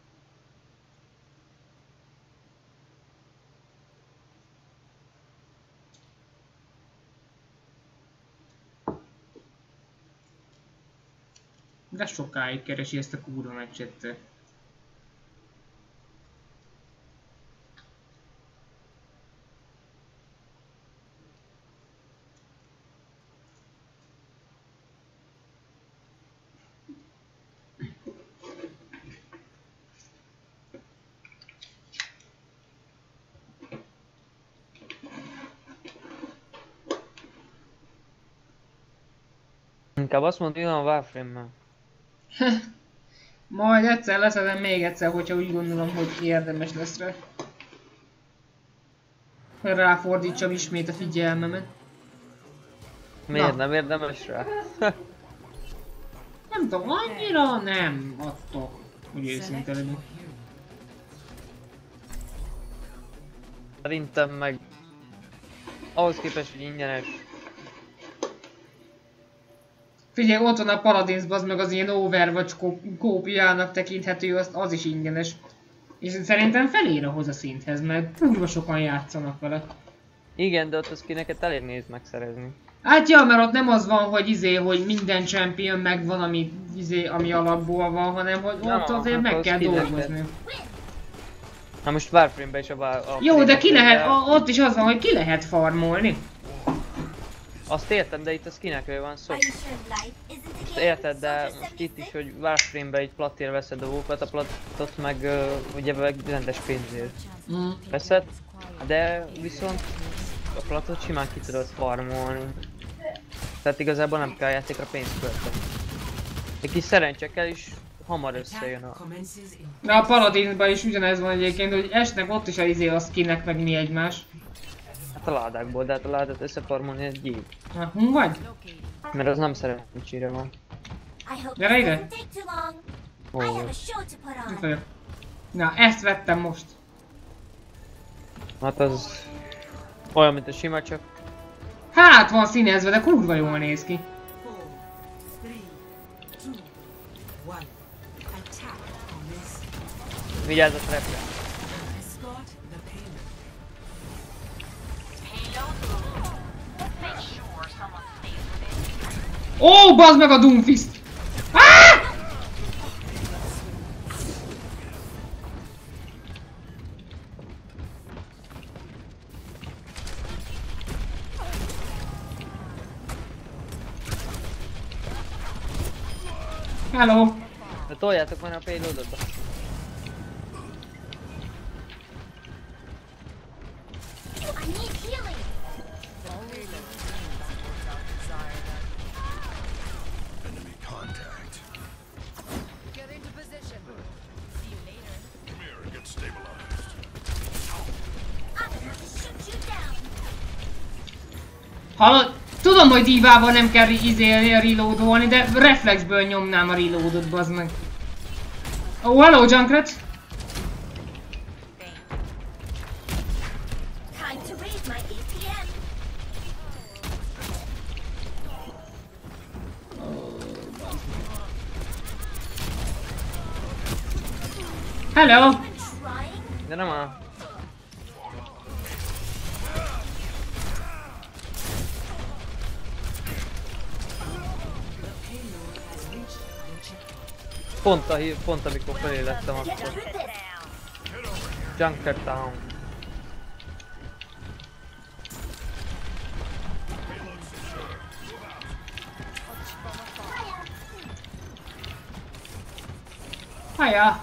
De sokáig keresi ezt a kurva meccset. Inkább azt mondta, hogy olyan Warframe-mel. Majd egyszer leszedem még egyszer, hogyha úgy gondolom, hogy érdemes lesz rá. Hogy ráfordítsam ismét a figyelmemet. Miért Na. nem érdemes rá? Nem tudom, annyira nem adtok, hogy őszinte legyek. Szerintem meg... Ahhoz képest, hogy ingyenes. Figyelj, ott van a Paladins, az meg az ilyen Overwatch kópiának tekinthető, az is ingyenes. És szerintem felér ahhoz a szinthez, mert kurva sokan játszanak vele. Igen, de ott a skineket elég néz megszerezni. Hát ja, mert ott nem az van, hogy hogy minden champion megvan, ami alapból van, hanem hogy ott azért meg kell dolgozni. Na most Warframe-ben is a jó, de ki lehet, ott is az van, hogy ki lehet farmolni. Azt értem, de itt a skinekről van szó. Érted, de most itt is, hogy Warframe-ben egy plattér veszed a dolgokat, a platot meg ugye rendes pénzért veszed, de viszont a platot simán ki tudod farmolni. Tehát igazából nem kell játékra pénzt költeni. Egy kis szerencse kell is hamar összejön a... De a Paladinsban is ugyanez van egyébként, hogy esnek ott is a skinek meg mi egymás. Hát a ládákból, de hát a ládát összefarmolni egy gyív. Hát hun vagy? Mert az nem szerencsére van. Gyere ide! Ó. Itt vagyok. Na, ezt vettem most. Hát az... olyan, mint a sima, csak... Hát van színezve, de kurva jól néz ki. Vigyázz a trapre. Ó, bazd meg a Doomfist! Hello! De toljátok már a payloadot. Enemy contact. Get into position. See you later. Come here and get stabilized. Hallod? Tudom, hogy divával nem kell reloadolni, de reflexből nyomnám a reloadot, bazd meg. Oh, hello, Junkrat! Hello! De nem a... Pont amikor felé lettem akkor. Junker Town. Haja!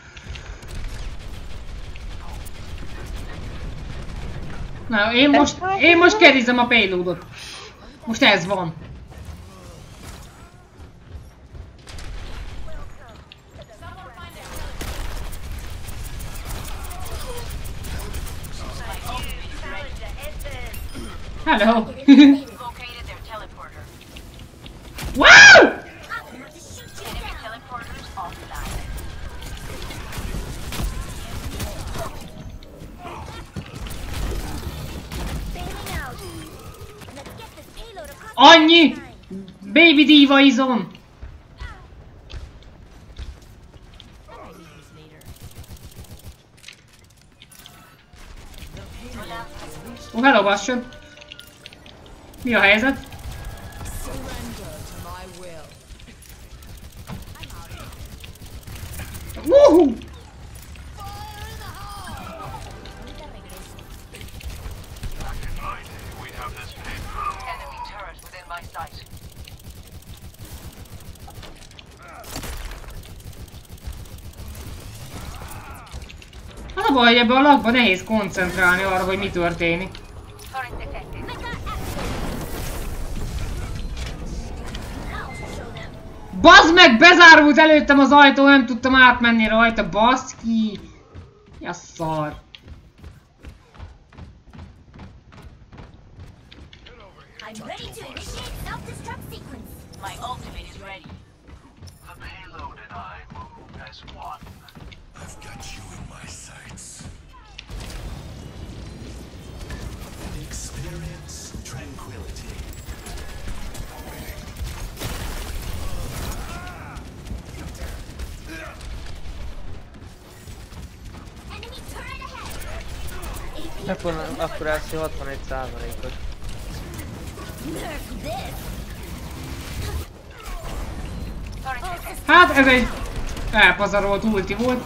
Na, én most kerizem a payloadot. Most ez van. Hello! Wow! Annyi! Baby Diva is on! Oh, hello, Bastion! Mi a helyzet? Woohoo! Az a baj, hogy ebben a lagban nehéz koncentrálni arra, hogy mi történik. Bazd meg, bezárult előttem az ajtó, nem tudtam átmenni rajta, baszki! Mi a szar? I'm ready to initiate self-destruct sequence. My ultimate is ready. The payload and I move as one. I've got you in my sights. Akkor első 61%-os. Hát ez egy elpazarolt ulti volt.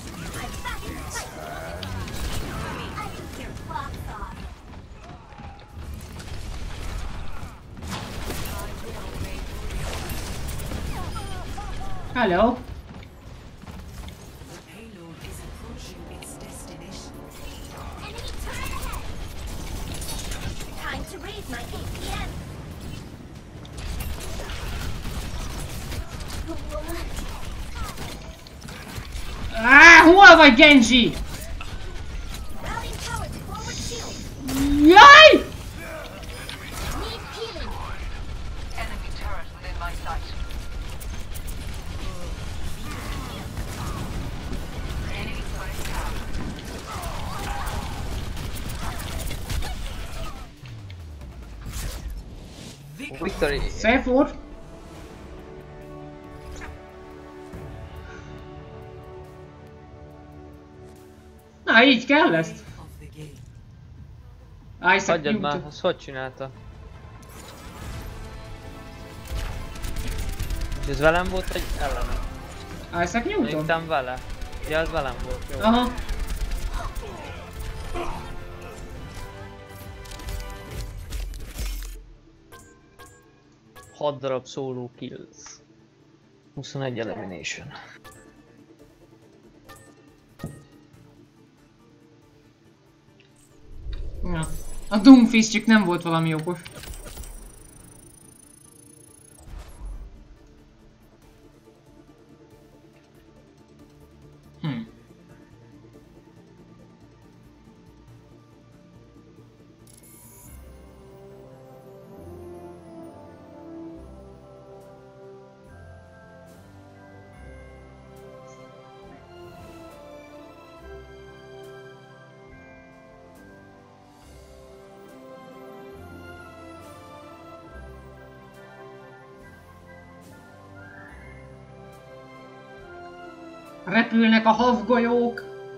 Hello. Payload is approaching its destination. Enemy turret ahead! Time to raise my APM! Hol vagy, Genji? Rallying power to forward shield! Jaj! Need healing! Enemy turret within my sight. Enemy turret down. Victory! Szép volt. Na, így kell ezt. Of the game. Isaac Hagyjad már, Newton. azt hogy csinálta? És ez velem volt, vagy ellenem? Isaac Newton? Szerintem vele. Ja, ez velem volt, jó. Aha. Hat darab solo kills. 21 elimination. Ja. A Doomfist csak nem volt valami okos. Repülnek a havgolyók.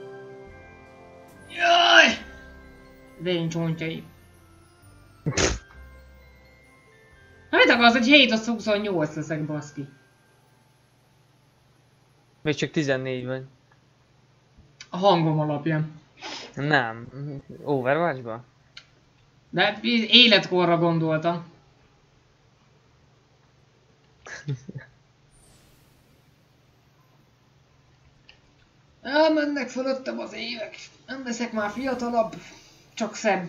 Jaj! Vénycsontjai. Hát mit akarsz, hogy 7 az 28 leszek, baszki? Még csak 14 vagy. A hangom alapján. Nem. Overwatch-ba? De életkorra gondoltam. Elmennek fölöttem az évek. Nem leszek már fiatalabb, csak szebb.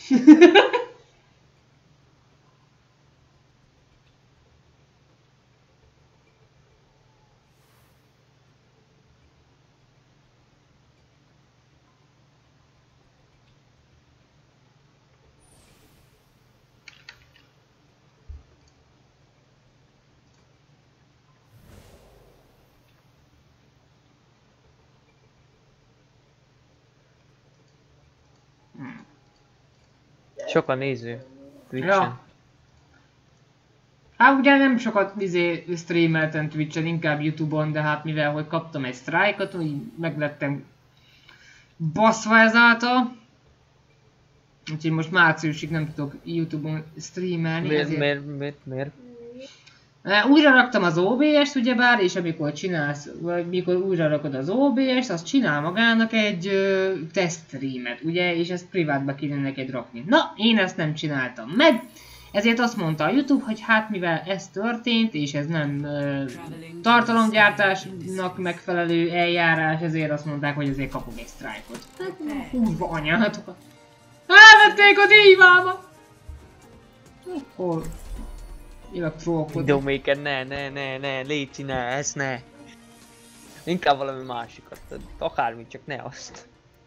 Sok a néző. Twitch-en. Ja. Hát ugye nem sokat streameltem Twitch-en, inkább YouTube-on, de hát mivel hogy kaptam egy strike-ot, úgy meglettem baszva ezáltal. Úgyhogy most márciusig nem tudok YouTube-on streamelni. Miért? Újra raktam az OBS-t ugyebár, és amikor csinálsz, vagy mikor újra rakod az OBS-t, az csinál magának egy test streamet, ugye, és ezt privátba kéne neked rakni. Na, én ezt nem csináltam meg, ezért azt mondta a YouTube, hogy hát mivel ez történt, és ez nem tartalomgyártásnak megfelelő eljárás, ezért azt mondták, hogy ezért kapok egy strike-ot. Hát, kurva anyátokat. Elvették a díjvámat! Akkor... Jövök trollkodni. Videomaker, ne, légy, ne, ezt ne. Inkább valami másikat, akármit, csak ne azt.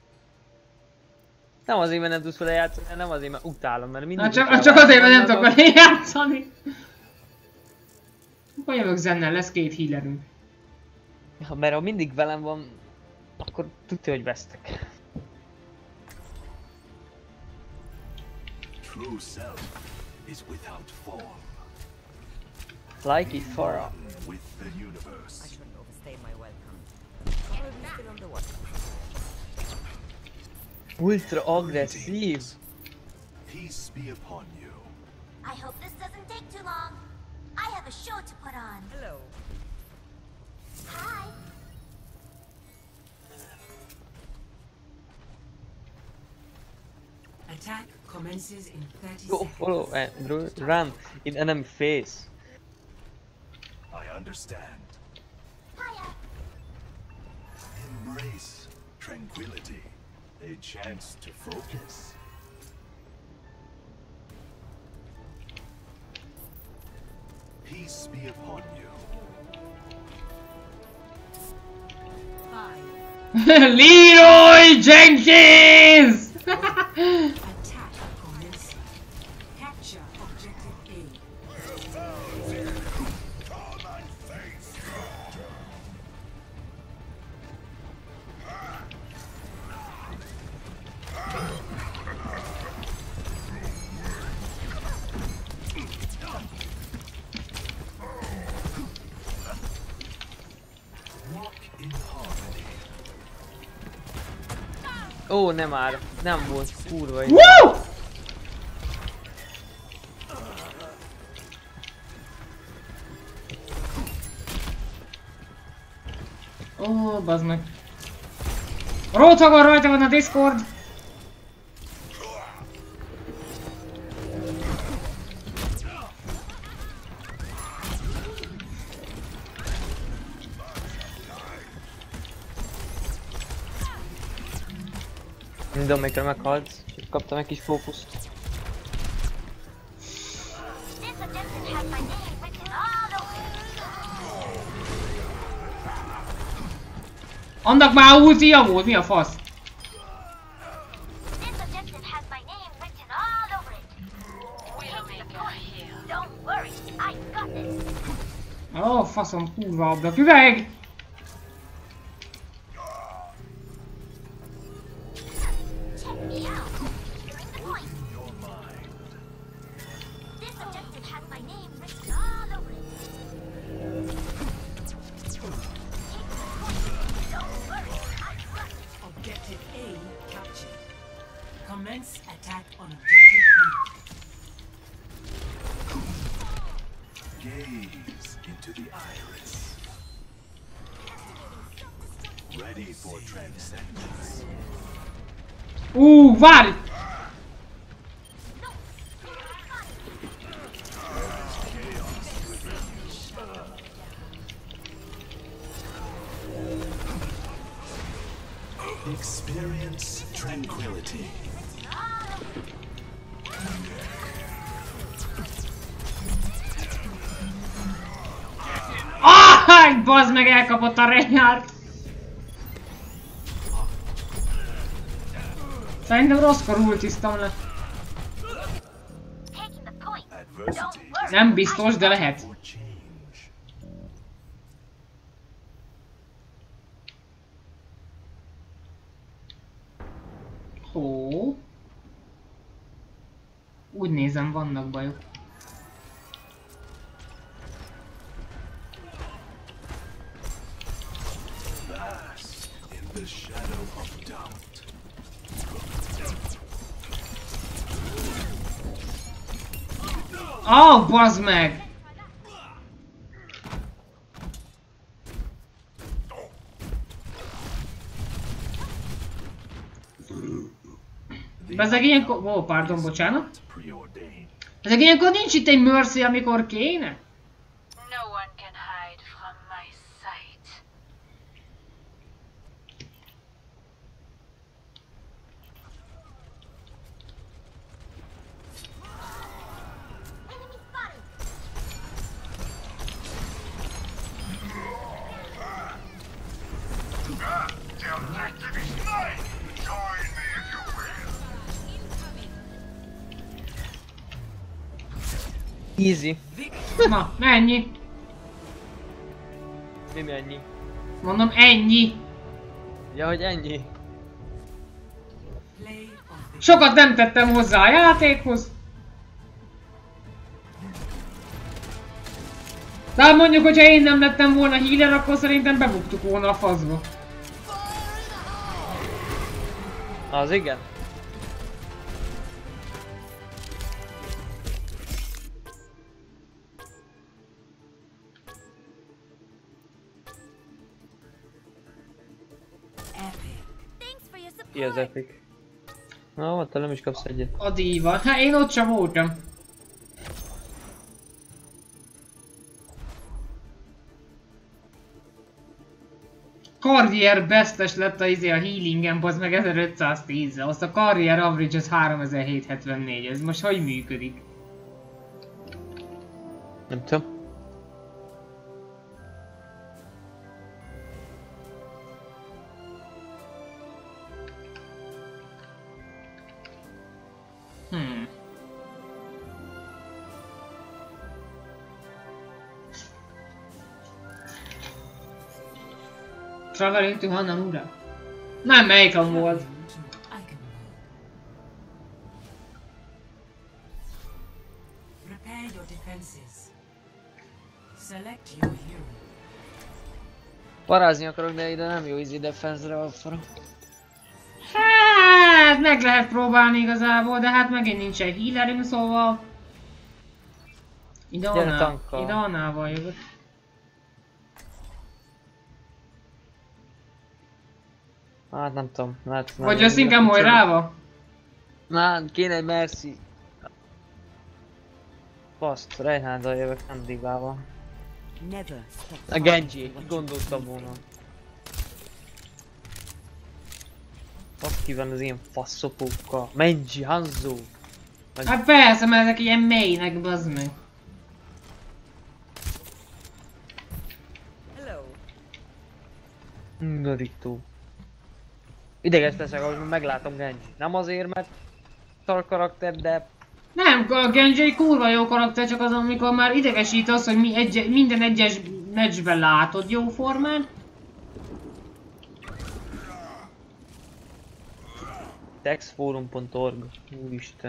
Nem azért, mert nem tudsz vele játszani, nem azért, mert utálom, mert mindig... Hát csak azért, mert nem tudok vele játszani. Akkor jövök zennel, lesz 2 healerünk. Ja, mert ha mindig velem van, akkor tudja, hogy vesztek. True self is without form, Like it for a... with the universe. I shouldn't overstay my welcome. Probably still on the watch. Ultra agresszív. Peace be upon you. I hope this doesn't take too long. I have a show to put on. Hello. Hi. Attack commences in 30 Go seconds. follow and run in enemy face. I understand. Hiya. Embrace tranquility. A chance to focus. Peace be upon you. 5. Leroy Jenkins! Attack commencing. Capture objective A. Walk in harmony. Ó, nem már. Nem volt kurva egy. Woo! Ó, bazd meg. Rótagon rajta van a Discord! Mindenmelyikre meghalt, és kaptam egy kis fókuszt. This objective has my name written all over it. Annak már ultija volt, mi a fasz? This objective has my name written all over it. We'll make it here. Don't worry, I got this. Ó, faszom, kurva ablak üveg! Check me out. Securing the point. This objective has my name written all over it. Take the point. Don't worry, I got it. Objective A captured. Commence attack on objective B. Gaze into the iris. Ready for transcendence. Várj! Experience tranquility. Ah, bazd meg, elkapott a Reinhardt! Szerintem rosszkor ultiztam le. Taking the point. Adversity Nem biztos, de lehet. for change. Ó. Úgy nézem, vannak bajok. Bask in the shadow of doubt. Ó, bazd meg! Ezek ilyenkor... Ó, pardon, bocsánat. Preordained. Ezek ilyenkor nincs itt egy Mercy, amikor kéne? No one can hide from my sight. Enemy spotted. Easy. Na, ennyi. Mi ennyi? Mondom, ennyi. Ja, hogy ennyi. Play of the Sokat nem tettem hozzá a játékhoz. De mondjuk, hogyha én nem lettem volna healer, akkor szerintem bebuktuk volna a faszba. Az igen. Ki az epic? Na, ott nem is kapsz egyet. A díva. Hát én ott sem voltam. Karrier bestes lett a healingen, az meg 1510-re. Azt a karrier average az 3774. Ez most hogy működik? Nem tudom. Traveling to Hanamura. Nem, melyiken volt? Prepare your defenses. Select your hero. Parázni akarok, de ide nem jó easy defense-re alfara. Hát meg lehet próbálni igazából, de hát megint nincsen healerünk, szóval... Ide annával jövök. Hát nem tudom, lehet... Vagy azt inkább Moirával? Na, kéne egy Mercy. Paszt, Reinharddal jövök, nem Divával. A Genji, gondoltam volna. Azt ki van az ilyen faszopókkal. Menji, Hanzo! Hát persze, mert ezek ilyen mainek, bazd meg. Narító. Ideges leszek, ahogy meglátom Genji. Nem azért, mert szar karakter, de... Nem, a Genji egy kurva jó karakter, csak az, amikor már idegesít az, hogy minden egyes meccsben látod jó formán. Texforum.org. Úristen.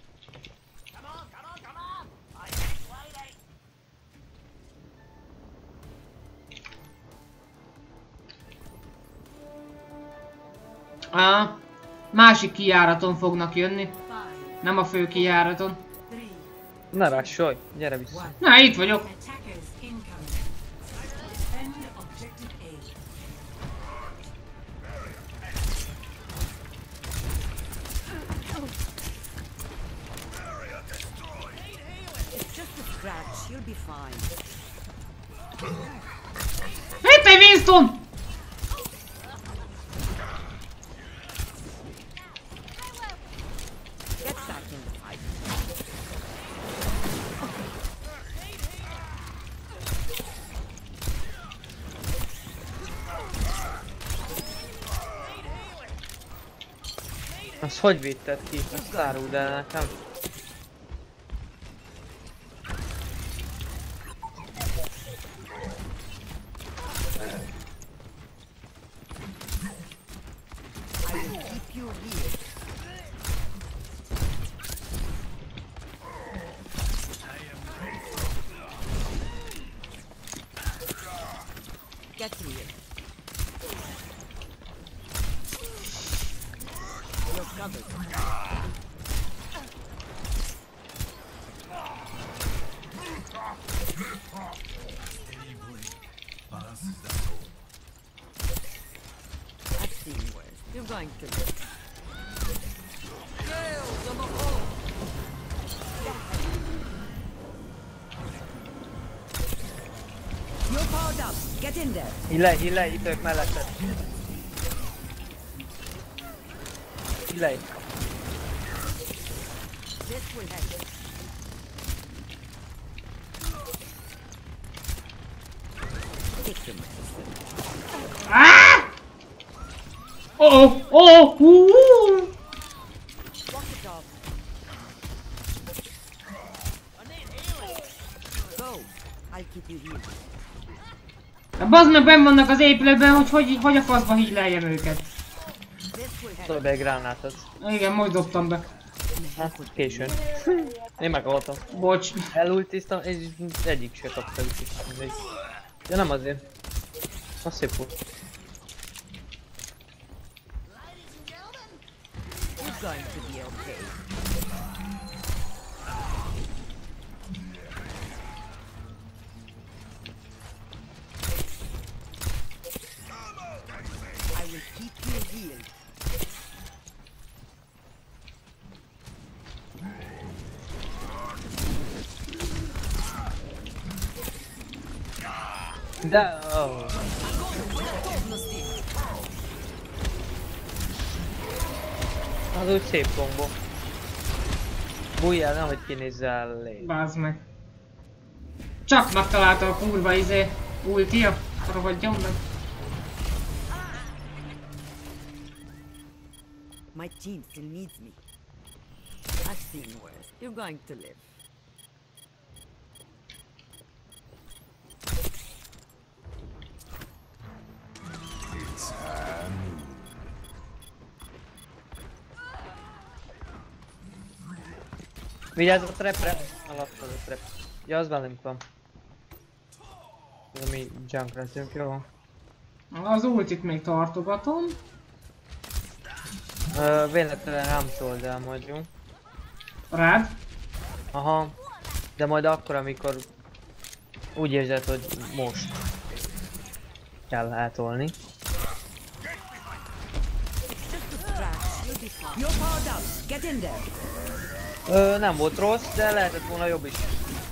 Másik kijáraton fognak jönni. Nem a fő kijáraton. Ne rássolj, gyere vissza. Na, itt vagyok. Itt egy Winston! Azt hogy vitted ki? Azt áruld el nekem. Hillej, itt ők melletted. Hillej. Bazd meg, benn vannak az épületben, hogy a faszba híleljem őket. Dobj be egy gránátot. Igen, most dobtam be. Hát, későn. Én meghaltam. Bocs. Elultiztam, és egyik se kapta is. De nem azért. Az szép volt. going to be okay. I will keep you healed. De... Oh. Az úgy szép kombó. Bújjál, nehogy kinézzel elé. Bázd meg. Csak megtalálta a kurva ultia. Rohadjon meg. My team still needs me. I've seen worse. You're going to live. It's Hanu. Vigyázz a trapre! Alattad a trap. Ja, az velünk van. Ez a mi junkratünk, jó? Az ultit még tartogatom. Véletlenül nem told el majd. Rád? Aha. De majd akkor, amikor úgy érzed, hogy most kell eltolni. You're powered up. Get in there. Nem volt rossz, de lehetett volna jobb is. 60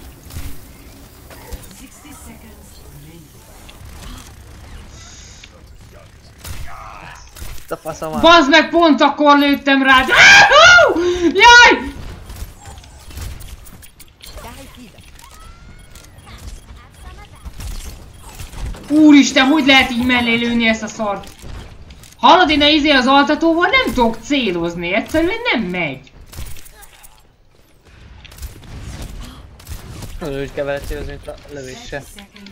seconds remaining. A faszom már. Bazd meg, pont akkor lőttem rád! Jaj! Úristen, hogy lehet így mellé lőni ezt a szart? Hallod, én az altatóval nem tudok célozni, egyszerűen nem megy. Úgy kell vele célozni, mint a lövéssel.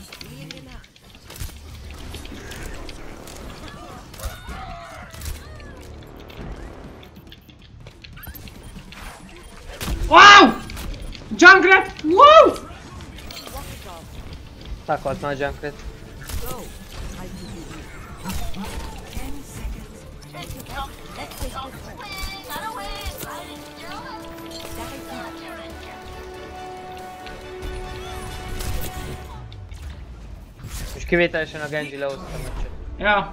Wow! Junkrat! Wow! Meghalt már a Junkrat. És kivételesen a Genji lehozta a meccset. Ja.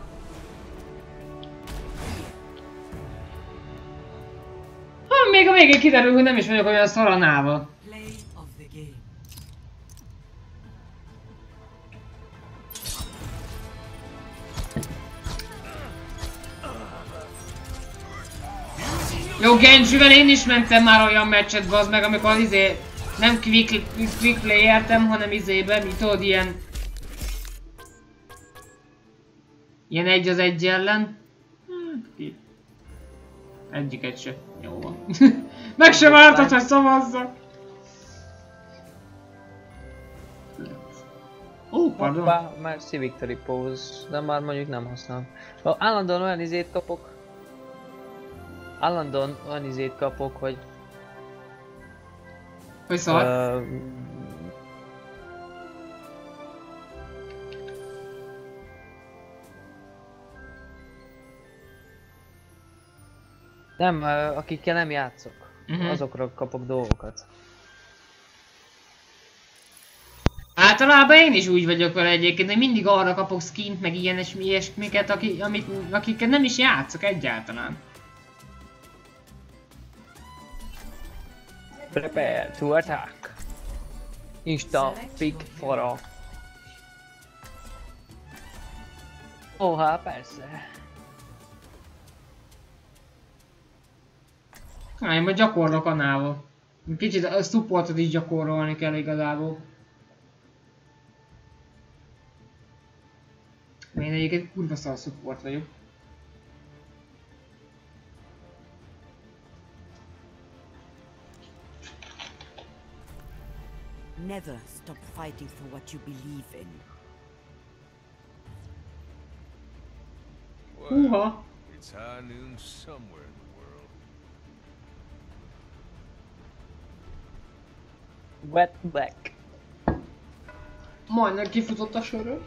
Még a végén kiderül, hogy nem is vagyok olyan szaranával. Play of the game. Jó, Genjivel én is mentem már olyan meccset, bazd meg, amikor az nem quick play-eltem, hanem mi tudod, ilyen 1 az 1 ellen. Egyiket se. Jó van. Meg sem vártad, hogy szavazzak. Ó, pardon. Hoppá, merci Victory Pose, de már mondjuk nem használom. Állandóan olyan izét kapok. Állandóan olyan izét kapok, hogy... Hogy szar? Nem, akikkel nem játszok. Azokra kapok dolgokat. Általában én is úgy vagyok vele egyébként, hogy mindig arra kapok skint, meg ilyen és ilyesmiket, akikkel nem is játszok egyáltalán. Prepare to attack. Insta pick for a... Ó, hát persze. Én majd gyakorlok annával. Kicsit a supportot is gyakorolni kell igazából. Én egyébként kurva szar support vagyok. Never stop fighting for what you believe in. Húha! It's high noon somewhere in the world. Wet black. Majdnem kifutott a söröm.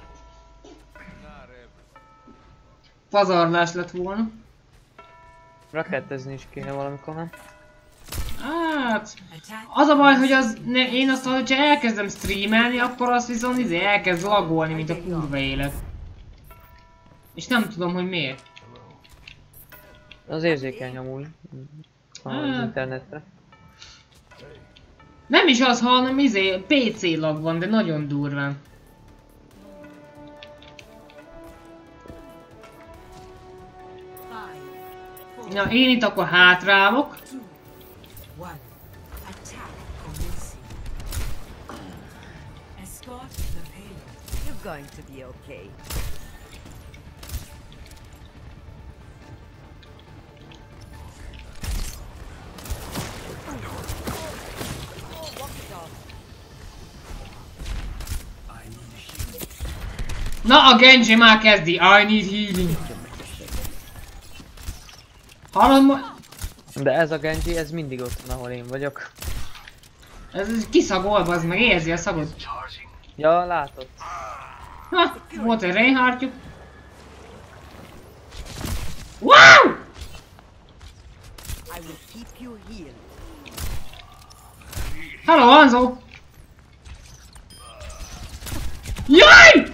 Pazarlás lett volna. Rakettezni is kéne valamikor, nem? Hát... Az a baj, hogy én azt, hogyha elkezdem streamelni, akkor azt viszont elkezd laggolni, mint a kurva élet. És nem tudom, hogy miért. Az érzékeny amúgy. Az internetre. Nem is az, hanem PC lag van, de nagyon durván. Na, én itt akkor hátrálok. You're going to be okay. Na, a Genji már kezdi. I need healing. Hallod ma? De ez a Genji, ez mindig ott van, ahol én vagyok. Ez kiszagol, az meg érzi a szagot. Ja, látod. Ha, volt egy Reinhardtjuk. Wow! I will keep you healed. Hello, Hanzo! Jaj!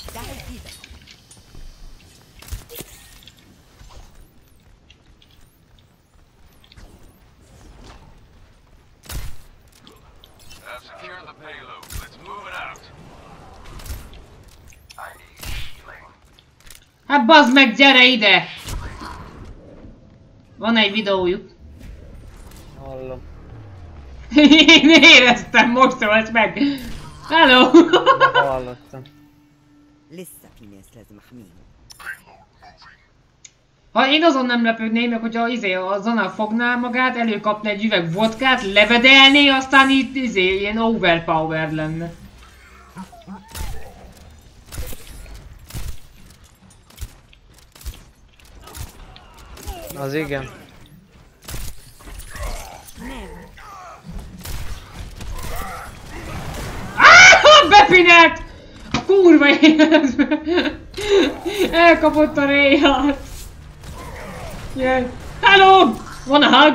Secure the payload. Let's move it out. I need healing. Hát bazd meg, gyere ide! Van egy videójuk. Hallom. Én éreztem, most szólt meg. Hello! Hallottam. لسه في ناس لازم احميهم. Ha én azon nem lepődnék meg, hogyha a Zana fogná magát, előkapna egy üveg vodkát, levedelné, aztán itt ilyen overpowered lenne. Az igen. Bepinelt! A kurva életbe! Elkapott a Reinhardt! Yeah. Hello! Wanna hug?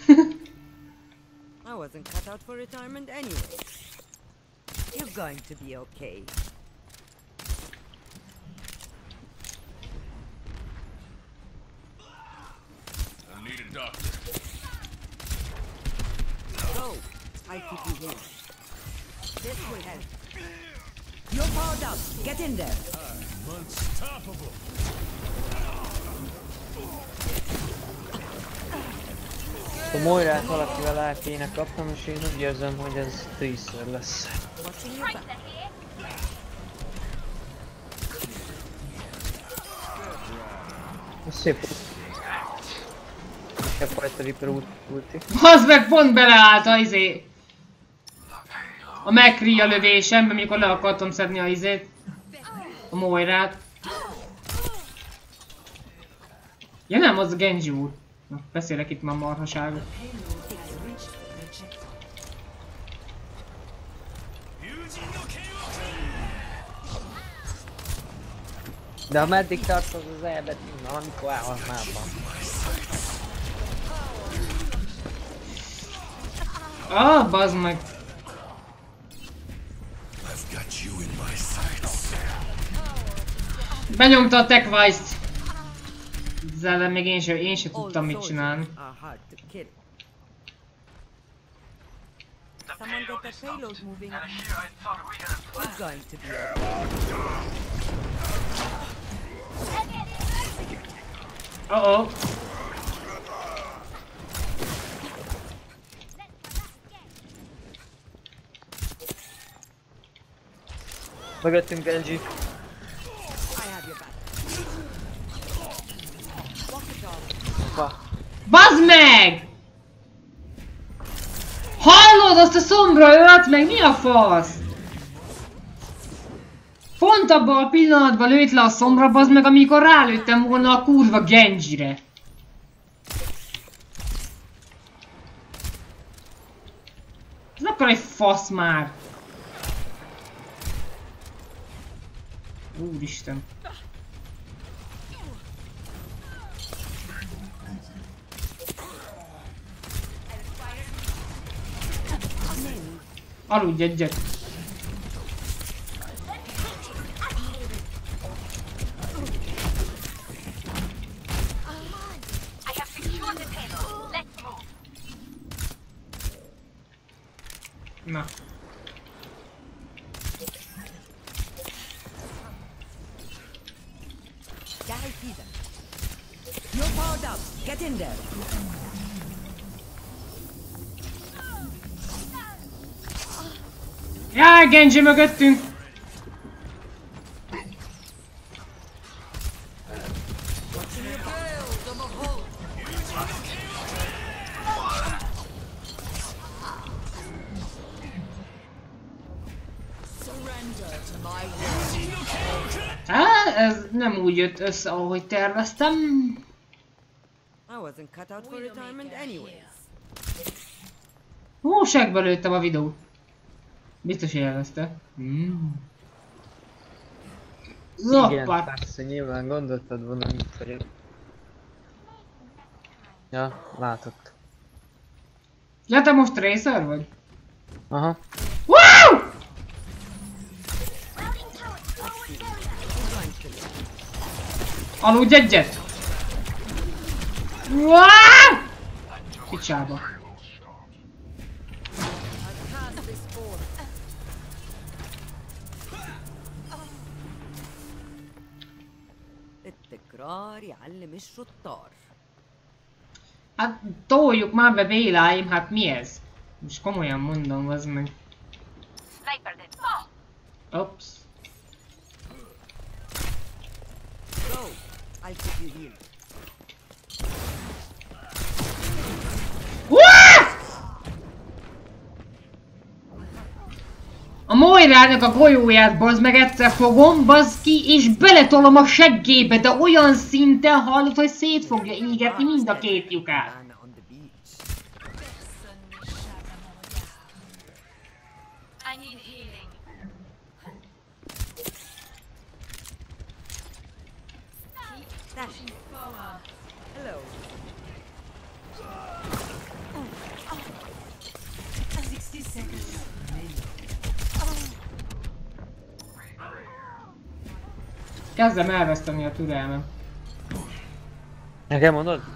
I wasn't cut out for retirement anyway. You're going to be okay. I need a doctor. Go. I'll keep you here. This will help. You're powered up. Get in there. I'm unstoppable. A Moirát valakivel el kéne kapnom, és én úgy érzem, hogy ez 10-szer lesz. Watching your back. Ez szép. Egy fajta Reaper ulti. Az meg pont beleállt a a McCree a lövésembe, amikor le akartam szedni a a Moirát. Ja nem, az a Genji úr. Na, beszélek itt már marhaságot. De ha meddig tartod az elbet, amikor elhalt mában. Ah, bazd meg. I've got you in my sights. Benyomta a TechWise-t. Ezzel ellen még én sem tudtam mit csinálni. Are hard to kill. Someone get the payload moving. You're going to be okay. Oh. Mögöttünk Genji. I have your back. Walk it off. Bazd meg! Hallod, azt a szombra ölt meg, mi a fasz? Pont abban a pillanatban lőtt le a szombra, bazd meg, amikor rálőttem volna a kurva Genjire. Ez akkor egy fasz már. Úristen. Aludj egyet. Na. Guys, see them. You're powered up. Get in there. Jaj, Genji mögöttünk! Hát, ez nem úgy jött össze, ahogy terveztem. I wasn't cut out for retirement anyways. Ó, segbe lőttem a videót. Biztos élvezte. Igen, Zoppát. persze, nyilván gondoltad volna, mit vagyok. Ja, látott. Ja, te most Tracer vagy? Aha. Wow! Aludj egyet! Wow! Picsába. التكرار يعلم الشطار. Hát toljuk már be Béláim, hát mi ez? Most komolyan mondom, az meg. Ops. Go. I'll keep you healed. A Moirának a golyóját bazd meg egyszer fogom, bazd ki, és beletolom a seggébe, de olyan szinten hallod, hogy szét fogja égetni mind a két lyukát. On the beach. I need healing. Dashing forward. Hello. 60 seconds. Kezdem elveszteni a türelmem. Nekem mondod?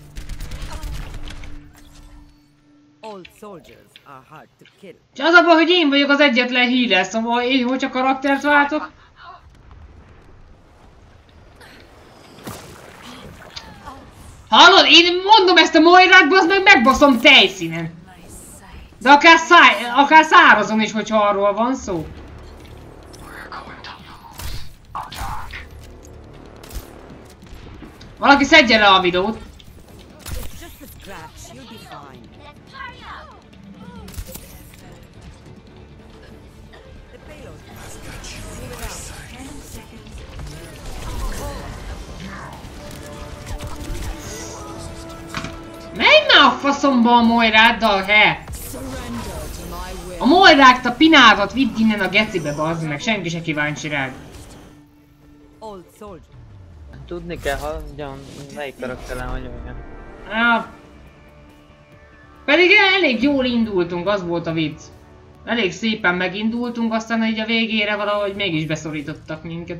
Old soldiers are hard to kill. És az a baj, hogy én vagyok az egyetlen healer, szóval én, hogyha karaktert váltok... Hallod? Én mondom ezt a Moirát, bazd meg megbaszom tejszínen. De akár szárazon is, hogyha arról van szó. Valaki szedje le a videót. It's just a scratch. You'll be fine. Let's hurry up. The payload. Move it out. 10 seconds. Menj már a faszomba a Moiráddal, he! Surrender to my will. A Moirákt, a pinádat vidd innen a gecibe, bazd meg, senki se kíváncsi rád. Old soldier. Tudni kell, hogyan, melyik karakterem vagy olyan. Ah. Pedig elég jól indultunk, az volt a vicc. Elég szépen megindultunk, aztán így a végére valahogy mégis beszorítottak minket.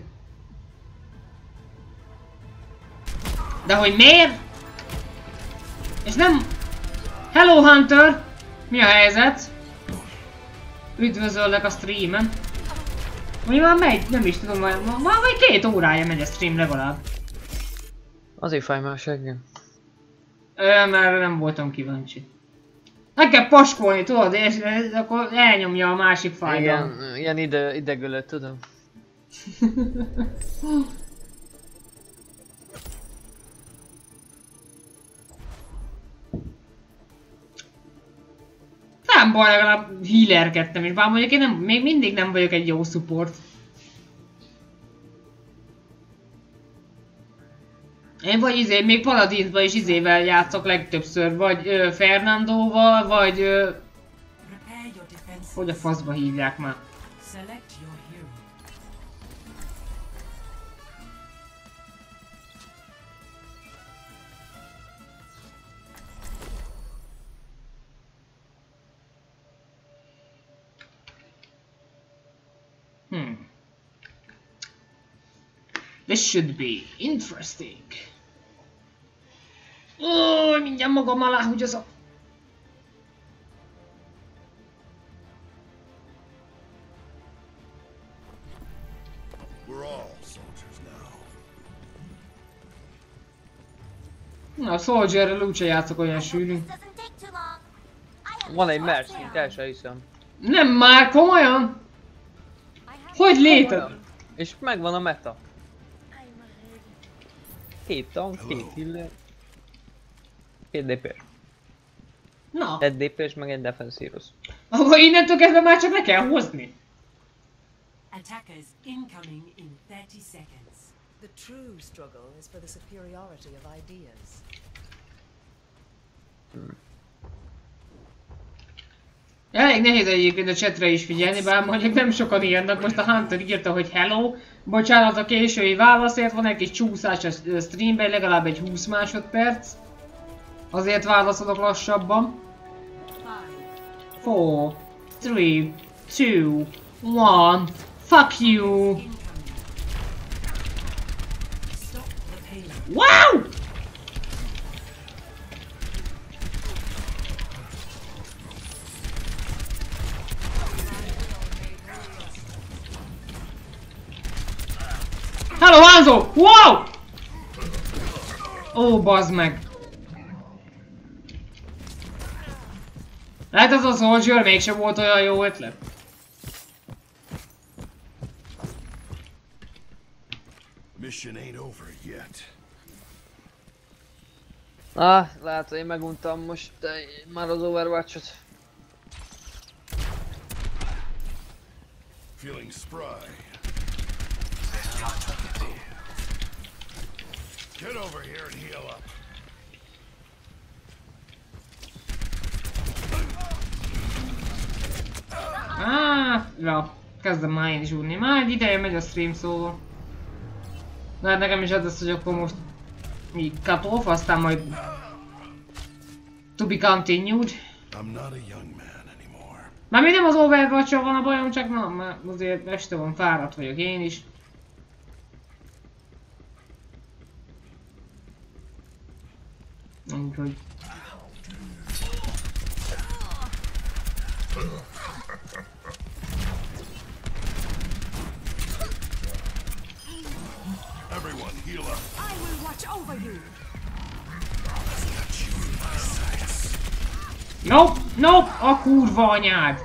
De hogy miért? És nem... Hello Hunter! Mi a helyzet? Üdvözöllek a streamen. Vagy már megy? Nem is tudom, már 2 órája megy a stream legalább. Azért fáj már a seggem. Mert nem voltam kíváncsi. Meg kell paskolni, tudod, és akkor elnyomja a másik fájdalmat. Igen, ilyen idegölött, tudom. Nem baj, legalább healerkedtem is, bár mondjuk én nem, még mindig nem vagyok egy jó support. Én vagy még Paladinsban is izével játszok legtöbbször, vagy Fernandóval, vagy Prepare your defenses. hogy a faszba hívják már. Select your hero. This should be interesting. Ó, mindjárt magam alá húgyozom. We're all soldiers now. Na, a Soldierrel úgyse játszok olyan sűrű. Doesn't take too long. I have Van egy Mercy, el se hiszem. Nem már, komolyan? Hogy léted? És megvan a meta. 2 tank, 2 healer. 2 DP. Na, Egy DP-s meg egy defensíros. akkor innentől kezdve már csak le kell hozni. Attackers incoming in 30 seconds. The true struggle is for the superiority of ideas. Elég nehéz egyébként a chatre is figyelni, bár mondjuk nem sokan írnak. Most a Hunter írta, hogy hello. Bocsánat a késői válaszért, van egy kis csúszás a streamben, legalább egy 20 másodperc. Azért válaszolok lassabban. 4, 3, 2, 1, fuck you! Wow! Hello, Hanzo! Wow! Ó, bazd meg! Lehet az a Soldier mégse volt olyan jó ötlet. Mission ain't over yet. Lehet, hogy én meguntam most már az Overwatch-ot. Feeling spry. Get over here and heal up. Ja, kezdem már én is úrni. Már egy ideje megy a stream, szóval. Lehet nekem is az, hogy akkor most így cut off, aztán majd to be continued. I'm not a young man anymore. Már még nem az Overwatch-sal van a bajom, csak na, már azért este van, fáradt vagyok én is. Úgyhogy... Everyone heal up. I will watch over you. Nope, nope, a kurva anyád!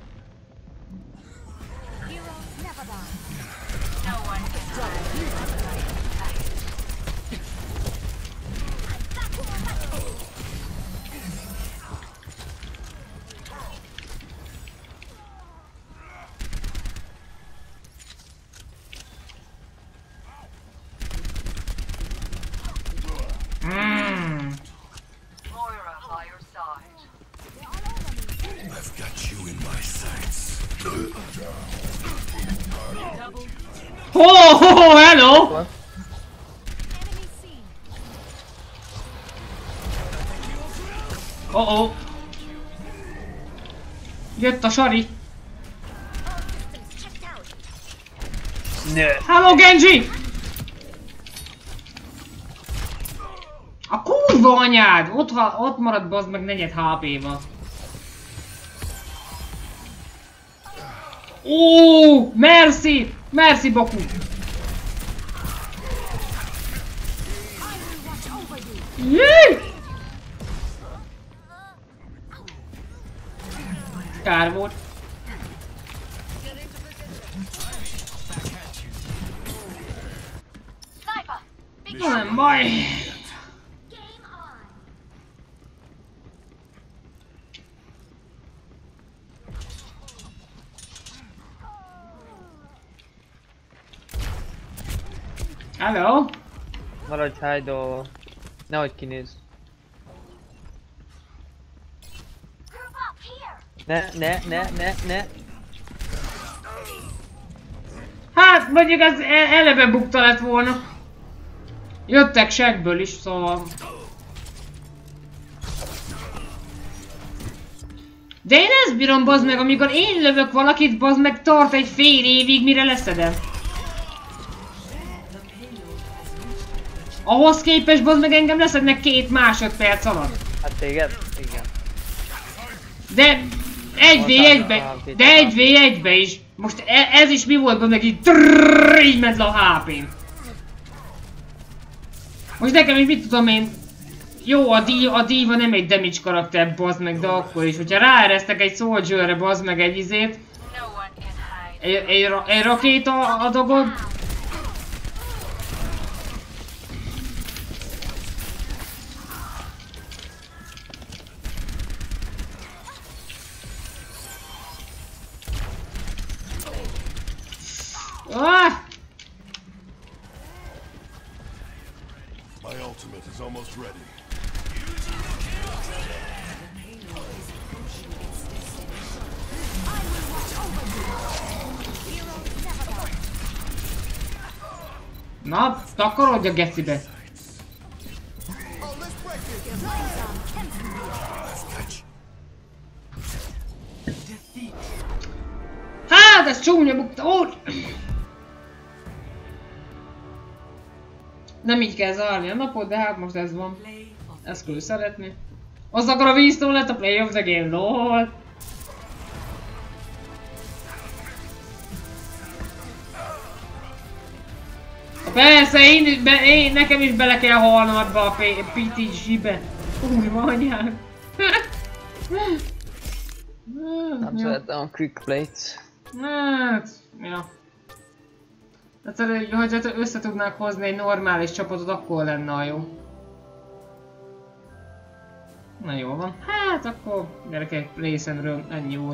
Moira by your side. I've got you in my sights. Oh, hello! Enemy seen. Oh. Jött a Sari. Hello, Genji! A kurva anyád! Ott marad, bazd meg, negyed HP-ba. Ó, merci! Merci beaucoup! Jé! Kár volt. Nem baj. Hello? Maradj hide-olva. Nehogy kinézz. Ne. Hát, mondjuk ez eleve bukta lett volna. Jöttek segből is, szóval... De én ezt bírom, bazd meg, amikor én lövök valakit, bazd meg, tart egy fél évig, mire leszedem. Ahhoz képest bazd meg engem leszednek 2 másodperc alatt. Hát téged? Igen. De 1v1-be, de 1v1-be is. Most ez is mi volt, meg így így ment le a HP-n. Most nekem is mit tudom én. Jó, a Diva nem egy damage karakter, bazd meg, de akkor is. Hogyha ráeresztek egy Soldierre, bazd meg egy izét. Egy rakéta adagot. Ah! My ultimate is almost ready. Na, takarodj a gecibe! Hát, ez csúnya bukta! Ó! Nem így kell zárni a napot, de hát most ez van. Ezt kell szeretni. Az akkor a Winston lett a play of the game, lol! Persze, nekem is bele kell halnom ebbe a PTG-be. Úrva anyám. Nem szeretem a quick plates. Hát, ja. Tehát, hogyha össze tudnánk hozni egy normális csapatot, akkor lenne a jó. Na jó van. Hát akkor gyerekek, részemről ennyi volt.